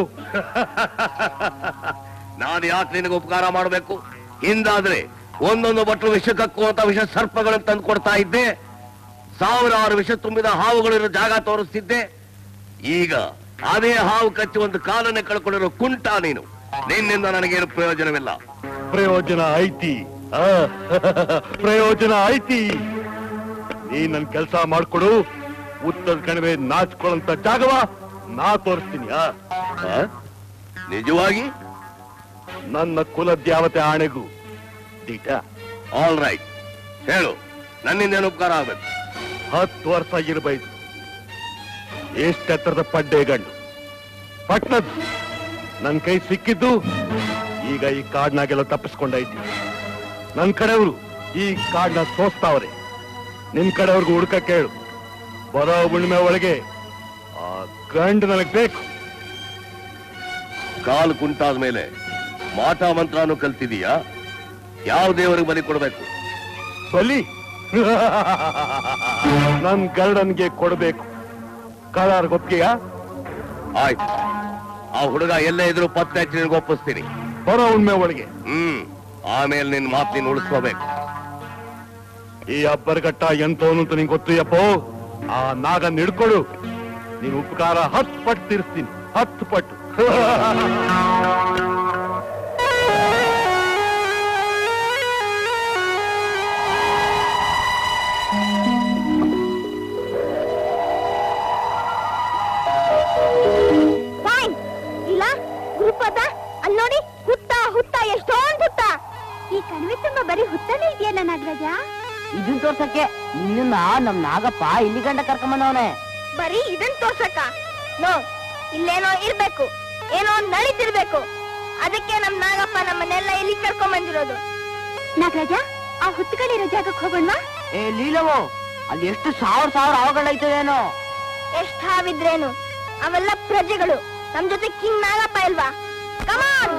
ನಾನು ಯಾಕೆ ನಿನಗೆ ಉಪಕಾರ ಮಾಡಬೇಕು? ಹಿಂದಾದ್ರೆ ಒಂದೊಂದು ಬಟ್ಲು ವಿಷಕ್ಕೂ ಅಂತ ವಿಷ ಸರ್ಪಗಳನ್ನು ತಂದು ಕೊಡ್ತಾ ಇದ್ದೆ, 1000 ವಿಷ ತುಂಬಿದ ಹಾವುಗಳಿರೋ ಜಾಗ ತೋರಿಸ್ತಿದ್ದೆ. ಈಗ ಅದೇ ಹಾವು ಕಚ್ಚಿ ಒಂದು ಕಾಲನ್ನೇ ಕಳ್ಕೊಂಡಿರೋ ಕುಂಟ ನೀನು. ನಿನ್ನಿಂದ ನನಗೇನು ಪ್ರಯೋಜನವಿಲ್ಲ. ಪ್ರಯೋಜನ ಐತಿ, ಪ್ರಯೋಜನ ಐತಿ. ನೀ ನನ್ ಕೆಲಸ ಮಾಡ್ಕೊಡು, ಉತ್ತರ ಕಣಿವೆ ನಾಚ್ಕೊಳ್ಳಂತ ಜಾಗವ ನಾ ತೋರಿಸ್ತೀನಿ. ನಿಜವಾಗಿ? ನನ್ನ ಕುಲದ್ಯಾವತೆ ಆಣೆಗೂ ದೀಟ. ಆಲ್ ರೈಟ್, ಹೇಳು, ನನ್ನಿಂದ ಏನು ಉಪಕಾರ ಆಗ್ಬೇಕು? 10 ವರ್ಷ ಇರಬೇಕು, ಎಷ್ಟೆತ್ತರದ ಪಡ್ಡೆ ಗಂಡು, ಪಟ್ನದ್ ನನ್ ಕೈ ಸಿಕ್ಕಿದ್ದು. ಈಗ ಈ ಕಾಡ್ನಾಗೆಲ್ಲ ತಪ್ಪಿಸ್ಕೊಂಡೈತಿ. ನನ್ ಕಡೆಯವರು ಈ ಕಾಡ್ನ ಸೋಸ್ತಾವ್ರೆ. ನಿನ್ ಕಡೆಯವ್ರಿಗೂ ಹುಡ್ಕ ಕೇಳು. ಬರೋ ಉಣ್ಮೆ ಒಳಗೆ ಆ ಗಂಡು ನನಗ್ ಬೇಕು. ಕಾಲು ಕುಂಟಾದ ಮೇಲೆ ಮಾಟ ಮಂತ್ರನೂ ಕಲ್ತಿದೀಯಾ? ಯಾವ ದೇವರಿಗೆ ಬಲಿ ಕೊಡ್ಬೇಕು? ಬಲಿ ನನ್ ಗರ್ಡನ್ಗೆ ಕೊಡ್ಬೇಕು. ಕಾಳಾರ್ ಗೊತ್ತಿಗೆಯ? ಆಯ್ತು, ಆ ಹುಡುಗ ಎಲ್ಲೇ ಇದ್ರು ಪತ್ತೆ ಹಚ್ಚಿ ನಿನಗೆ ಒಪ್ಪಿಸ್ತೀನಿ. ಬರೋ ಉಣ್ಮೆ ಒಳಗೆ. ಆಮೇಲೆ ನಿನ್ ಮಾತು ನೀನು ಉಳಿಸ್ಕೋಬೇಕು. ಈ ಅಬ್ಬರಗಟ್ಟ ಎಂತವನು ಅಂತ ನಿಂಗೆ ಗೊತ್ತು ಯಪ್ಪೋ. ಆ ನಾಗನ್ ಹಿಡ್ಕೊಡು, ನೀನ್ ಉಪಕಾರ 10 ಪಟ್ಟು ತೀರಿಸ್ತೀನಿ, 10 ಪಟ್ಟು. ಇಲ್ಲ ಗುರುಪಾದ ಅಲ್ಲಿ ನೋಡಿ, ಹುತ್ತ ಹುತ್ತ ಎಷ್ಟೊಂದು ಹುತ್ತ. ಈ ಕಣಿವೆ ತುಂಬಾ ಬರೀ ಹುತ್ತನೇ ಇದೆಯಲ್ಲ ನಾಗರಾಜ? ಇದನ್ ತೋರ್ಸಕ್ಕೆ ನಿನ್ನ ನಮ್ ನಾಗಪ್ಪ ಇಲ್ಲಿ ಗಂಡ ಕರ್ಕೊಂಬಂದವನೆ. ಬರೀ ಇದನ್ ತೋರ್ಸಕ್ಕ? ನೋ, ಇಲ್ಲೇನೋ ಇರ್ಬೇಕು, ಏನೋ ನಡೀತಿರ್ಬೇಕು. ಅದಕ್ಕೆ ನಮ್ ನಾಗಪ್ಪ ನಮ್ಮನ್ನೆಲ್ಲ ಇಲ್ಲಿ ಕರ್ಕೊಂಡ್ ಬಂದಿರೋದು. ನಾಗರಾಜ, ಆ ಹುತ್ತುಗಳಿರೋ ಜಾಗಕ್ಕೆ ಹೋಗೋಣ. ಏ ಲೀಲವೋ, ಅಲ್ಲಿ ಎಷ್ಟು ಸಾವಿರ ಹಾವುಗಳೈತದೇನೋ. ಎಷ್ಟ್ ಹಾವಿದ್ರೇನು, ಅವೆಲ್ಲ ಪ್ರಜೆಗಳು. ನಮ್ ಜೊತೆ ಕಿಂಗ್ ನಾಗಪ್ಪ ಇಲ್ವಾ? ಕಮಾನ್.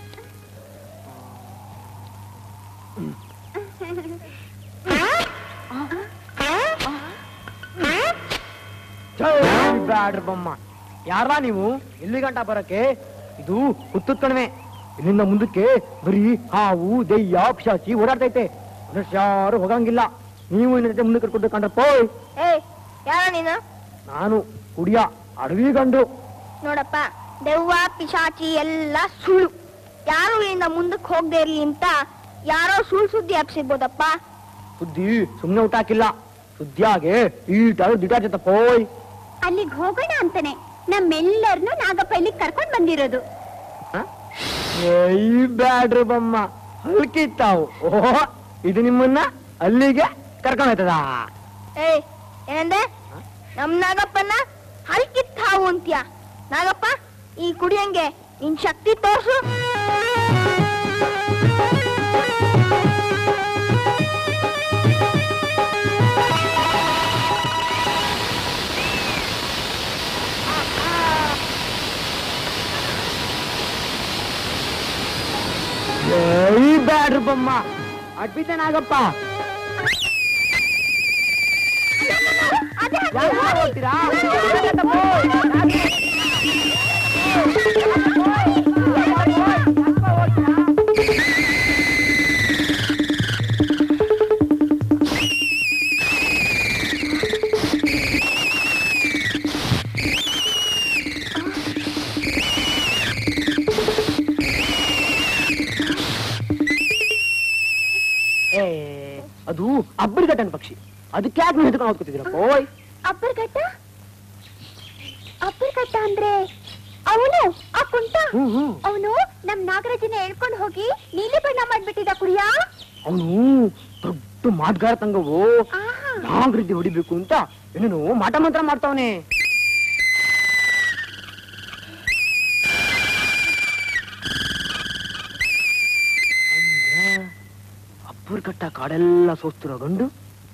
ಬ್ಯಾಡ್ರ ಬೊಮ್ಮ, ಯಾರ ನೀವು? ಎಲ್ಲಿ ಗಂಟ ಬರಕ್ಕೆ? ಇದು ಹುತ್ತದ ಕಣಿವೆ. ಇಲ್ಲಿಂದ ಮುಂದಕ್ಕೆ ಬರೀ ಹಾವು, ದೆಯ್ಯ, ಪಿಶಾಚಿ ಓಡಾಡ್ತೈತೆ. ಯಾರು ಹೋಗಂಗಿಲ್ಲ. ನೀವು ಇನ್ನೊಂದು ಮುಂದೆ ಕರ್ಕೊಂಡು ಕಂಡ್ರಪ್ಪೋ. ಯಾರ ನೀನು? ನಾನು ಕುಡಿಯ ಅಡವಿ ಗಂಡು. ನೋಡಪ್ಪ, ದೆವ್ವ ಪಿಶಾಚಿ ಎಲ್ಲ ಸುಳ್ಳು. ಯಾರು ಇಲ್ಲಿಂದ ಮುಂದಕ್ಕೆ ಹೋಗದೆ ಇರ್ಲಿ ಅಂತ ಯಾರೋ ಸುಳ್ಳು ಹಬ್ಸಿರ್ಬೋದಪ್ಪ. ಸುದ್ದಿ ಸುಮ್ನೆ ಊಟ ಹಾಕಿಲ್ಲ. ಸುದ್ದಿಯಾಗೆ ಈಟಾಗಿ ದಿಟಾಚತಪ್ಪೋಯ್. ಅಲ್ಲಿಗೆ ಹೋಗೋಣ ಅಂತಾನೆ ನಮ್ಮೆಲ್ಲರನ್ನು ನಾಗಪ್ಪ ಇಲ್ಲಿಗೆ ಕರ್ಕೊಂಡ್ ಬಂದಿರೋದು. ಬ್ಯಾಡ್ರಿ ಬಮ್ಮ, ಹಲ್ಕಿತ್ತಾವು. ಓಹೋ, ಇದು ನಿಮ್ಮನ್ನ ಅಲ್ಲಿಗೆ ಕರ್ಕೊಂಡ್ ಹೋಯ್ತದ? ಏನಂದೆ? ನಮ್ ನಾಗಪ್ಪನ ಹಲ್ಕಿತ್ ಹಾವು ಅಂತ್ಯ? ನಾಗಪ್ಪ, ಈ ಕುಡಿಯಂಗೆ ನಿನ್ ಶಕ್ತಿ ತೋರ್ಸು. ಬ್ಯಾಡ್ರಿ ಬಮ್ಮ, ಅಡ್ಬಿದ್ದೆ ನಾಗಪ್ಪ. ಅದು ಅಬ್ಬರಿಗಟ್ಟನ ಪಕ್ಷಿ. ಅದಕ್ಕೆ ಯಾಕೆ ನೀವು ಹಿಡ್ಕೊಂಡು ಹೋಗ್ತಿದ್ದೀರಪ್ಪ? ಓಯ್, ಅಬ್ಬರ್ಗಟ್ಟ? ಅಬ್ಬರ್ಗಟ್ಟ ಅಂದ್ರೆ ಅವನು ಆ ಕುಂಟ? ಅವನು ನಮ್ ನಾಗರಾಜನ ಹೇಳ್ಕೊಂಡು ಹೋಗಿ ನೀಲಿ ಬಣ್ಣ ಮಾಡ್ಬಿಟ್ಟಿದ ಕುಡಿಯ. ಅವನು ದೊಡ್ಡ ಮಾತುಗಾರ ತಂಗವು. ನಾಗರಿದ್ದೆ ಹೊಡಿಬೇಕು ಅಂತ ಏನೇನು ಮಾಟ ಮಂತ್ರ ಮಾಡ್ತಾವನೆ. ಅಬ್ಬರ್ಗಟ್ಟ ಕಾಡೆಲ್ಲ ಸೋಸ್ತಿರೋ ಗಂಡು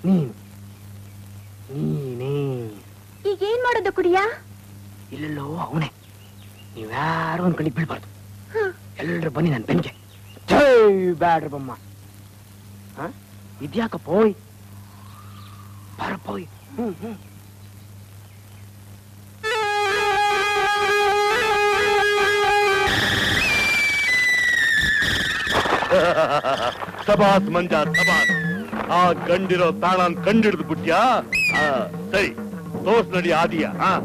ನೀನೇ. ಈಗೇನ್ ಮಾಡೋದು ಕುಡಿಯ? ಇಲ್ಲೆಲ್ಲೋ ಅವನೇ. ನೀವ್ಯಾರು ಒಂದ್ ಕಣ್ಣಿಗೆ ಬೀಳ್ಬಾರ್ದು. ಎಲ್ರು ಬನ್ನಿ ನನ್ ಬೆನ್ಗೆ. ಜೈ ಬ್ಯಾಡ್ರ ಬಮ್ಮ. ಇದ್ಯಾಕ ಪೋಯ್ ಬರಪೋಯ್. ಸಬಾಸ್ ಮಂಜ ಸಬಾಸ್. ಆ ಗಂಡಿರೋ ತಾಣ ಕಂಡಿಡಿದು ಬಿಟ್ಯಾ? ಸರಿ, ತೋರ್ಸ್ ನಡಿ ಆದಿಯ.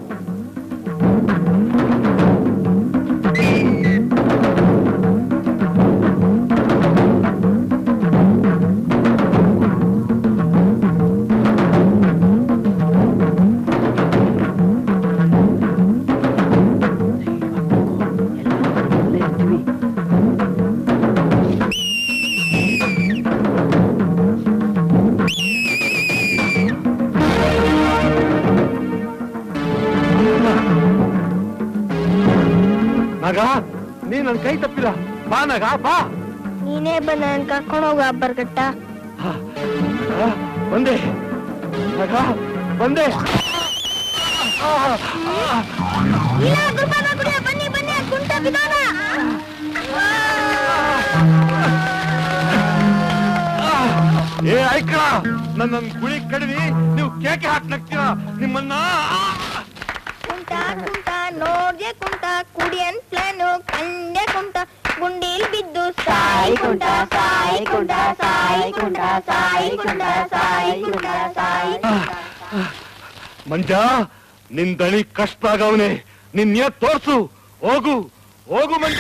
ನಗ, ನೀ ನನ್ ಕೈ ತಪ್ಪಿಲ್ಲ. ಬಾ ನಗ, ಬಾ. ನೀನೇ ಬಂದ ನನ್ ಕರ್ಕೊಂಡು ಹೋಗ ಅಬ್ಬರ್ಗಟ್ಟ. ಬಂದೆ ನಗ, ಬಂದೆ. ಬನ್ನಿ ಬನ್ನಿ, ಕುಂಟ ಬಿಡೋಣ. ಏ ಐಕ್ಳ, ನನ್ನ ಗುಳಿ ಕಡಿವಿ, ನೀವು ಕೇಕೆ ಹಾಕ್ತೀರಾ ನಿಮ್ಮನ್ನ. ಕುಂಟ ಕುಂಟ ನೋಡ್ದೆ ಕುಂಟ, ಕುಡಿ ಅಂತ ಪ್ಲಾನು ಕಂಡೆ ಕುಂಟ, ಗುಂಡೀಲ್ ಬಿದ್ದು ಸಾಯಿಕೊಂಡ ಸಾಯಿಕೊಂಡ ಸಾಯಿಕೊಂಡ ಸಾಯಿಕೊಂಡ ಸಾಯಿಕೊಂಡ ಸಾಯಿಕೊಂಡ. ಮಂಜ, ನಿನ್ ದಣಿ ಕಷ್ಟ ಆಗವನೆ. ನಿನ್ ತೋರ್ಸು. ಹೋಗು ಹೋಗು ಮಂಜ.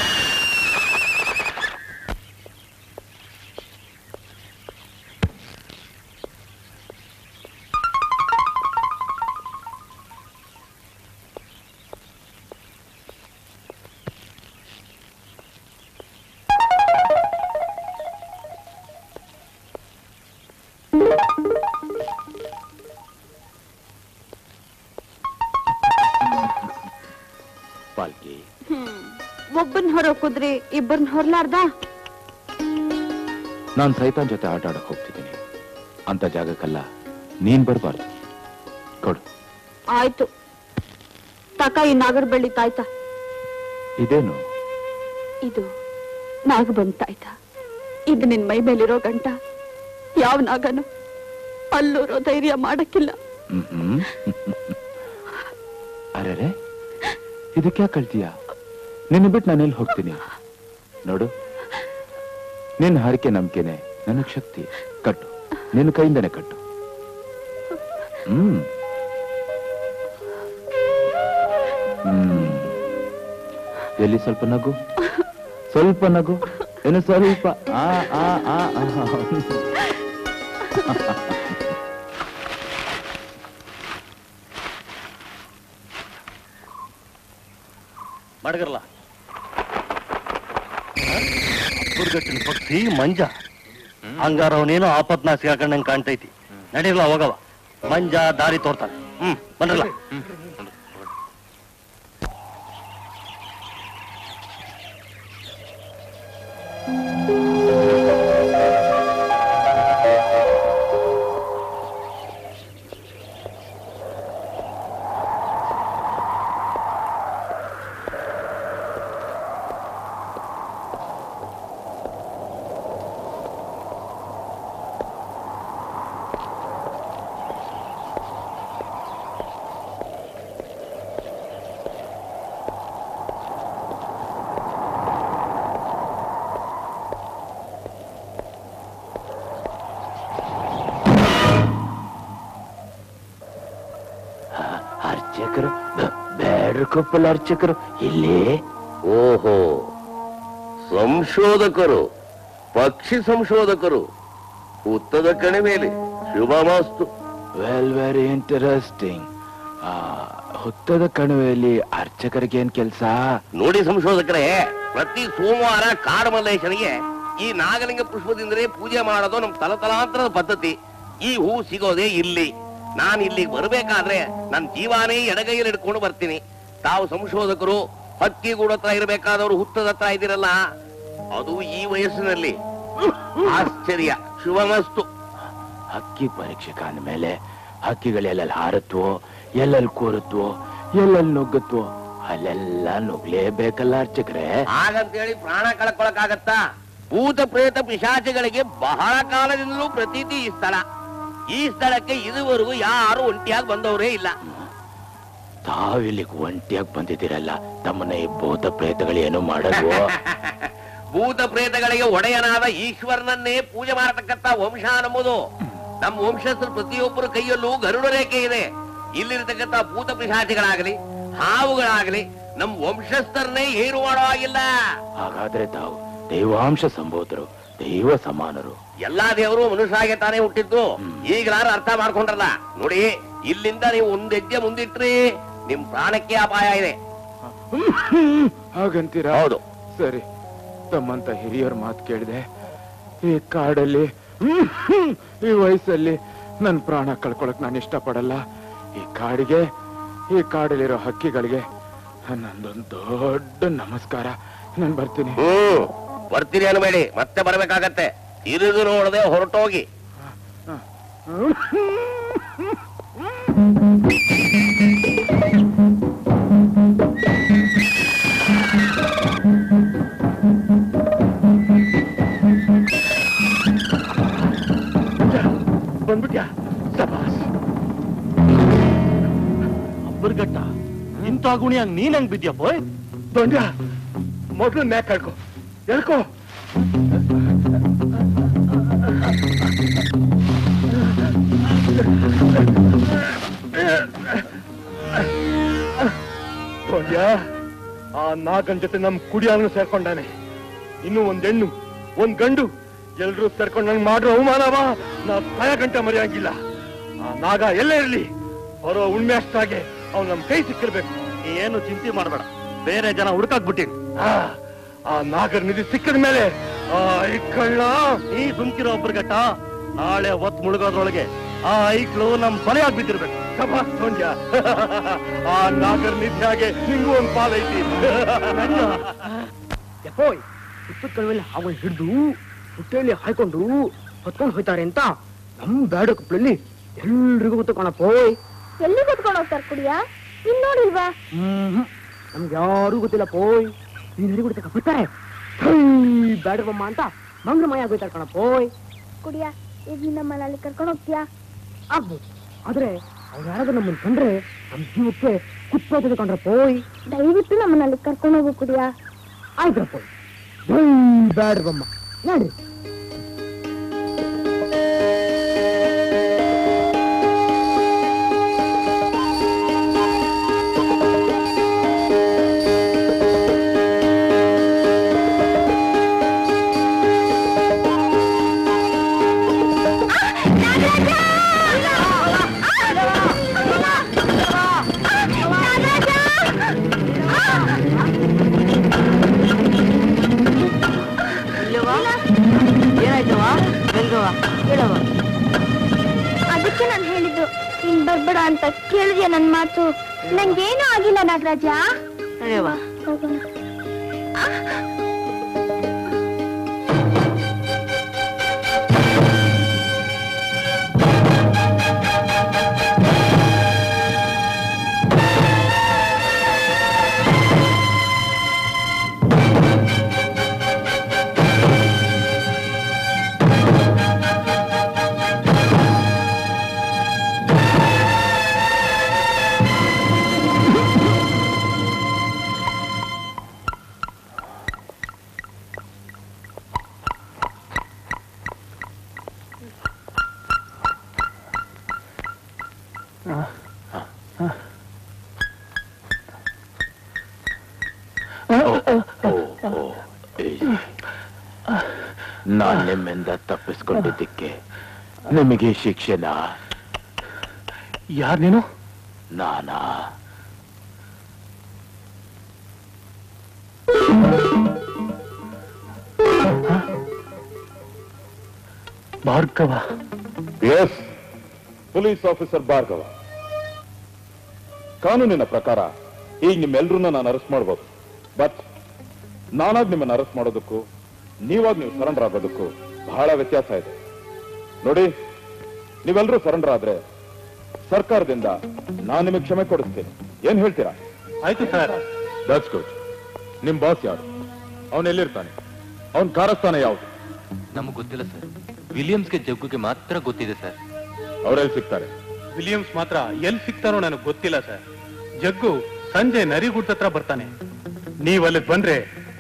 ಪಾಲ್ಕಿ, ಒಬ್ಬನ್ ಹೊರಕೋದ್ರೆ ಇಬ್ಬರನ್ನ ಹೊರಲಾರ್ದ? ನಾನ್ ಸೈತಾನ್ ಜೊತೆ ಆಟ ಆಡಕ್ ಹೋಗ್ತಿದ್ದೀನಿ. ಅಂತ ಜಾಗಕ್ಕಲ್ಲ ನೀನ್ ಬರ್ಬಾರ್ದು. ಕೊಡು. ಆಯ್ತು, ತಕ ಈ ನಾಗರ ಬಳ್ಳಿ ತಾಯ್ತ. ಇದೇನು? ಇದು ನಾಗ ಬಂತಾಯ್ತ. ಇದು ನಿನ್ ಮೈ ಮೇಲಿರೋ ಗಂಟ ಯಾವ ನಾಗನು ಅಲ್ಲೂರೋ ಧೈರ್ಯ ಮಾಡಕ್ಕಿಲ್ಲ. ಅರೆ, ಇದಕ್ಕೆ ಯಾಕೆ ಕಳ್ತೀಯ? ನಿನ್ನ ಬಿಟ್ಟು ನಾನೆಲ್ಲಿ ಹೋಗ್ತೀನಿ? ನೋಡು, ನಿನ್ನ ಹರಕೆ ನಂಬಿಕೆನೆ ನನಗ್ ಶಕ್ತಿ. ಕಟ್ಟು, ನಿನ್ನ ಕೈಯಿಂದನೇ ಕಟ್ಟು. ಎಲ್ಲಿ ಸ್ವಲ್ಪ ನಗು, ಸ್ವಲ್ಪ ನಗು, ಏನು ಸ್ವಲ್ಪ. ಆ ಆ ಆ ಮಡಗರ್ಲ ಗುರ್ಗಟ್ಟಿನ ಪಕ್ಷಿ ಮಂಜ. ಹಂಗಾರ ಅವನೇನೋ ಆಪತ್ನ ಸಿಗಾಕೊಂಡಂಗ್ ಕಾಣ್ತೈತಿ. ನಡೀರ್ಲ, ಹೋಗವ. ಮಂಜ ದಾರಿ ತೋರ್ತಾನೆ. ಬನ್ರಲ್ಲ. ಅರ್ಚಕರು, ಬೇಡ್ರಕೊಪ್ಪಲ ಅರ್ಚಕರು ಇಲ್ಲಿ. ಓಹೋ, ಸಂಶೋಧಕರು, ಪಕ್ಷಿ ಸಂಶೋಧಕರು. ಹುತ್ತದ ಕಣಿವೆಯಲ್ಲಿ ಶುಭ ಮಾಸ್ತು. Well, very interesting. ಹುತ್ತದ ಕಣಿವೆಯಲ್ಲಿ ಅರ್ಚಕರಿಗೆ ಏನ್ ಕೆಲ್ಸ? ನೋಡಿ ಸಂಶೋಧಕರೇ, ಪ್ರತಿ ಸೋಮವಾರ ಕಾಡಮಲ್ಲೇಶನಿಗೆ ಈ ನಾಗಲಿಂಗ ಪುಷ್ಪದಿಂದಲೇ ಪೂಜೆ ಮಾಡೋದು ನಮ್ ತಲತಲಾಂತರದ ಪದ್ಧತಿ. ಈ ಹೂ ಸಿಗೋದೇ ಇಲ್ಲಿ. ನಾನು ಇಲ್ಲಿಗೆ ಬರ್ಬೇಕಾದ್ರೆ ನನ್ನ ಜೀವಾನೇ ಎಡಗೈಯಲ್ಲಿ ಹಿಡ್ಕೊಂಡು ಬರ್ತೀನಿ. ತಾವು ಸಂಶೋಧಕರು ಹಕ್ಕಿಗೂಡ ಹತ್ರ ಇರಬೇಕಾದವರು ಹುತ್ತದ ಹತ್ರ ಇದ್ದೀರಲ್ಲ, ಅದು ಈ ವಯಸ್ಸಿನಲ್ಲಿ ಆಶ್ಚರ್ಯ. ಶುಭಮಸ್ತು. ಹಕ್ಕಿ ಪರೀಕ್ಷಕ ಅಂದ್ಮೇಲೆ ಹಕ್ಕಿಗಳೆಲ್ಲ ಹಾರತ್ವೋ, ಎಲ್ಲೆಲ್ಲಿ ಕೂರುತ್ತೋ, ಎಲ್ಲೆಲ್ಲಿ ನುಗ್ಗುತ್ತೋ ಅಲ್ಲೆಲ್ಲ ನುಗ್ಲೇಬೇಕಲ್ಲ ಅರ್ಚಕ್ರೆ. ಹಾಗಂತೇಳಿ ಪ್ರಾಣ ಕಳ್ಕೊಳಕ್ಕಾಗತ್ತಾ? ಭೂತ ಪ್ರೇತ ಪಿಶಾಚಿಗಳಿಗೆ ಬಹಳ ಕಾಲದಿಂದಲೂ ಪ್ರತೀತಿ ಈ ಸ್ಥಳ. ಈ ಸ್ಥಳಕ್ಕೆ ಇದುವರೆಗೂ ಯಾರು ಒಂಟಿಯಾಗಿ ಬಂದವರೇ ಇಲ್ಲ. ತಾವಿಲ್ಲಿಗೆ ಒಂಟಿಯಾಗಿ ಬಂದಿದ್ದೀರಲ್ಲ, ತಮ್ಮನ್ನ ಈ ಭೂತ ಪ್ರೇತಗಳೇನು ಮಾಡೋದು? ಭೂತ ಪ್ರೇತಗಳಿಗೆ ಒಡೆಯನಾದ ಈಶ್ವರನನ್ನೇ ಪೂಜೆ ಮಾಡತಕ್ಕಂತ ವಂಶ ನಮ್ಮದು. ನಮ್ಮ ವಂಶಸ್ಥರು ಪ್ರತಿಯೊಬ್ಬರ ಕೈಯಲ್ಲೂ ಗರುಡ ರೇಖೆ ಇದೆ. ಇಲ್ಲಿರ್ತಕ್ಕಂಥ ಭೂತ ಪಿಶಾಚಿಗಳಾಗಲಿ ಹಾವುಗಳಾಗಲಿ ನಮ್ಮ ವಂಶಸ್ಥರನ್ನೇ ಏನು ಮಾಡೋ ಆಗಿಲ್ಲ. ಹಾಗಾದ್ರೆ ತಾವು ದೈವಾಂಶ ಸಂಬೋಧರು, ದೈವ ಸಮಾನರು. ಎಲ್ಲಾ ದೇವರು ಮನುಷ್ಯಗೆ ತಾನೇ ಹುಟ್ಟಿದ್ದು. ಈಗಲಾರು ಅರ್ಥ ಮಾಡ್ಕೊಂಡ್ರಲ್ಲ. ನೋಡಿ, ಇಲ್ಲಿಂದ ನೀವು ಒಂದ್ ಹೆಜ್ಜೆ ಮುಂದಿಟ್ರಿ ನಿಮ್ ಪ್ರಾಣಕ್ಕೆ ಅಪಾಯ ಇದೆ. ಹಾಗಂತೀರಾ? ಹೌದು. ಸರಿ, ತಮ್ಮಂತ ಹಿರಿಯರ ಮಾತು ಕೇಳಿದೆ. ಈ ಕಾಡಲ್ಲಿ ಈ ವಯಸ್ಸಲ್ಲಿ ನನ್ ಪ್ರಾಣ ಕಳ್ಕೊಳಕ್ ನಾನು ಇಷ್ಟಪಡಲ್ಲ. ಈ ಕಾಡಿಗೆ, ಈ ಕಾಡಲ್ಲಿರೋ ಹಕ್ಕಿಗಳಿಗೆ ನಂದೊಂದು ದೊಡ್ಡ ನಮಸ್ಕಾರ. ನಾನು ಬರ್ತೀನಿ. ಬರ್ತೀನಿ ಅನ್ಬೇಡಿ, ಮತ್ತೆ ಬರ್ಬೇಕಾಗತ್ತೆ. ತಿರುಗು ನೋಡದೆ ಹೊರಟೋಗಿ. ಬಂದ್ಬಿಟ್ಯಾ? ಸಬಾಸ್. ಅಬ್ಬರ್ಗಟ್ಟ, ಇಂಥ ಗುಣಿಯಾಗ ನೀನ್ ಹೆಂಗ್ ಬಿದ್ಯಪ್ಪ? ದೊಂಡ ಮೊದಲು ಮ್ಯಾಕ್ ಹೇಳ್ಕೊ ಹೇಳ್ಕೊ. ಆ ನಾಗನ್ ಜೊತೆ ನಮ್ ಕುಡಿಯಾలను ಸೇರ್ಕೊಂಡಾನೆ. ಇನ್ನು ಒಂದ್ ಹೆಣ್ಣು ಒಂದ್ ಗಂಡು ಎಲ್ರೂ ಸೇರ್ಕೊಂಡು ನಂಗೆ ಮಾಡ್ರೋ ಅವಮಾನವಾ ನಾ ಭಯ ಗಂಟೆ ಮರೆಯಂಗಿಲ್ಲ. ಆ ನಾಗ ಎಲ್ಲೇ ಇರ್ಲಿ ಬರೋ ಉಣ್ಮೆ ಅಷ್ಟಾಗೆ ಅವ್ನು ನಮ್ ಕೈ ಸಿಕ್ಕಿರ್ಬೇಕು. ಏನು ಚಿಂತೆ ಮಾಡಬೇಡ, ಬೇರೆ ಜನ ಹುಡುಕಾಕ್ಬಿಟ್ಟಿನಿ. ಆ ನಾಗರ ನಿಧಿ ಸಿಕ್ಕಿದ ಮೇಲೆ ಈ ಸುಮ್ಕಿರೋ ಒಬ್ಬರಿಗಟ್ಟ ನಾಳೆ ಹೊತ್ತು ಮುಳುಗೋದ್ರೊಳಗೆ ಆ ಐಕ್ಳು ನಮ್ ಬಲೆ ಆಗ್ಬಿಟ್ಟಿರ್ಬೇಕು. ಆ ನಾಗರ ನಿಧಿಯಾಗೆ ನಿಂಗೂ ಒಂದ್ ಪಾಲೈತಿ. ಯಪ್ಪೋಯ್ ಇಪ್ಪತ್ತು ಕಳವೆಲ್ಲ ಅವಳು ಹಿಡಿದು ಹುಟ್ಟೆಯಲ್ಲಿ ಹಾಯ್ಕೊಂಡು ಹೊತ್ಕೊಂಡು ಹೋಯ್ತಾರೆ ಅಂತ ನಮ್ ಬ್ಯಾಡ ಕಪ್ಪಳಲ್ಲಿ ಎಲ್ರಿಗೂ ಗೊತ್ತು ಕಣಪ್ಪೋಯ್. ಎಲ್ಲಿ ಕತ್ಕೊಂಡು ಹೋಗ್ತಾರೆ ಕುಡಿಯ ಇನ್ ನೋಡಿಲ್ವಾ? ನಮ್ಗೆ ಯಾರು ಗೊತ್ತಿಲ್ಲ ಪೋಯ್. ನೀನ್ ಹಿಡಿ ಬಿಡ್ತಕ್ಕ ಬಿಡ್ತಾರೆ ಬ್ಯಾಡ ಬಮ್ಮ ಅಂತ ಮಂಗ್ರಮಯ ಆಗೋಯ್ತಾರೆ ಕಣಪ್ಪೋಯ್. ಕುಡಿಯ ಈಗ ನಿನ್ನ ಮನೆಯಲ್ಲಿ ಕರ್ಕೊಂಡು ಹೋಗ್ತೀಯಾ? ಆಗ್ಬೋದು, ಆದ್ರೆ ಅವ್ರು ಯಾರಾದ್ರೂ ನಮ್ಮನ್ನ ಕಂಡ್ರೆ ನಮ್ ಜೀವಕ್ಕೆ ಕುಪ್ಪೋತದೆ ಕಂಡ್ರಪ್ಪೋಯ್. ದಯವಿಟ್ಟು ನಮ್ಮನಲ್ಲಿ ಕರ್ಕೊಂಡು ಹೋಗು ಕುಡಿಯ. ಆಯ್ತ್ರಪ್ಪೋಯ್ ಬ್ಯಾಡ ಬಮ್ಮ ನೋಡ್ರಿ. ಅದಕ್ಕೆ ನಾನು ಹೇಳಿದ್ದು ನೀನ್ ಬರ್ಬೇಡ ಅಂತ. ಕೇಳಿದ್ಯಾ ನನ್ ಮಾತು? ನಂಗೇನು ಆಗಿಲ್ಲ ನಾಗರಾಜ. ಹೋಗೋಣ. ನಾನ್ ನಿಮ್ಮಿಂದ ತಪ್ಪಿಸ್ಕೊಂಡಿದ್ದಕ್ಕೆ ನಿಮಗೆ ಶಿಕ್ಷೆನಾ? ಯಾರ್ ನೀನು? ನಾನಾ? Bhargava? Yes, police officer Bhargava. ಕಾನೂನಿನ ಪ್ರಕಾರ ಈಗ ನಿಮ್ಮೆಲ್ರನ್ನ ನಾನು ಅರೆಸ್ಟ್ ಮಾಡ್ಬೋದು. ಬಟ್ ನಾನಾಗ ನಿಮ್ಮನ್ನು ಅರೆಸ್ಟ್ ಮಾಡೋದಕ್ಕೂ ನೀವಾಗ ನೀವು ಸರೆಂಡರ್ ಆಗೋದಕ್ಕೂ ಬಹಳ ವ್ಯತ್ಯಾಸ ಇದೆ. ನೋಡಿ, ನೀವೆಲ್ಲರೂ ಸರೆಂಡರ್ ಆದ್ರೆ ಸರ್ಕಾರದಿಂದ ನಾನು ನಿಮಗೆ ಕ್ಷಮೆ ಕೊಡಿಸ್ತೇನೆ. ಏನ್ ಹೇಳ್ತೀರಾ? ಆಯ್ತು ಸರ್. That's good. ನಿಮ್ ಬಾಸ್ ಯಾರು? ಅವನ್ ಎಲ್ಲಿರ್ತಾನೆ? ಅವನ್ ಕಾರಸ್ಥಾನ ಯಾವುದು? ನಮಗ್ ಗೊತ್ತಿಲ್ಲ ಸರ್. ವಿಲಿಯಮ್ಸ್ಗೆ ಜಗ್ಗುಗೆ ಮಾತ್ರ ಗೊತ್ತಿದೆ ಸರ್. ಅವರೆಲ್ಲಿ ಸಿಗ್ತಾರೆ? ವಿಲಿಯಮ್ಸ್ ಮಾತ್ರ ಎಲ್ಲಿ ಸಿಗ್ತಾರೋ ನನಗೆ ಗೊತ್ತಿಲ್ಲ ಸರ್. ಜಗ್ಗು ಸಂಜೆ ನರಿಗುಡ್ಡ ಹತ್ರ ಬರ್ತಾನೆ. ನೀವ್ ಅಲ್ಲಿಗೆ ಬಂದ್ರೆ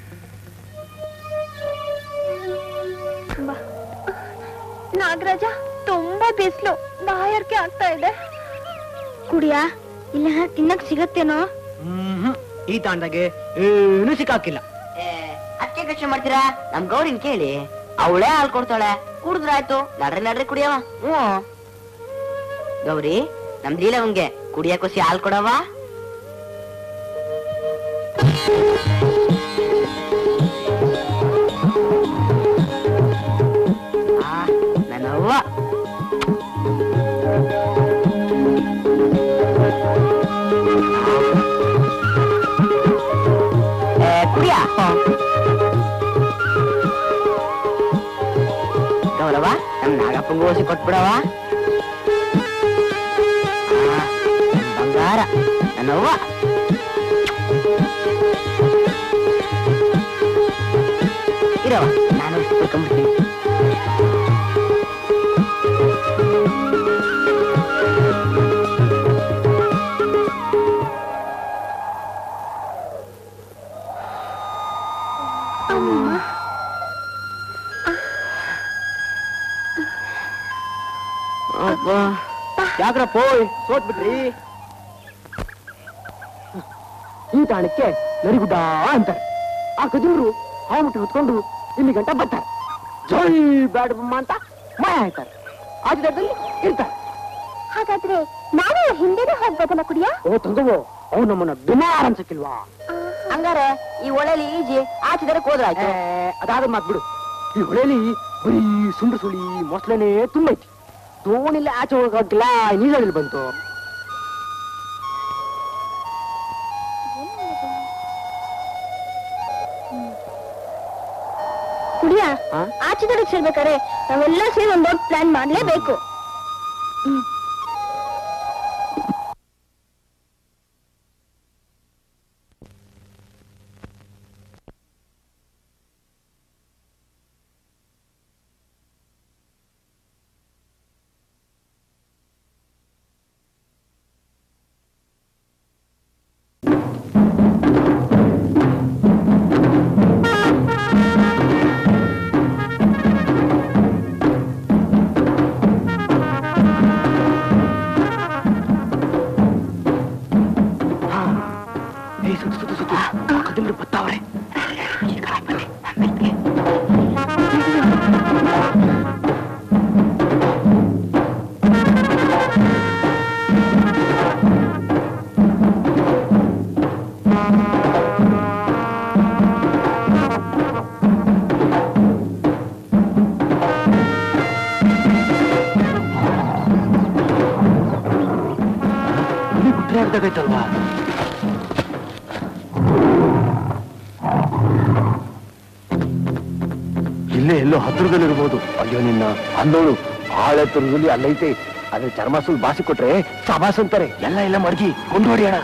ನಾಗರಾಜ ತುಂಬಾ ಬಿಸಿಲು, ಬಾಯಾರಿಕೆ ಆಗ್ತಾ ಇದೆ. ಕುಡಿಯ ಇಲ್ಲ ತಿನ್ನಕ್ ಸಿಗತ್ತೇನೋ? ಈ ತಾಂಡಾಗೆ ಏನು ಸಿಕ್ಕಾಕಿಲ್ಲ. ಅದಕ್ಕೆ ಕಷ್ಟ ಮಾಡ್ತೀರಾ? ನಮ್ ಗೌರಿನ್ ಕೇಳಿ, ಅವಳೇ ಹಾಲ್ ಕೊಡ್ತಾಳೆ. ಕುಡಿದ್ರಾಯ್ತು. ನಡ್ರಿ ಕುಡಿಯವ. ಗೌರಿ, ನಮ್ ದೀಲವಂಗೆ ಕುಡಿಯಕೋಸಿ ಹಾಲ್ ಕೊಡವ. ನನ್ನವ್ವ ಕುಡಿಯ ಗೌರವ, ನಮ್ ನಾಗಪ್ಪಂಗ ಓಸಿ ಕೊಟ್ಬಿಡವ. ಬಂಗಾರ ನನ್ನವ್ವ. ಇರವ, ನಾನು ಕುಡ್ಕೊಂಡ್ಬಿಡ್ತೀನಿ. ಯಾಕ್ರಪ್ಪ ಸೋತ್ಬಿಟ್ರಿ? ಈ ತಾಣಕ್ಕೆ ನರಿಗುಡ್ಡ ಅಂತಾರೆ. ಆ ಕದಿಮರು ಹಾವು ಮುಟ್ಟಿ ಹೊತ್ಕೊಂಡು ಇಲ್ಲಿ ಗಂಟ ಬರ್ತಾರೆ. ಜೈ ಬ್ಯಾಡಮ್ಮ ಅಂತ ಮಾಯ ಆಯ್ತಾರೆ. ಆ ಜಾಗದಲ್ಲಿ ಇರ್ತಾರೆ. ಹಾಗಾದ್ರೆ ನಾನು ಹಿಂದೆನೆ ಹೋಗ್ಬೇಕಲ್ಲ ಕುಡಿಯ? ಓ ತಂಗವೋ, ಅವ್ ನಮ್ಮನ್ನ ದುಮಾರ್ ಅನ್ಸಕ್ಕಿಲ್ವಾ? ಹಂಗಾರೆ ಈ ಒಳೆಲಿ ಈಜಿ ಆಚಿದರೆ ಹೋದ್ರಾಯ್ತು. ಅದಾದ ಮಾತ್ ಬಿಡು. ಈ ಹೊಳೆಲಿ ಬರೀ ಸುಂಡು ಸುಳಿ ಮೊಸಳೆನೇ ತುಂಬೈತಿ. ದೋಣಿಲ್ಲ ಆಚೆ ಹೋಗಕ್ಕಿಲ್ಲ, ನೀರಲ್ಲಿ ಬಂತು. ಕುಡಿಯ ಆಚೆ ಕಡೆ ಸೇರ್ಬೇಕಾರೆ ನಾವೆಲ್ಲ ಸೇರಿ ಒಂದು ದೊಡ್ಡ ಪ್ಲಾನ್ ಮಾಡ್ಲೇಬೇಕು. ಅರ್ಥಾಗೈತಲ್ವಾ? ಇಲ್ಲೇ ಎಲ್ಲೋ ಹತ್ರದಲ್ಲಿರ್ಬೋದು. ಅಯ್ಯೋ ನಿನ್ನ ಅಂದೋಳು ಆಳೆತ್ತರದಲ್ಲಿ ಅಲ್ಲೈತೆ. ಅದ್ರ ಚರ್ಮಾಸುಲ್ ಬಾಸಿ ಕೊಟ್ರೆ ಸಬಾಸ್ ಅಂತಾರೆ. ಎಲ್ಲ ಮಡಗಿ ಕೊಂಡೋಡಿಯೋಣ.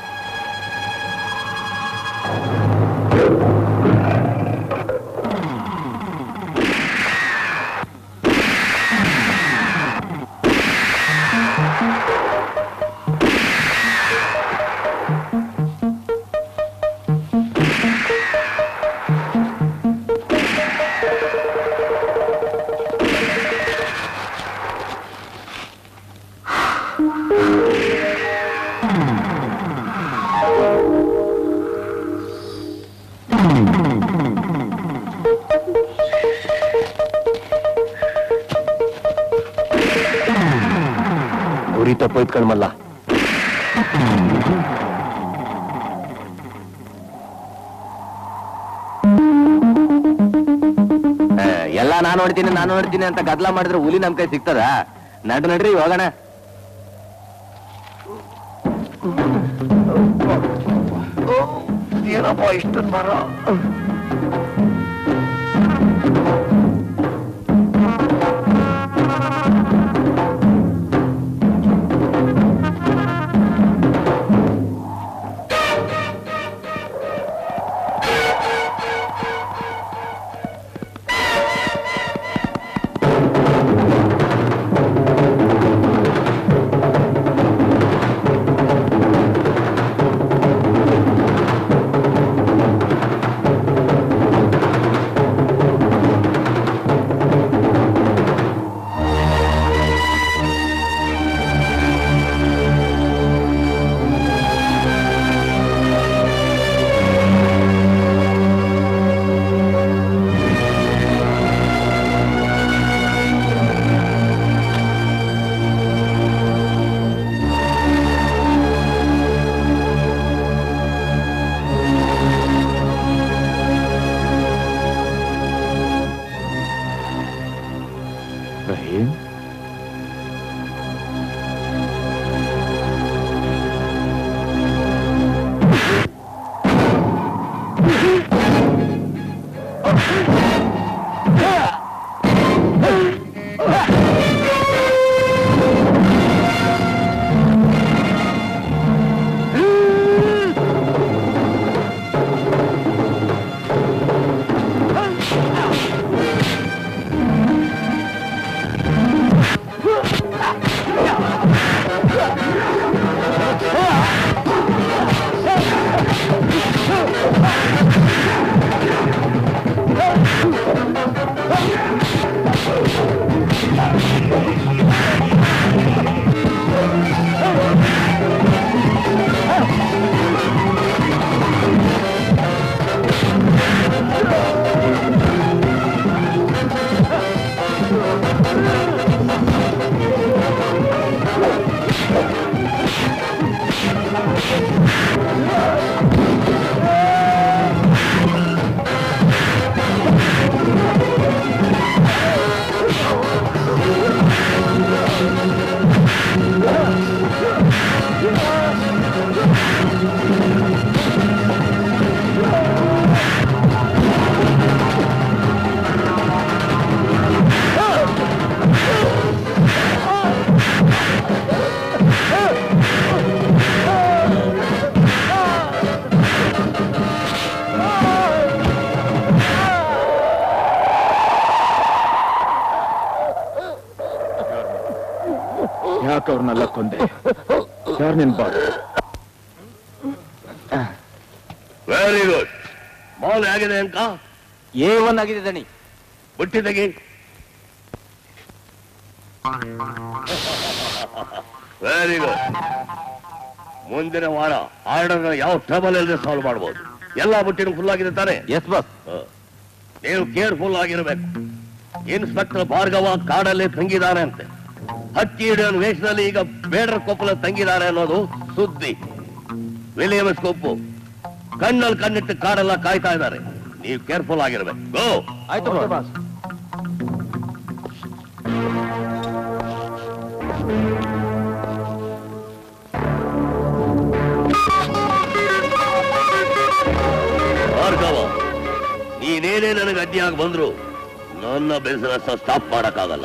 ಗುರಿ ತಪ್ಪೋಯ್ತು ಕಣ್ಮಲ್ಲ. ಎಲ್ಲ ನಾನು ನೋಡ್ತೀನಿ ಅಂತ ಗದ್ಲ ಮಾಡಿದ್ರೆ ಹುಲಿ ನಮ್ ಕೈ ಸಿಗ್ತದ? ನಡ್ರಿ ಹೋಗೋಣ. ಏನಪ್ಪ ಇಷ್ಟೊಂದು ಮರ? ಯಾಕೆ ಅವ್ರನ್ನೆಲ್ಲ ಕೊಂದೆ? ಯಾರು ನಿನ್ ಬಾಸ್? Very good. ಮಾಲ್ ಆಗಿದೆ ಅಂಕ A1 ಆಗಿದೆ ದಣಿ. ಬುಟ್ಟಿ ತೆಗಿ. Very good. ಮುಂದಿನ ವಾರ ಆರ್ಡರ್ ಯಾವ ಟ್ರಬಲ್ ಇಲ್ಲದೆ ಸಾಲ್ವ್ ಮಾಡಬಹುದು. ಎಲ್ಲಾ ಬುಟ್ಟಿನೂ ಫುಲ್ ಆಗಿದೆ ತಾನೆ? Yes boss. ನೀವು ಕೇರ್ಫುಲ್ ಆಗಿರಬೇಕು. ಇನ್ಸ್ಪೆಕ್ಟರ್ ಭಾರ್ಗವ ಕಾಡಲ್ಲಿ ತಂಗಿದಾನೆ ಅಂತೆ. ಹಕ್ಕಿ ಹಿಡಿಯೋನ್ ವೇಷದಲ್ಲಿ ಈಗ ಬೇಡರ್ ಕೊಪ್ಪಲ ತಂಗಿದಾನೆ ಅನ್ನೋದು ಸುದ್ದಿ. ವಿಲಿಯಮ್ಸ್ ಕೊಪ್ಪು ಕಣ್ಣಲ್ಲಿ ಕಣ್ಣಿಟ್ಟು ಕಾಡೆಲ್ಲ ಕಾಯ್ತಾ ಇದ್ದಾರೆ. ನೀವು ಕೇರ್ಫುಲ್ ಆಗಿರ್ಬೇಕು. ಗೋ. ಆಯ್ತು ಬಾಸ್. ಭಾರ್ಗವ, ನೀನೇನೇ ನನಗೆ ಅಡ್ಡಿಯಾಗಿ ಬಂದ್ರು ನನ್ನ ಬಿಸಿನೆಸ್ ಸ್ಟಾಪ್ ಮಾಡಕ್ಕಾಗಲ್ಲ.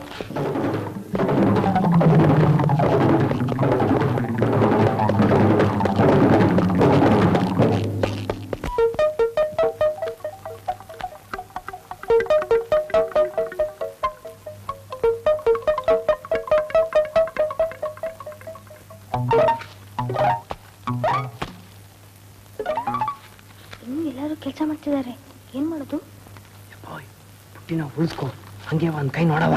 ಎಲ್ಲರೂ ಕೆಲಸ ಮಾಡ್ತಿದ್ದಾರೆ. ಏನ್ ಮಾಡೋದು? ಪುಟ್ಟಿನ ಉಳಿಸ್ಕೊ, ಹಂಗೆ ಒಂದ್ ಕೈ ನೋಡವ.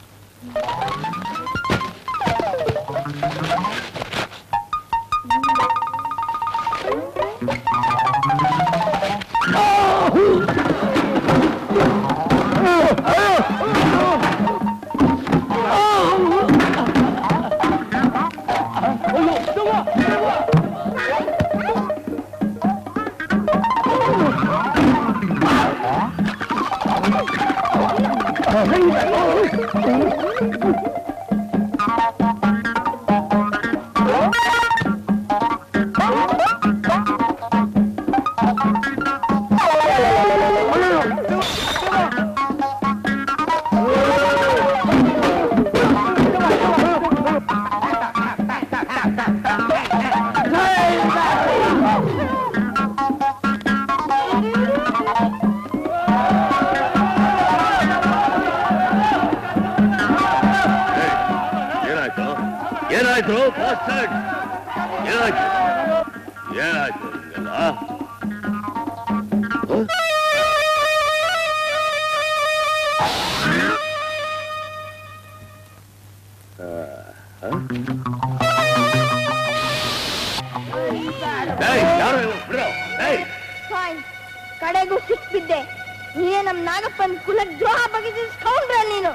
ಕಡೆಗೂ ಸಿಕ್ಬಿದ್ದೆ. ನೀನೇ ನಮ್ ನಾಗಪ್ಪನ್ ಕುಲ ದ್ರೋಹ ಬಗೆದಿಸ್ಕೊಂಡ್ರ ನೀನು.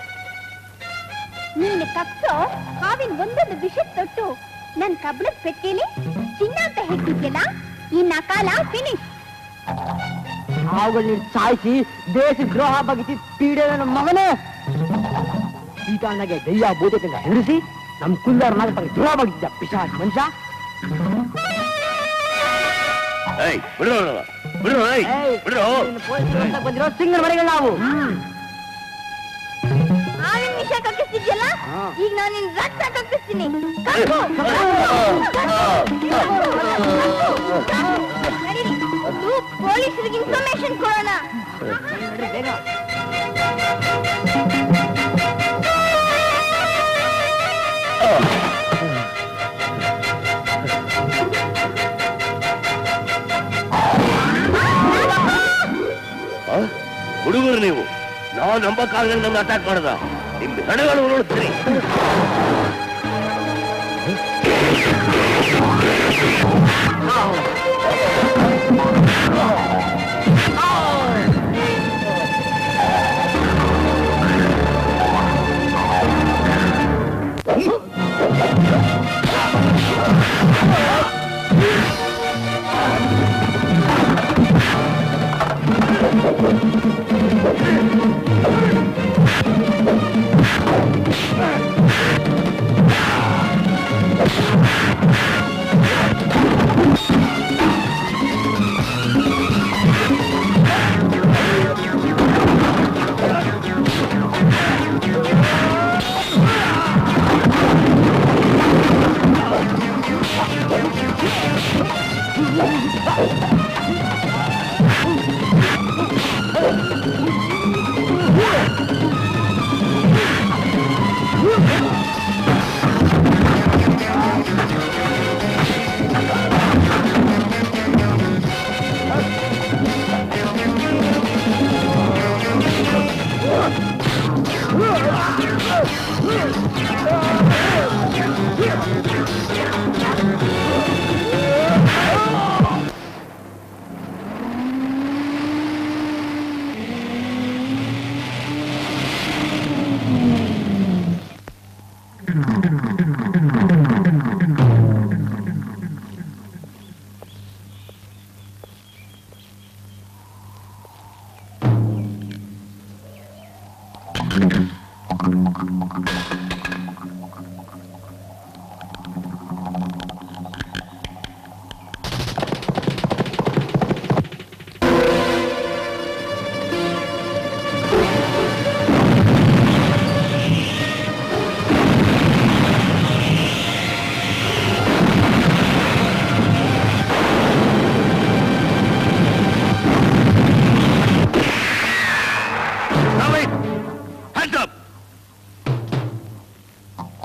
ನಿನ್ನ ಕಪ್ಪು ಹಾವಿನ ಒಂದೊಂದು ವಿಷ ತೊಟ್ಟು ನನ್ ಕಬ್ಬಳದ ಪೆಟ್ಟಿಗೆಲಿ ಚಿನ್ನ ಅಂತ ಹೇಳ್ತಿದ್ಯಲ್ಲ, ಈ ನಕಾಲ ಫಿನಿಶ್. ಹಾವುಗಳನ್ನ ಸಾಯಿಸಿ ದೇಶ ದ್ರೋಹ ಬಗೆಸಿ ಪೀಡೆ ನನ್ನ ಮಗನೇ. ಈ ಕಾರಣಕ್ಕೆ ದಯ್ಯ ಭೂತದಿಂದ ಹೆದರಿಸಿ ನಮ್ ಕುಲ್ದಾರ ನಾಗಪ್ಪಗೆ ದ್ರೋಹ ಬಗೆಸಿದ್ದ ಪಿಶಾಚ್ ಮನುಷ್ಯ. ಬಂದಿರೋ ಸಿಂಗರ್ ಮನೆಗಳು ನಾವು. ಹಾವಿನ ವಿಷ ಕಕ್ಕಿಸ್ತಿದ್ಯಲ್ಲ, ಈಗ ನಾನು ನಿನ್ ರಕ್ತ ಕಕ್ಕಿಸ್ತೀನಿ. ಪೊಲೀಸರಿಗೆ ಇನ್ಫಾರ್ಮೇಶನ್ ಕೊಡೋಣ. ಹುಡುಗರು ನೀವು, ನಾವು ನಂಬಕ್ಕಾಗಲ್ಲ ನನ್ನ ಅಟ್ಯಾಕ್ ಮಾಡದ. ನಿಮ್ ಹಣಗಳು ನೋಡ್ತೀರಿ.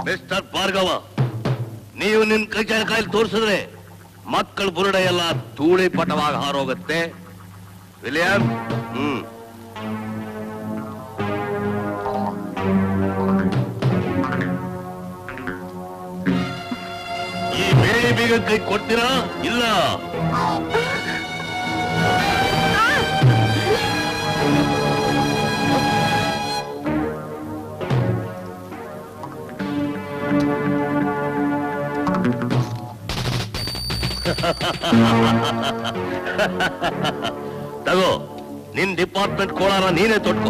ಮಿಸ್ಟರ್ ಭಾರ್ಗವ, ನೀವು ನಿನ್ ಕೈಲಿ ತೋರಿಸಿದ್ರೆ ಮಕ್ಕಳ ಬುರುಡೆ ಎಲ್ಲ ಧೂಳಿ ಪಟವಾಗಿ ಹಾರೋಗುತ್ತೆ. ವಿಲಿಯಂ, ಈ ಬೇರೆ ಬೀಗ ಕೈ ಕೊಡ್ತೀರಾ ಇಲ್ಲ? ತಗೋ, ನಿನ್ ಡಿಪಾರ್ಟ್ಮೆಂಟ್ ಕೋಳಾರ ನೀನೇ ತೊಟ್ಕೋ.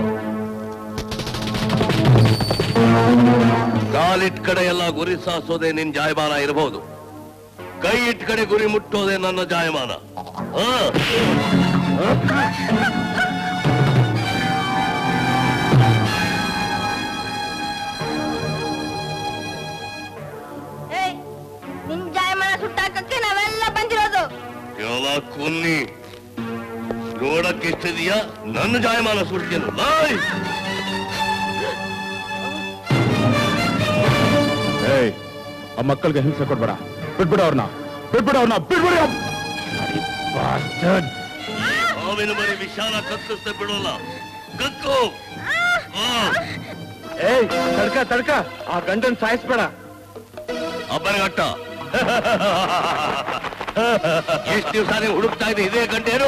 ಕಾಲಿಟ್ ಕಡೆ ಎಲ್ಲ ಗುರಿ ಸಾಸೋದೆ ನಿನ್ ಜಾಯಮಾನ ಇರಬಹುದು, ಕೈ ಇಟ್ ಕಡೆ ಗುರಿ ಮುಟ್ಟೋದೆ ನನ್ನ ಜಾಯಮಾನ. ನಿನ್ ಜಾಯಮಾನ ಸುಟ್ಟಾಕಕ್ಕೆ ನಾವೆಲ್ಲ ಬಂದಿರೋದು. ಎಲ್ಲ ಕುನ್ನಿ ನೋಡಕ್ಕೆ ಇಷ್ಟಿದೆಯಾ? ನನ್ನ ಜಾಯಮಾನ ಸುಡ್ತೇನು? ಆ ಮಕ್ಕಳಿಗೆ ಹಿಂಸೆ ಕೊಡ್ಬೇಡ, ಬಿಟ್ಬಿಡ ಅವ್ರನ್ನ, ಬಿಟ್ಬಿಡ ಅವ್ರನ್ನ, ಬಿಟ್ಬಿಡ. ಮಾವಿನ ಮರಿ ವಿಷಾನ ಕಕ್ಕಿಸ್ದೆ ಬಿಡೋಲ್ಲ, ಕಕ್ಕು. ಏಯ್ ತಡ್ಕ ತಡ್ಕ, ಆ ಗಂಡನ್ ಸಾಯಿಸ್ಬೇಡ. ಅಬ್ಬರಗಟ್ಟ, ಎಷ್ಟು ದಿವಸ ನೀವು ಹುಡುಕ್ತಾ ಇದೆ ಇದೇ ಗಂಟೇನು?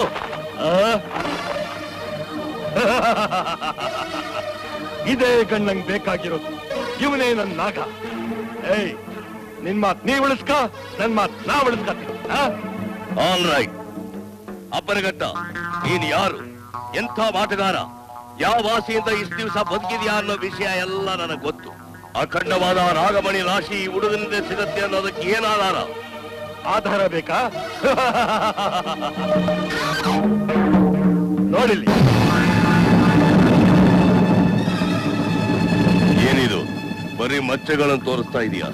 ಇದೇ ಗಂಡಂಗ್ ಬೇಕಾಗಿರೋದು. ಇವನೇ ನನ್ ನಾಗ. ಏಯ್, ನಿನ್ ಮಾತ್ ನೀ ಉಳಿಸ್ಕ, ನನ್ ಮಾತ್ ನಾ ಉಳಿಸ್ಕತ್ತೀನಿ. All right. ಅಬ್ಬರಗಟ್ಟ, ನೀನ್ ಯಾರು, ಎಂಥ ಮಾಟಗಾರ, ಯಾವ ವಾಸಿಯಿಂದ ಇಷ್ಟು ದಿವಸ ಬದುಕಿದ್ಯಾ ಅನ್ನೋ ವಿಷಯ ಎಲ್ಲ ನನಗೆ ಗೊತ್ತು. ಅಖಂಡವಾದ ನಾಗಮಣಿ ರಾಶಿ ಈ ಹುಡುಗನಿಂದ ಸಿಗತ್ತೆ ಅನ್ನೋದಕ್ಕೆ ಏನ್ ಆಧಾರ? ಆಧಾರ ಬೇಕಾ? ನೋಡಿಲ್ಲಿ. ಏನಿದು, ಬರೀ ಮಚ್ಚೆಗಳನ್ನು ತೋರಿಸ್ತಾ ಇದೀಯಾ?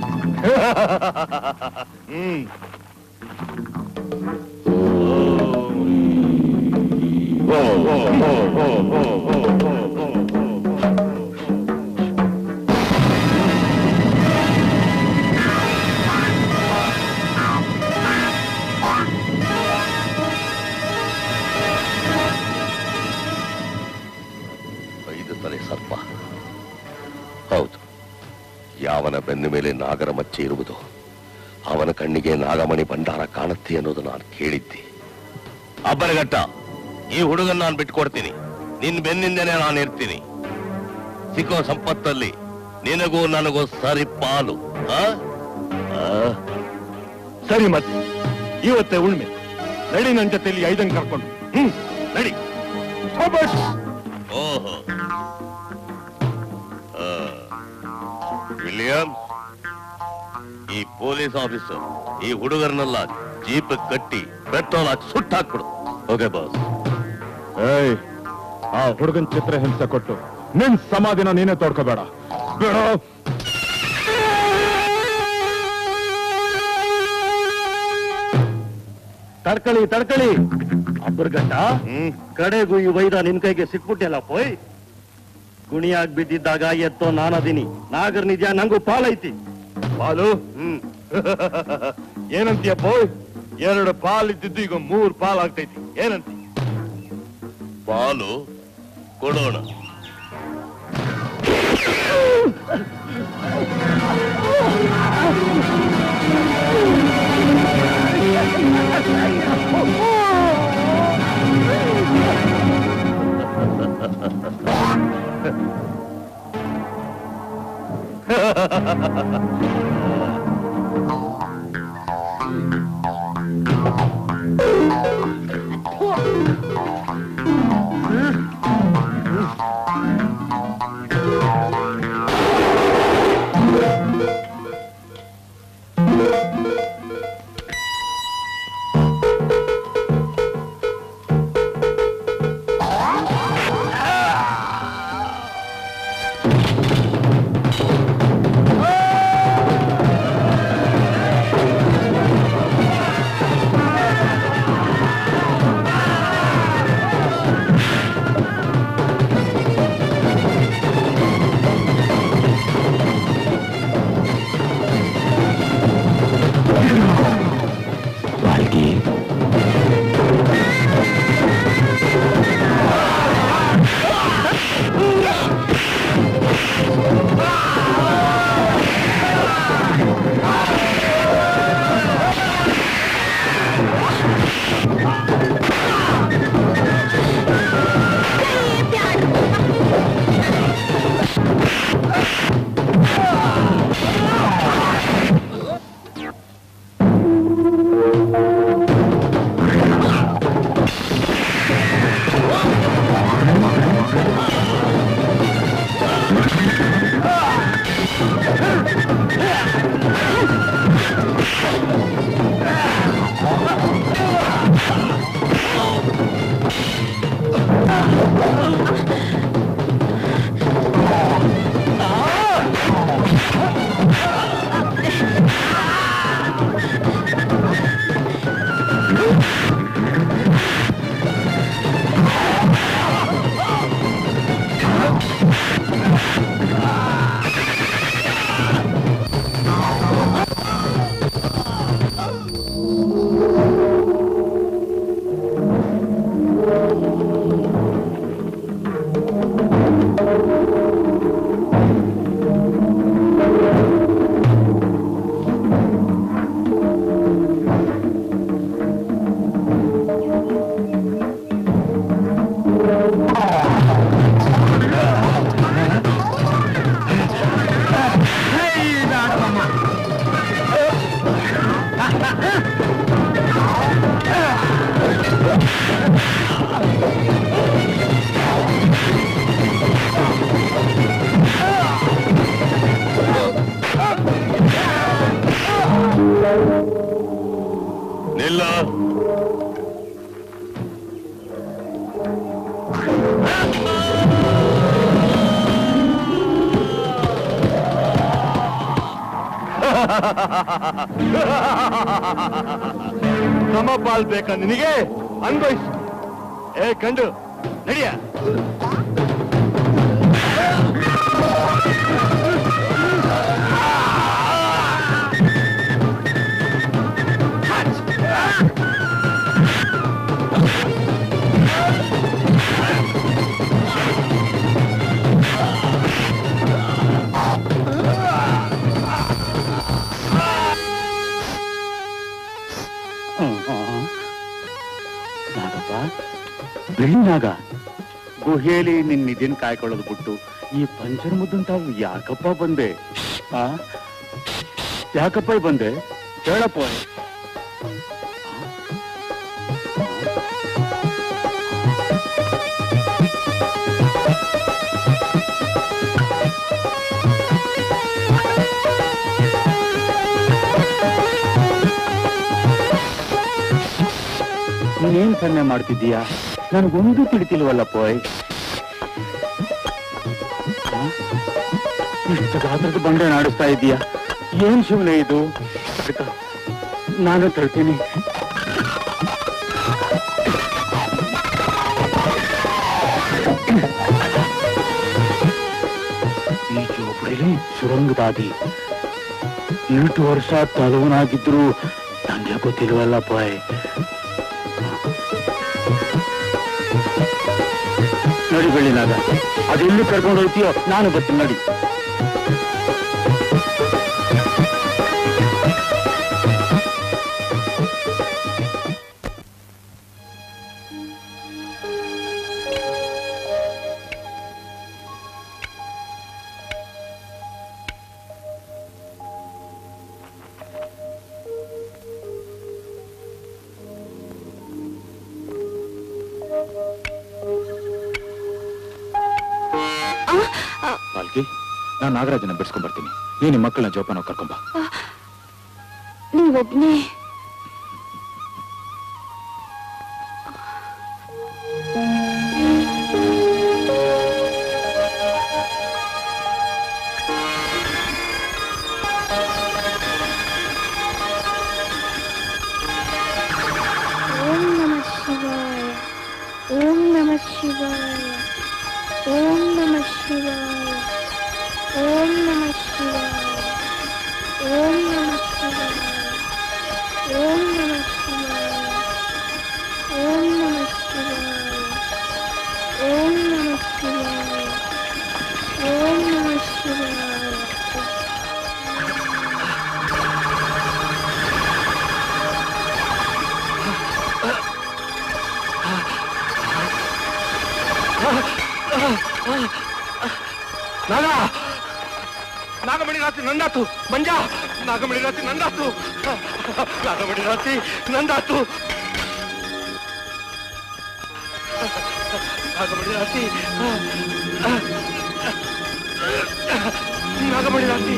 ಸರ್ಪ. ಹೌದು, ಯಾವನ ಬೆನ್ನ ಮೇಲೆ ನಾಗರ ಮಚ್ಚೆ ಇರುವುದು ಅವನ ಕಣ್ಣಿಗೆ ನಾಗಮಣಿ ಭಂಡಾರ ಕಾಣುತ್ತೆ ಅನ್ನೋದು ನಾನು ಕೇಳಿದ್ದೆ. ಅಬ್ಬರಗಟ್ಟ, ಈ ಹುಡುಗನ್ ನಾನು ಬಿಟ್ಕೊಡ್ತೀನಿ, ನಿನ್ ಬೆನ್ನಿಂದನೇ ನಾನು ಇರ್ತೀನಿ. ಸಿಕ್ಕೋ ಸಂಪತ್ತಲ್ಲಿ ನಿನಗೂ ನನಗೂ ಸರಿ ಪಾಲು. ಸರಿ, ಮತ್ತೆ ಇವತ್ತೇ ಉಳ್ಮೆ. ನಡಿ ನನ್ನ ಜೊತೆಯಲ್ಲಿ 5 ಕರ್ಕೊಂಡು. ನಡಿ. ಓಹೋ, ವಿಲಿಯಂ, ಈ ಪೊಲೀಸ್ ಆಫೀಸರ್ ಈ ಹುಡುಗರನ್ನೆಲ್ಲ ಜೀಪ್ ಕಟ್ಟಿ ಪೆಟ್ರೋಲ್ ಹಾಕಿ ಸುಟ್ಟಾಕ್ಬಿಡು. Okay boss. ಏಯ್, ಆ ಹುಡುಗನ್ ಚಿತ್ರ ಹಿಂಸೆ ಕೊಟ್ಟು ನಿನ್ ಸಮಾಧಿನ ನೀನೇ ತೋಡ್ಕೋಬೇಡ. ಬೇಡ. ತಡ್ಕಳಿ. ಅಬ್ಬರ್ಗಟ್ಟ, ಕಡೆಗೂ ಈ ವೈದ ನಿನ್ ಕೈಗೆ ಸಿಕ್ಬಿಟ್ಟೆಲ್ಲ ಪೋಯ್. ಗುಣಿಯಾಗಿ ಬಿದ್ದಿದ್ದಾಗ ಎತ್ತೋ ನಾನದೀನಿ. ನಾಗರ್ ನಿಜ, ನಂಗೂ ಪಾಲೈತಿ. ಪಾಲು? ಏನಂತೀಯ ಪೋಯ್? 2 ಪಾಲಿದ್ದು ಈಗ 3 ಪಾಲ್ ಆಗ್ತೈತಿ. ಏನಂತಿ? ಪಾಲು ಕೊಡೋಣ. ನಿಲ್ಲ. ಸಮಪಾಲ್ ಬೇಕಾ ನಿನಗೆ? ಅನ್ಭವಿಸು. ಏ ಕಂಡು ನಡಿಯ. ಬೆಳ್ಳಿನಾಗ ಗುಹೆಯಲ್ಲಿ ನಿನ್ ನಿಧಿನ ಕಾಯ್ಕೊಳ್ಳೋದು ಬಿಟ್ಟು ಈ ಪಂಚರ್ ಮುದ್ದನ್ ತಾವು ಯಾಕಪ್ಪ ಬಂದೆ? ಯಾಕಪ್ಪ ಬಂದೆ ಹೇಳಪ್ಪ. ನೀನೇನ್ ಸನ್ನೆ ಮಾಡ್ತಿದ್ದೀಯಾ? ನನಗೊಂದು ತಿಳಿತಿಲ್ವಲ್ಲಪ್ಪ. ಇಷ್ಟು ಗಾತ್ರದ ಬಂಡೆ ನಾಡಿಸ್ತಾ ಇದೀಯಾ? ಏನ್ ಶಿವನೇ ಇದು? ನಾನು ತಳ್ತೀನಿ. ಈ ಜೋಪಡಿಲಿ ಸುರಂಗದಾದಿ. 8 ವರ್ಷ ತಲವನಾಗಿದ್ರು ನಂಗೆ ಗೊತ್ತಿಲ್ವಲ್ಲಪ್ಪ. ನೋಡಿ ಬೆಳ್ಳಿನಾಗ, ಅದೆಲ್ಲಿ ಕರ್ಕೊಂಡು ಹೋಗ್ತೀಯೋ ನಾನು ಬರ್ತೀನಿ ನೋಡಿ. ಪಾಲ್ಕಿ, ನಾನು ನಾಗರಾಜನ ಬಿಡಿಸ್ಕೊಂಡ್ ಬರ್ತೀನಿ. ನೀನು ಮಕ್ಕಳನ್ನ ಜೋಪಾನ ಕರ್ಕೊಂಬ. ನೀವೊಬ್ನೇ? ಓಂ ನಮಃ ಶಿವಾಯ. ಓಂ ನಮಃ ಶಿವಾಯ. ಓಂ ನಮಃ ಶಿವಾಯ. ಓಂ ನಮಃ ಶಿವಾಯ. ಓಂ ನಮಃ ಶಿವಾಯ. ಓಂ ನಮಃ ಶಿವಾಯ. ಓಂ ನಮಃ ಶಿವಾಯ. ಓಂ ನಮಃ ಶಿವಾಯ. ಓಂ ನಮಃ ಶಿವಾಯ. ನಾಗ ನಾಗಮಣಿ ರಾತ್ರಿ ನಂದಾತು. ಮಂಜ, ನಾಗಮಣಿ ರಾತ್ರಿ ನಂದಾತು. ನಾಗಮಣಿ ರಾತ್ರಿ ನಂದಾತು. ನಾಗಮಣಿ ರಾತ್ರಿ ನಾಗಮಣಿ ರಾತ್ರಿ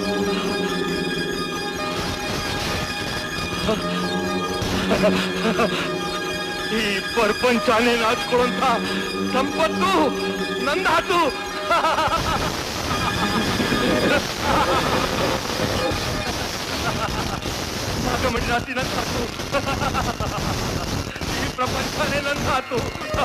ಈ ಪ್ರಪಂಚನೇ ನಾಚ್ಕೊಳ್ಳುವಂತ ಸಂಪತ್ತು ನಂದಾತು. ನಾಗಮಣಿ ರಾತ್ರಿ ನಂದಾತು. ಈ ಪ್ರಪಂಚನೇ ನಂದಾತು.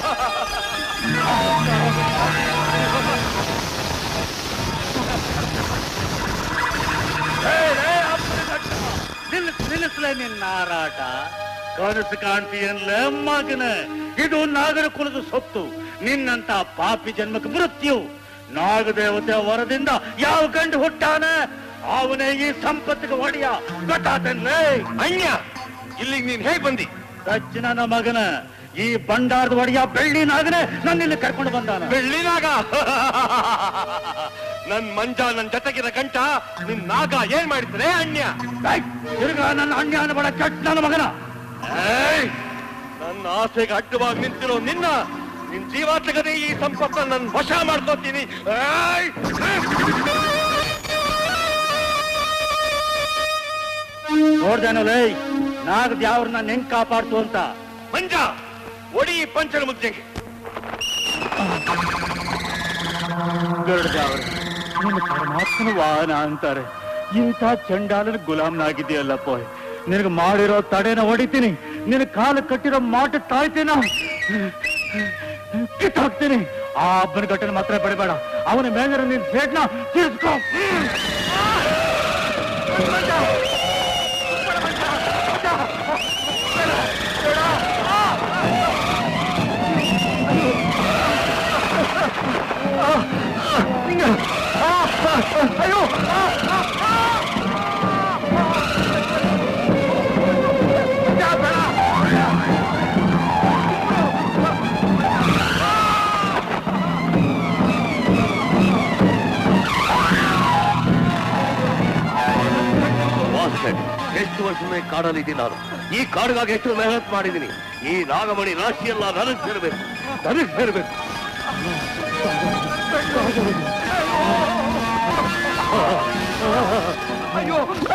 ನಿಲ್ಲಿಸ್ಲೇ ನಿನ್ನ ಹಾರಾಟ. ಕನಸು ಕಾಣ್ತೀಯನ್ಲ ಮಗನ. ಇದು ನಾಗರ ಕುಲದ ಸೊತ್ತು. ನಿನ್ನಂತ ಪಾಪಿ ಜನ್ಮಕ್ಕೆ ಮೃತ್ಯು. ನಾಗದೇವತೆ ವರದಿಂದ ಯಾವ ಗಂಡು ಹುಟ್ಟಾನ ಅವನೇ ಈ ಸಂಪತ್ತಿಗೆ ಒಡೆಯ. ಗೊತ್ತಾತನ್ಲೇ ಅನ್ಯ. ಇಲ್ಲಿಗೆ ನೀನ್ ಹೇಗ್ ಬಂದಿ? ನನ್ನ ಮಗನ ಈ ಬಂಡಾರದ ಒಡೆಯ ಬೆಳ್ಳಿ ನಾಗನೇ ನನ್ನ ಇಲ್ಲಿ ಕರ್ಕೊಂಡು ಬಂದಾನ. ಬೆಳ್ಳಿ ನಾಗ? ನನ್ ಮಂಜ ನನ್ ಜೊತೆಗಿರ ಗಂಟ ನಿನ್ ನಾಗ ಏನ್ ಮಾಡಿದ್ರೆ ಅನ್ಯ? ತಿರ್ಗಾ ನನ್ನ ಅನ್ಯ ಅನ್ಬೇಡ ಕೆಟ್ಟ ನನ್ನ ಮಗನ. ನನ್ನ ಆಸೆಗೆ ಅಡ್ಡವಾಗಿ ನಿಂತಿರೋ ನಿನ್ನ ನಿನ್ ಜೀವ ತೆಗದೆ ಈ ಸಂಪತ್ತ ನನ್ ವಶ ಮಾಡ್ಕೋತೀನಿ. ನೋಡ್ದೇನಲೇ, ನಾಗದ ಯಾವ್ರನ್ನ ನೆಂಗ್ ಕಾಪಾಡ್ತು ಅಂತ. ಪಂಚ ಒಡಿ ಪಂಚನ ಮುದ್ದೆಗೆ. ಗರುಡದೇವ್ರ ನಿನ್ನ ಪರಮಾತ್ಮನ ವಾಹನ ಅಂತಾರೆ. ಇಂಥ ಚಂಡಾಲನ ಗುಲಾಮ್ನಾಗಿದೆಯಲ್ಲಪ್ಪ. ನಿನಗೆ ಮಾಡಿರೋ ತಡೆನ ಹೊಡಿತೀನಿ, ನಿನ್ನ ಕಾಲು ಕಟ್ಟಿರೋ ಮಾಟ ತಾಯ್ತೀನ ಕಿತ್ತಾಕ್ತೀನಿ. ಆ ಅಬ್ಬನ ಘಟನೆ ಮಾತ್ರ ಬಿಡಬೇಡ. ಅವನ ಮೇಲೆ ನಿನ್ ಸೇಟ್ನ ತೀರ್ಸ್ಕೊ. ಅಯ್ಯೋ ಎಷ್ಟು ವರ್ಷದ ಕಾಡಲ್ಲಿದ್ದೀನಿ ನಾನು. ಈ ಕಾಡಿಗಾಗಿ ಎಷ್ಟು ಮೆಹನತ್ ಮಾಡಿದ್ದೀನಿ. ಈ ನಾಗಮಣಿ ರಾಶಿಯೆಲ್ಲ ನನಗೆ ಸೇರಬೇಕು, ನನಗೆ ಸೇರಬೇಕು. ಅಯ್ಯೋ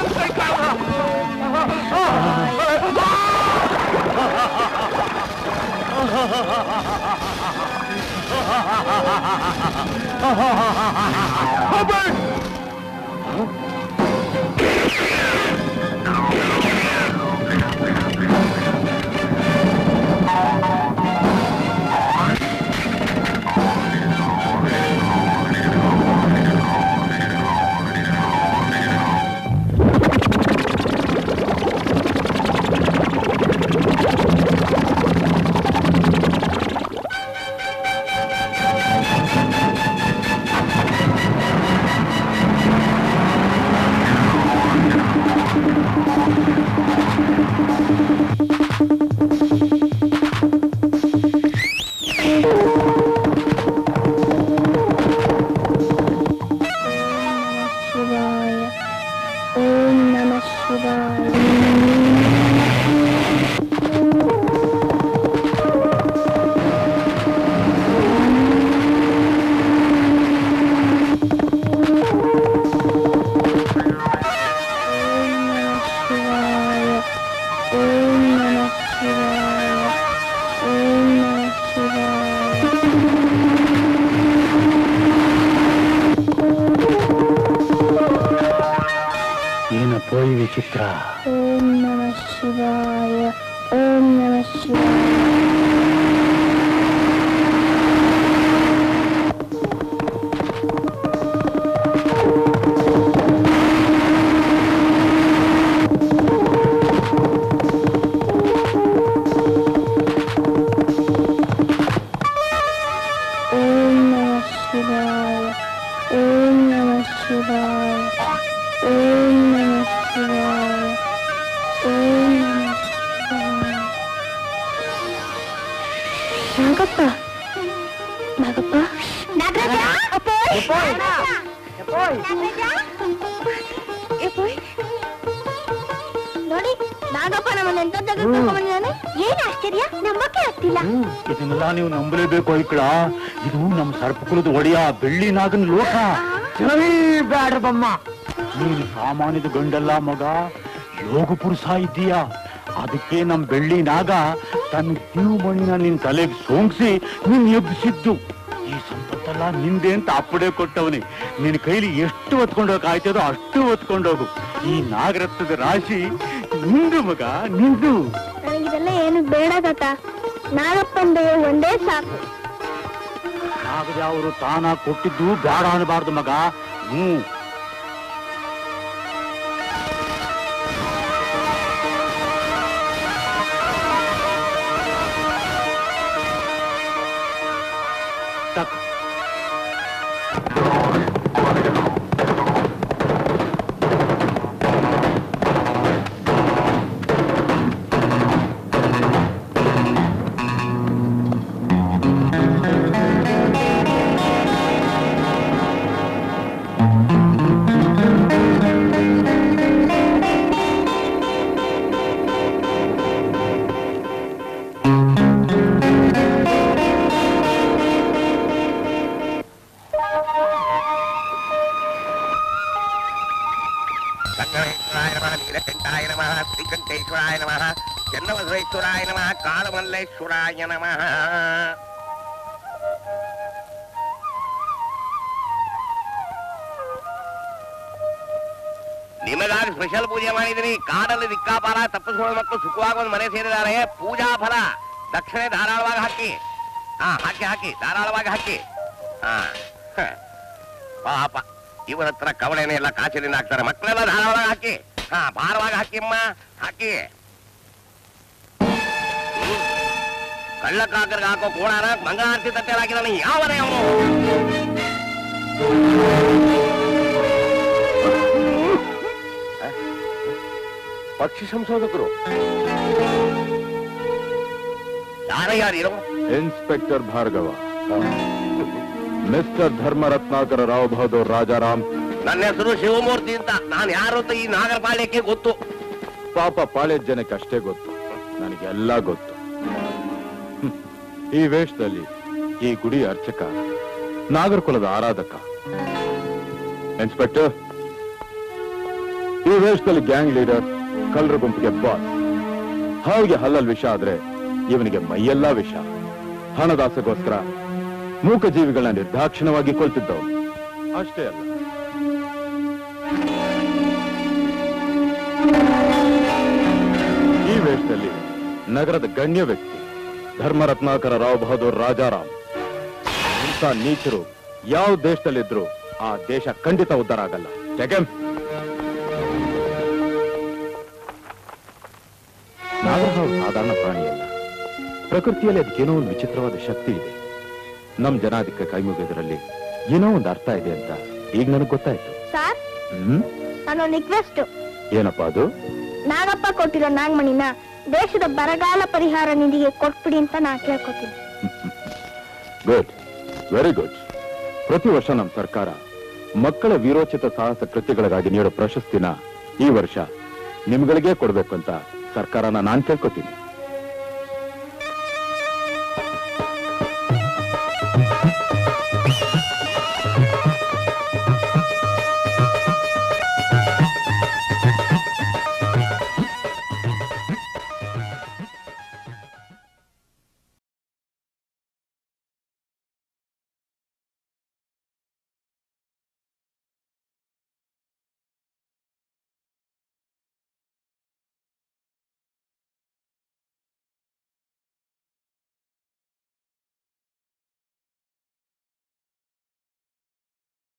ವಿಚಿತ್ರ. ಓಂ ನಮಃ ಶಿವಾಯ, ಓಂ ನಮಃ ಶಿವಾಯ. ನೋಡಿ, ನಾಗಪ್ಪ ನಮ್ಮನ್ನ ಎಂತ ಬಂದಿದ್ದಾನೆ. ಏನ್ ಆಶ್ಚರ್ಯ, ನಂಬಕ್ಕೆ ಆಗ್ತಿಲ್ಲ. ಇದನ್ನೆಲ್ಲ ನೀವು ನಂಬಲೇಬೇಕು ಐಕ್ಳ. ಇದು ನಮ್ಮ ಸರ್ಪಕುಲದ ಒಡೆಯ ಬೆಳ್ಳಿ ನಾಗನ ಲೋಕ. ಬ್ಯಾಡ್ರಮ್ಮ, ನೀನು ಸಾಮಾನ್ಯದ ಗಂಡಲ್ಲ ಮಗ, ಯೋಗ ಪುರುಷ ಇದ್ದೀಯಾ. ಅದಕ್ಕೆ ನಮ್ ಬೆಳ್ಳಿ ನಾಗ ತನ್ನ ಕಿವುಮಣಿನ ನಿನ್ ತಲೆಗೆ ಸೋಂಕಿಸಿ ನೀನ್ ಎಬ್ಬಿಸಿದ್ದು. ಈ ಸಂಪತ್ತೆಲ್ಲ ನಿಂದೆ ಅಂತ ಅಪ್ಪಡೆ ಕೊಟ್ಟವನಿ. ನಿನ್ ಕೈಲಿ ಎಷ್ಟು ಹೊತ್ಕೊಂಡೋಗಾಯ್ತದೋ ಅಷ್ಟು ಹೊತ್ಕೊಂಡೋಗು. ಈ ನಾಗರತ್ನದ ರಾಶಿ ನಿಂದು ಮಗ, ನಿಂದು. ನನಗಿದೆಲ್ಲ ಏನು ಬೇಡ ತಾತ, ನಾಗಪ್ಪಂದ ಒಂದೇ ಸಾಕು. ನಾಗದವರು ತಾನ ಕೊಟ್ಟಿದ್ದು ಬೇಡ ಅನ್ನಬಾರ್ದು ಮಗ. ಸಂಗಮೇಶ್ವರಾಯ ನಮಃ ನೀಲಕಂಠಾಯ ನಮಃ ಶ್ರೀಕಂಠೇಶ್ವರಾಯ ನಮಃ ಚನ್ನಬಸವೇಶ್ವರಾಯ ನಮಃ ಕಾಲಮಲ್ಲೇಶ್ವರಾಯ ನಮಃ. ನಿಮಗಾಗಿ ಸ್ಪೆಷಲ್ ಪೂಜೆ ಮಾಡಿದಿರಿ. ಕಾಡಲ್ಲಿ ದಿಕ್ಕಾಪಾಲ ತಪ್ಪಿಸ್ಕೊಂಡು ಮಕ್ಕಳು ಸುಖವಾಗಿ ಒಂದು ಮನೆ ಸೇರಿದ್ದಾರೆ. ಪೂಜಾ ಫಲ ದಕ್ಷಿಣೆ ಧಾರಾಳವಾಗಿ ಹಾಕಿ. ಹಾಕಿ ಧಾರಾಳವಾಗಿ ಹಾಕಿ. ಪಾಪ ಇವರ ಹತ್ರ ಕವಳೆನೆ ಎಲ್ಲ ಕಾಚಿನಿಂದ ಹಾಕ್ತಾರೆ. ಮಕ್ಕಳೆಲ್ಲ ಧಾರಾಳವಾಗಿ ಹಾಕಿ. ಭಾರವಾಗಿ ಹಾಕಿ ಅಮ್ಮ, ಹಾಕಿ. ಕಳ್ಳಕಾಕರಿಗೆ ಹಾಕೋ ಕೋಣಾರ ಮಂಗಳಾರತಿ ತಟ್ಟೆಲ್ ಹಾಕಿದಾನೆ ಯಾವನೇ ಅವನು. ಪಕ್ಷಿ ಸಂಶೋಧಕರು ಯಾರು? Inspector Bhargava, mister Dharmaratnakara Rao Bahadur Rajaram. ನನ್ನ ಹೆಸರು ಶಿವಮೂರ್ತಿ ಅಂತ. ನಾನು ಯಾರು ಅಂತ ಈ ನಾಗರ ಪಾಳ್ಯಕ್ಕೆ ಗೊತ್ತು. ಪಾಪ ಪಾಳ್ಯದ ಜನಕ್ಕೆ ಅಷ್ಟೇ ಗೊತ್ತು, ನನಗೆಲ್ಲ ಗೊತ್ತು. ಈ ವೇಷದಲ್ಲಿ ಈ ಗುಡಿ ಅರ್ಚಕ, ನಾಗರಕುಲದ ಆರಾಧಕ. ಇನ್ಸ್ಪೆಕ್ಟರ್, ಈ ವೇಷದಲ್ಲಿ ಗ್ಯಾಂಗ್ ಲೀಡರ್, ಕಳ್ಳರ ಗುಂಪಿಗೆ ಬಾಸ್. ಹಾವಿಗೆ ಹಲ್ಲಲ್ಲಿ ವಿಷ ಆದ್ರೆ ಇವನಿಗೆ ಮೈಯೆಲ್ಲ ವಿಷ. ಹಣದಾಸೆಗೋಸ್ಕರ ಮೂಕ ಜೀವಿಗಳನ್ನ ನಿರ್ದಾಕ್ಷಿಣ್ಯವಾಗಿ ಕೊಲ್ತಿದ್ದವು. ಅಷ್ಟೇ ಅಲ್ಲ, ಈ ವೇಷದಲ್ಲಿ ನಗರದ ಗಣ್ಯ ವ್ಯಕ್ತಿ ಧರ್ಮರತ್ನಾಕರ ರಾವ್ ಬಹದ್ದೂರ್ ರಾಜಾರಾಮ್. ಇಂಥ ನೀಚರು ಯಾವ ದೇಶದಲ್ಲಿದ್ರು ಆ ದೇಶ ಖಂಡಿತ ಉದ್ಧಾರ ಆಗಲ್ಲ. ನಾಗರಹಾವು ಸಾಧಾರಣ ಪ್ರಾಣಿಯಲ್ಲ. ಪ್ರಕೃತಿಯಲ್ಲಿ ಅದಕ್ಕೇನೋ ಒಂದು ವಿಚಿತ್ರವಾದ ಶಕ್ತಿ ಇದೆ. ನಮ್ ಜನ ಅದಕ್ಕೆ ಕೈ ಮುಗಿಯೋದ್ರಲ್ಲಿ ಏನೋ ಒಂದು ಅರ್ಥ ಇದೆ ಅಂತ ಈಗ ನನಗೆ ಗೊತ್ತಾಯ್ತು. ಸರ್, ನಾನೊಂದು ರಿಕ್ವೆಸ್ಟ್. ಏನಪ್ಪಾ ಅದು? ನಾಗಪ್ಪ ಕೊಟ್ಟಿರೋ ನಾಗಮಣಿನ ದೇಶದ ಬರಗಾಲ ಪರಿಹಾರ ನಿಧಿಗೆ ಕೊಟ್ಬಿಡಿ ಅಂತ ನಾ ಕೇಳ್ಕೊತೀನಿ. Good, very good. ಪ್ರತಿ ವರ್ಷ ನಮ್ಮ ಸರ್ಕಾರ ಮಕ್ಕಳ ವೀರೋಚಿತ ಸಾಹಸ ಕೃತ್ಯಗಳಿಗಾಗಿ ನೀಡೋ ಪ್ರಶಸ್ತಿನ ಈ ವರ್ಷ ನಿಮ್ಗಳಿಗೆ ಕೊಡ್ಬೇಕು ಅಂತ ಸರ್ಕಾರನ ನಾನ್ ಕೇಳ್ಕೊತೀನಿ.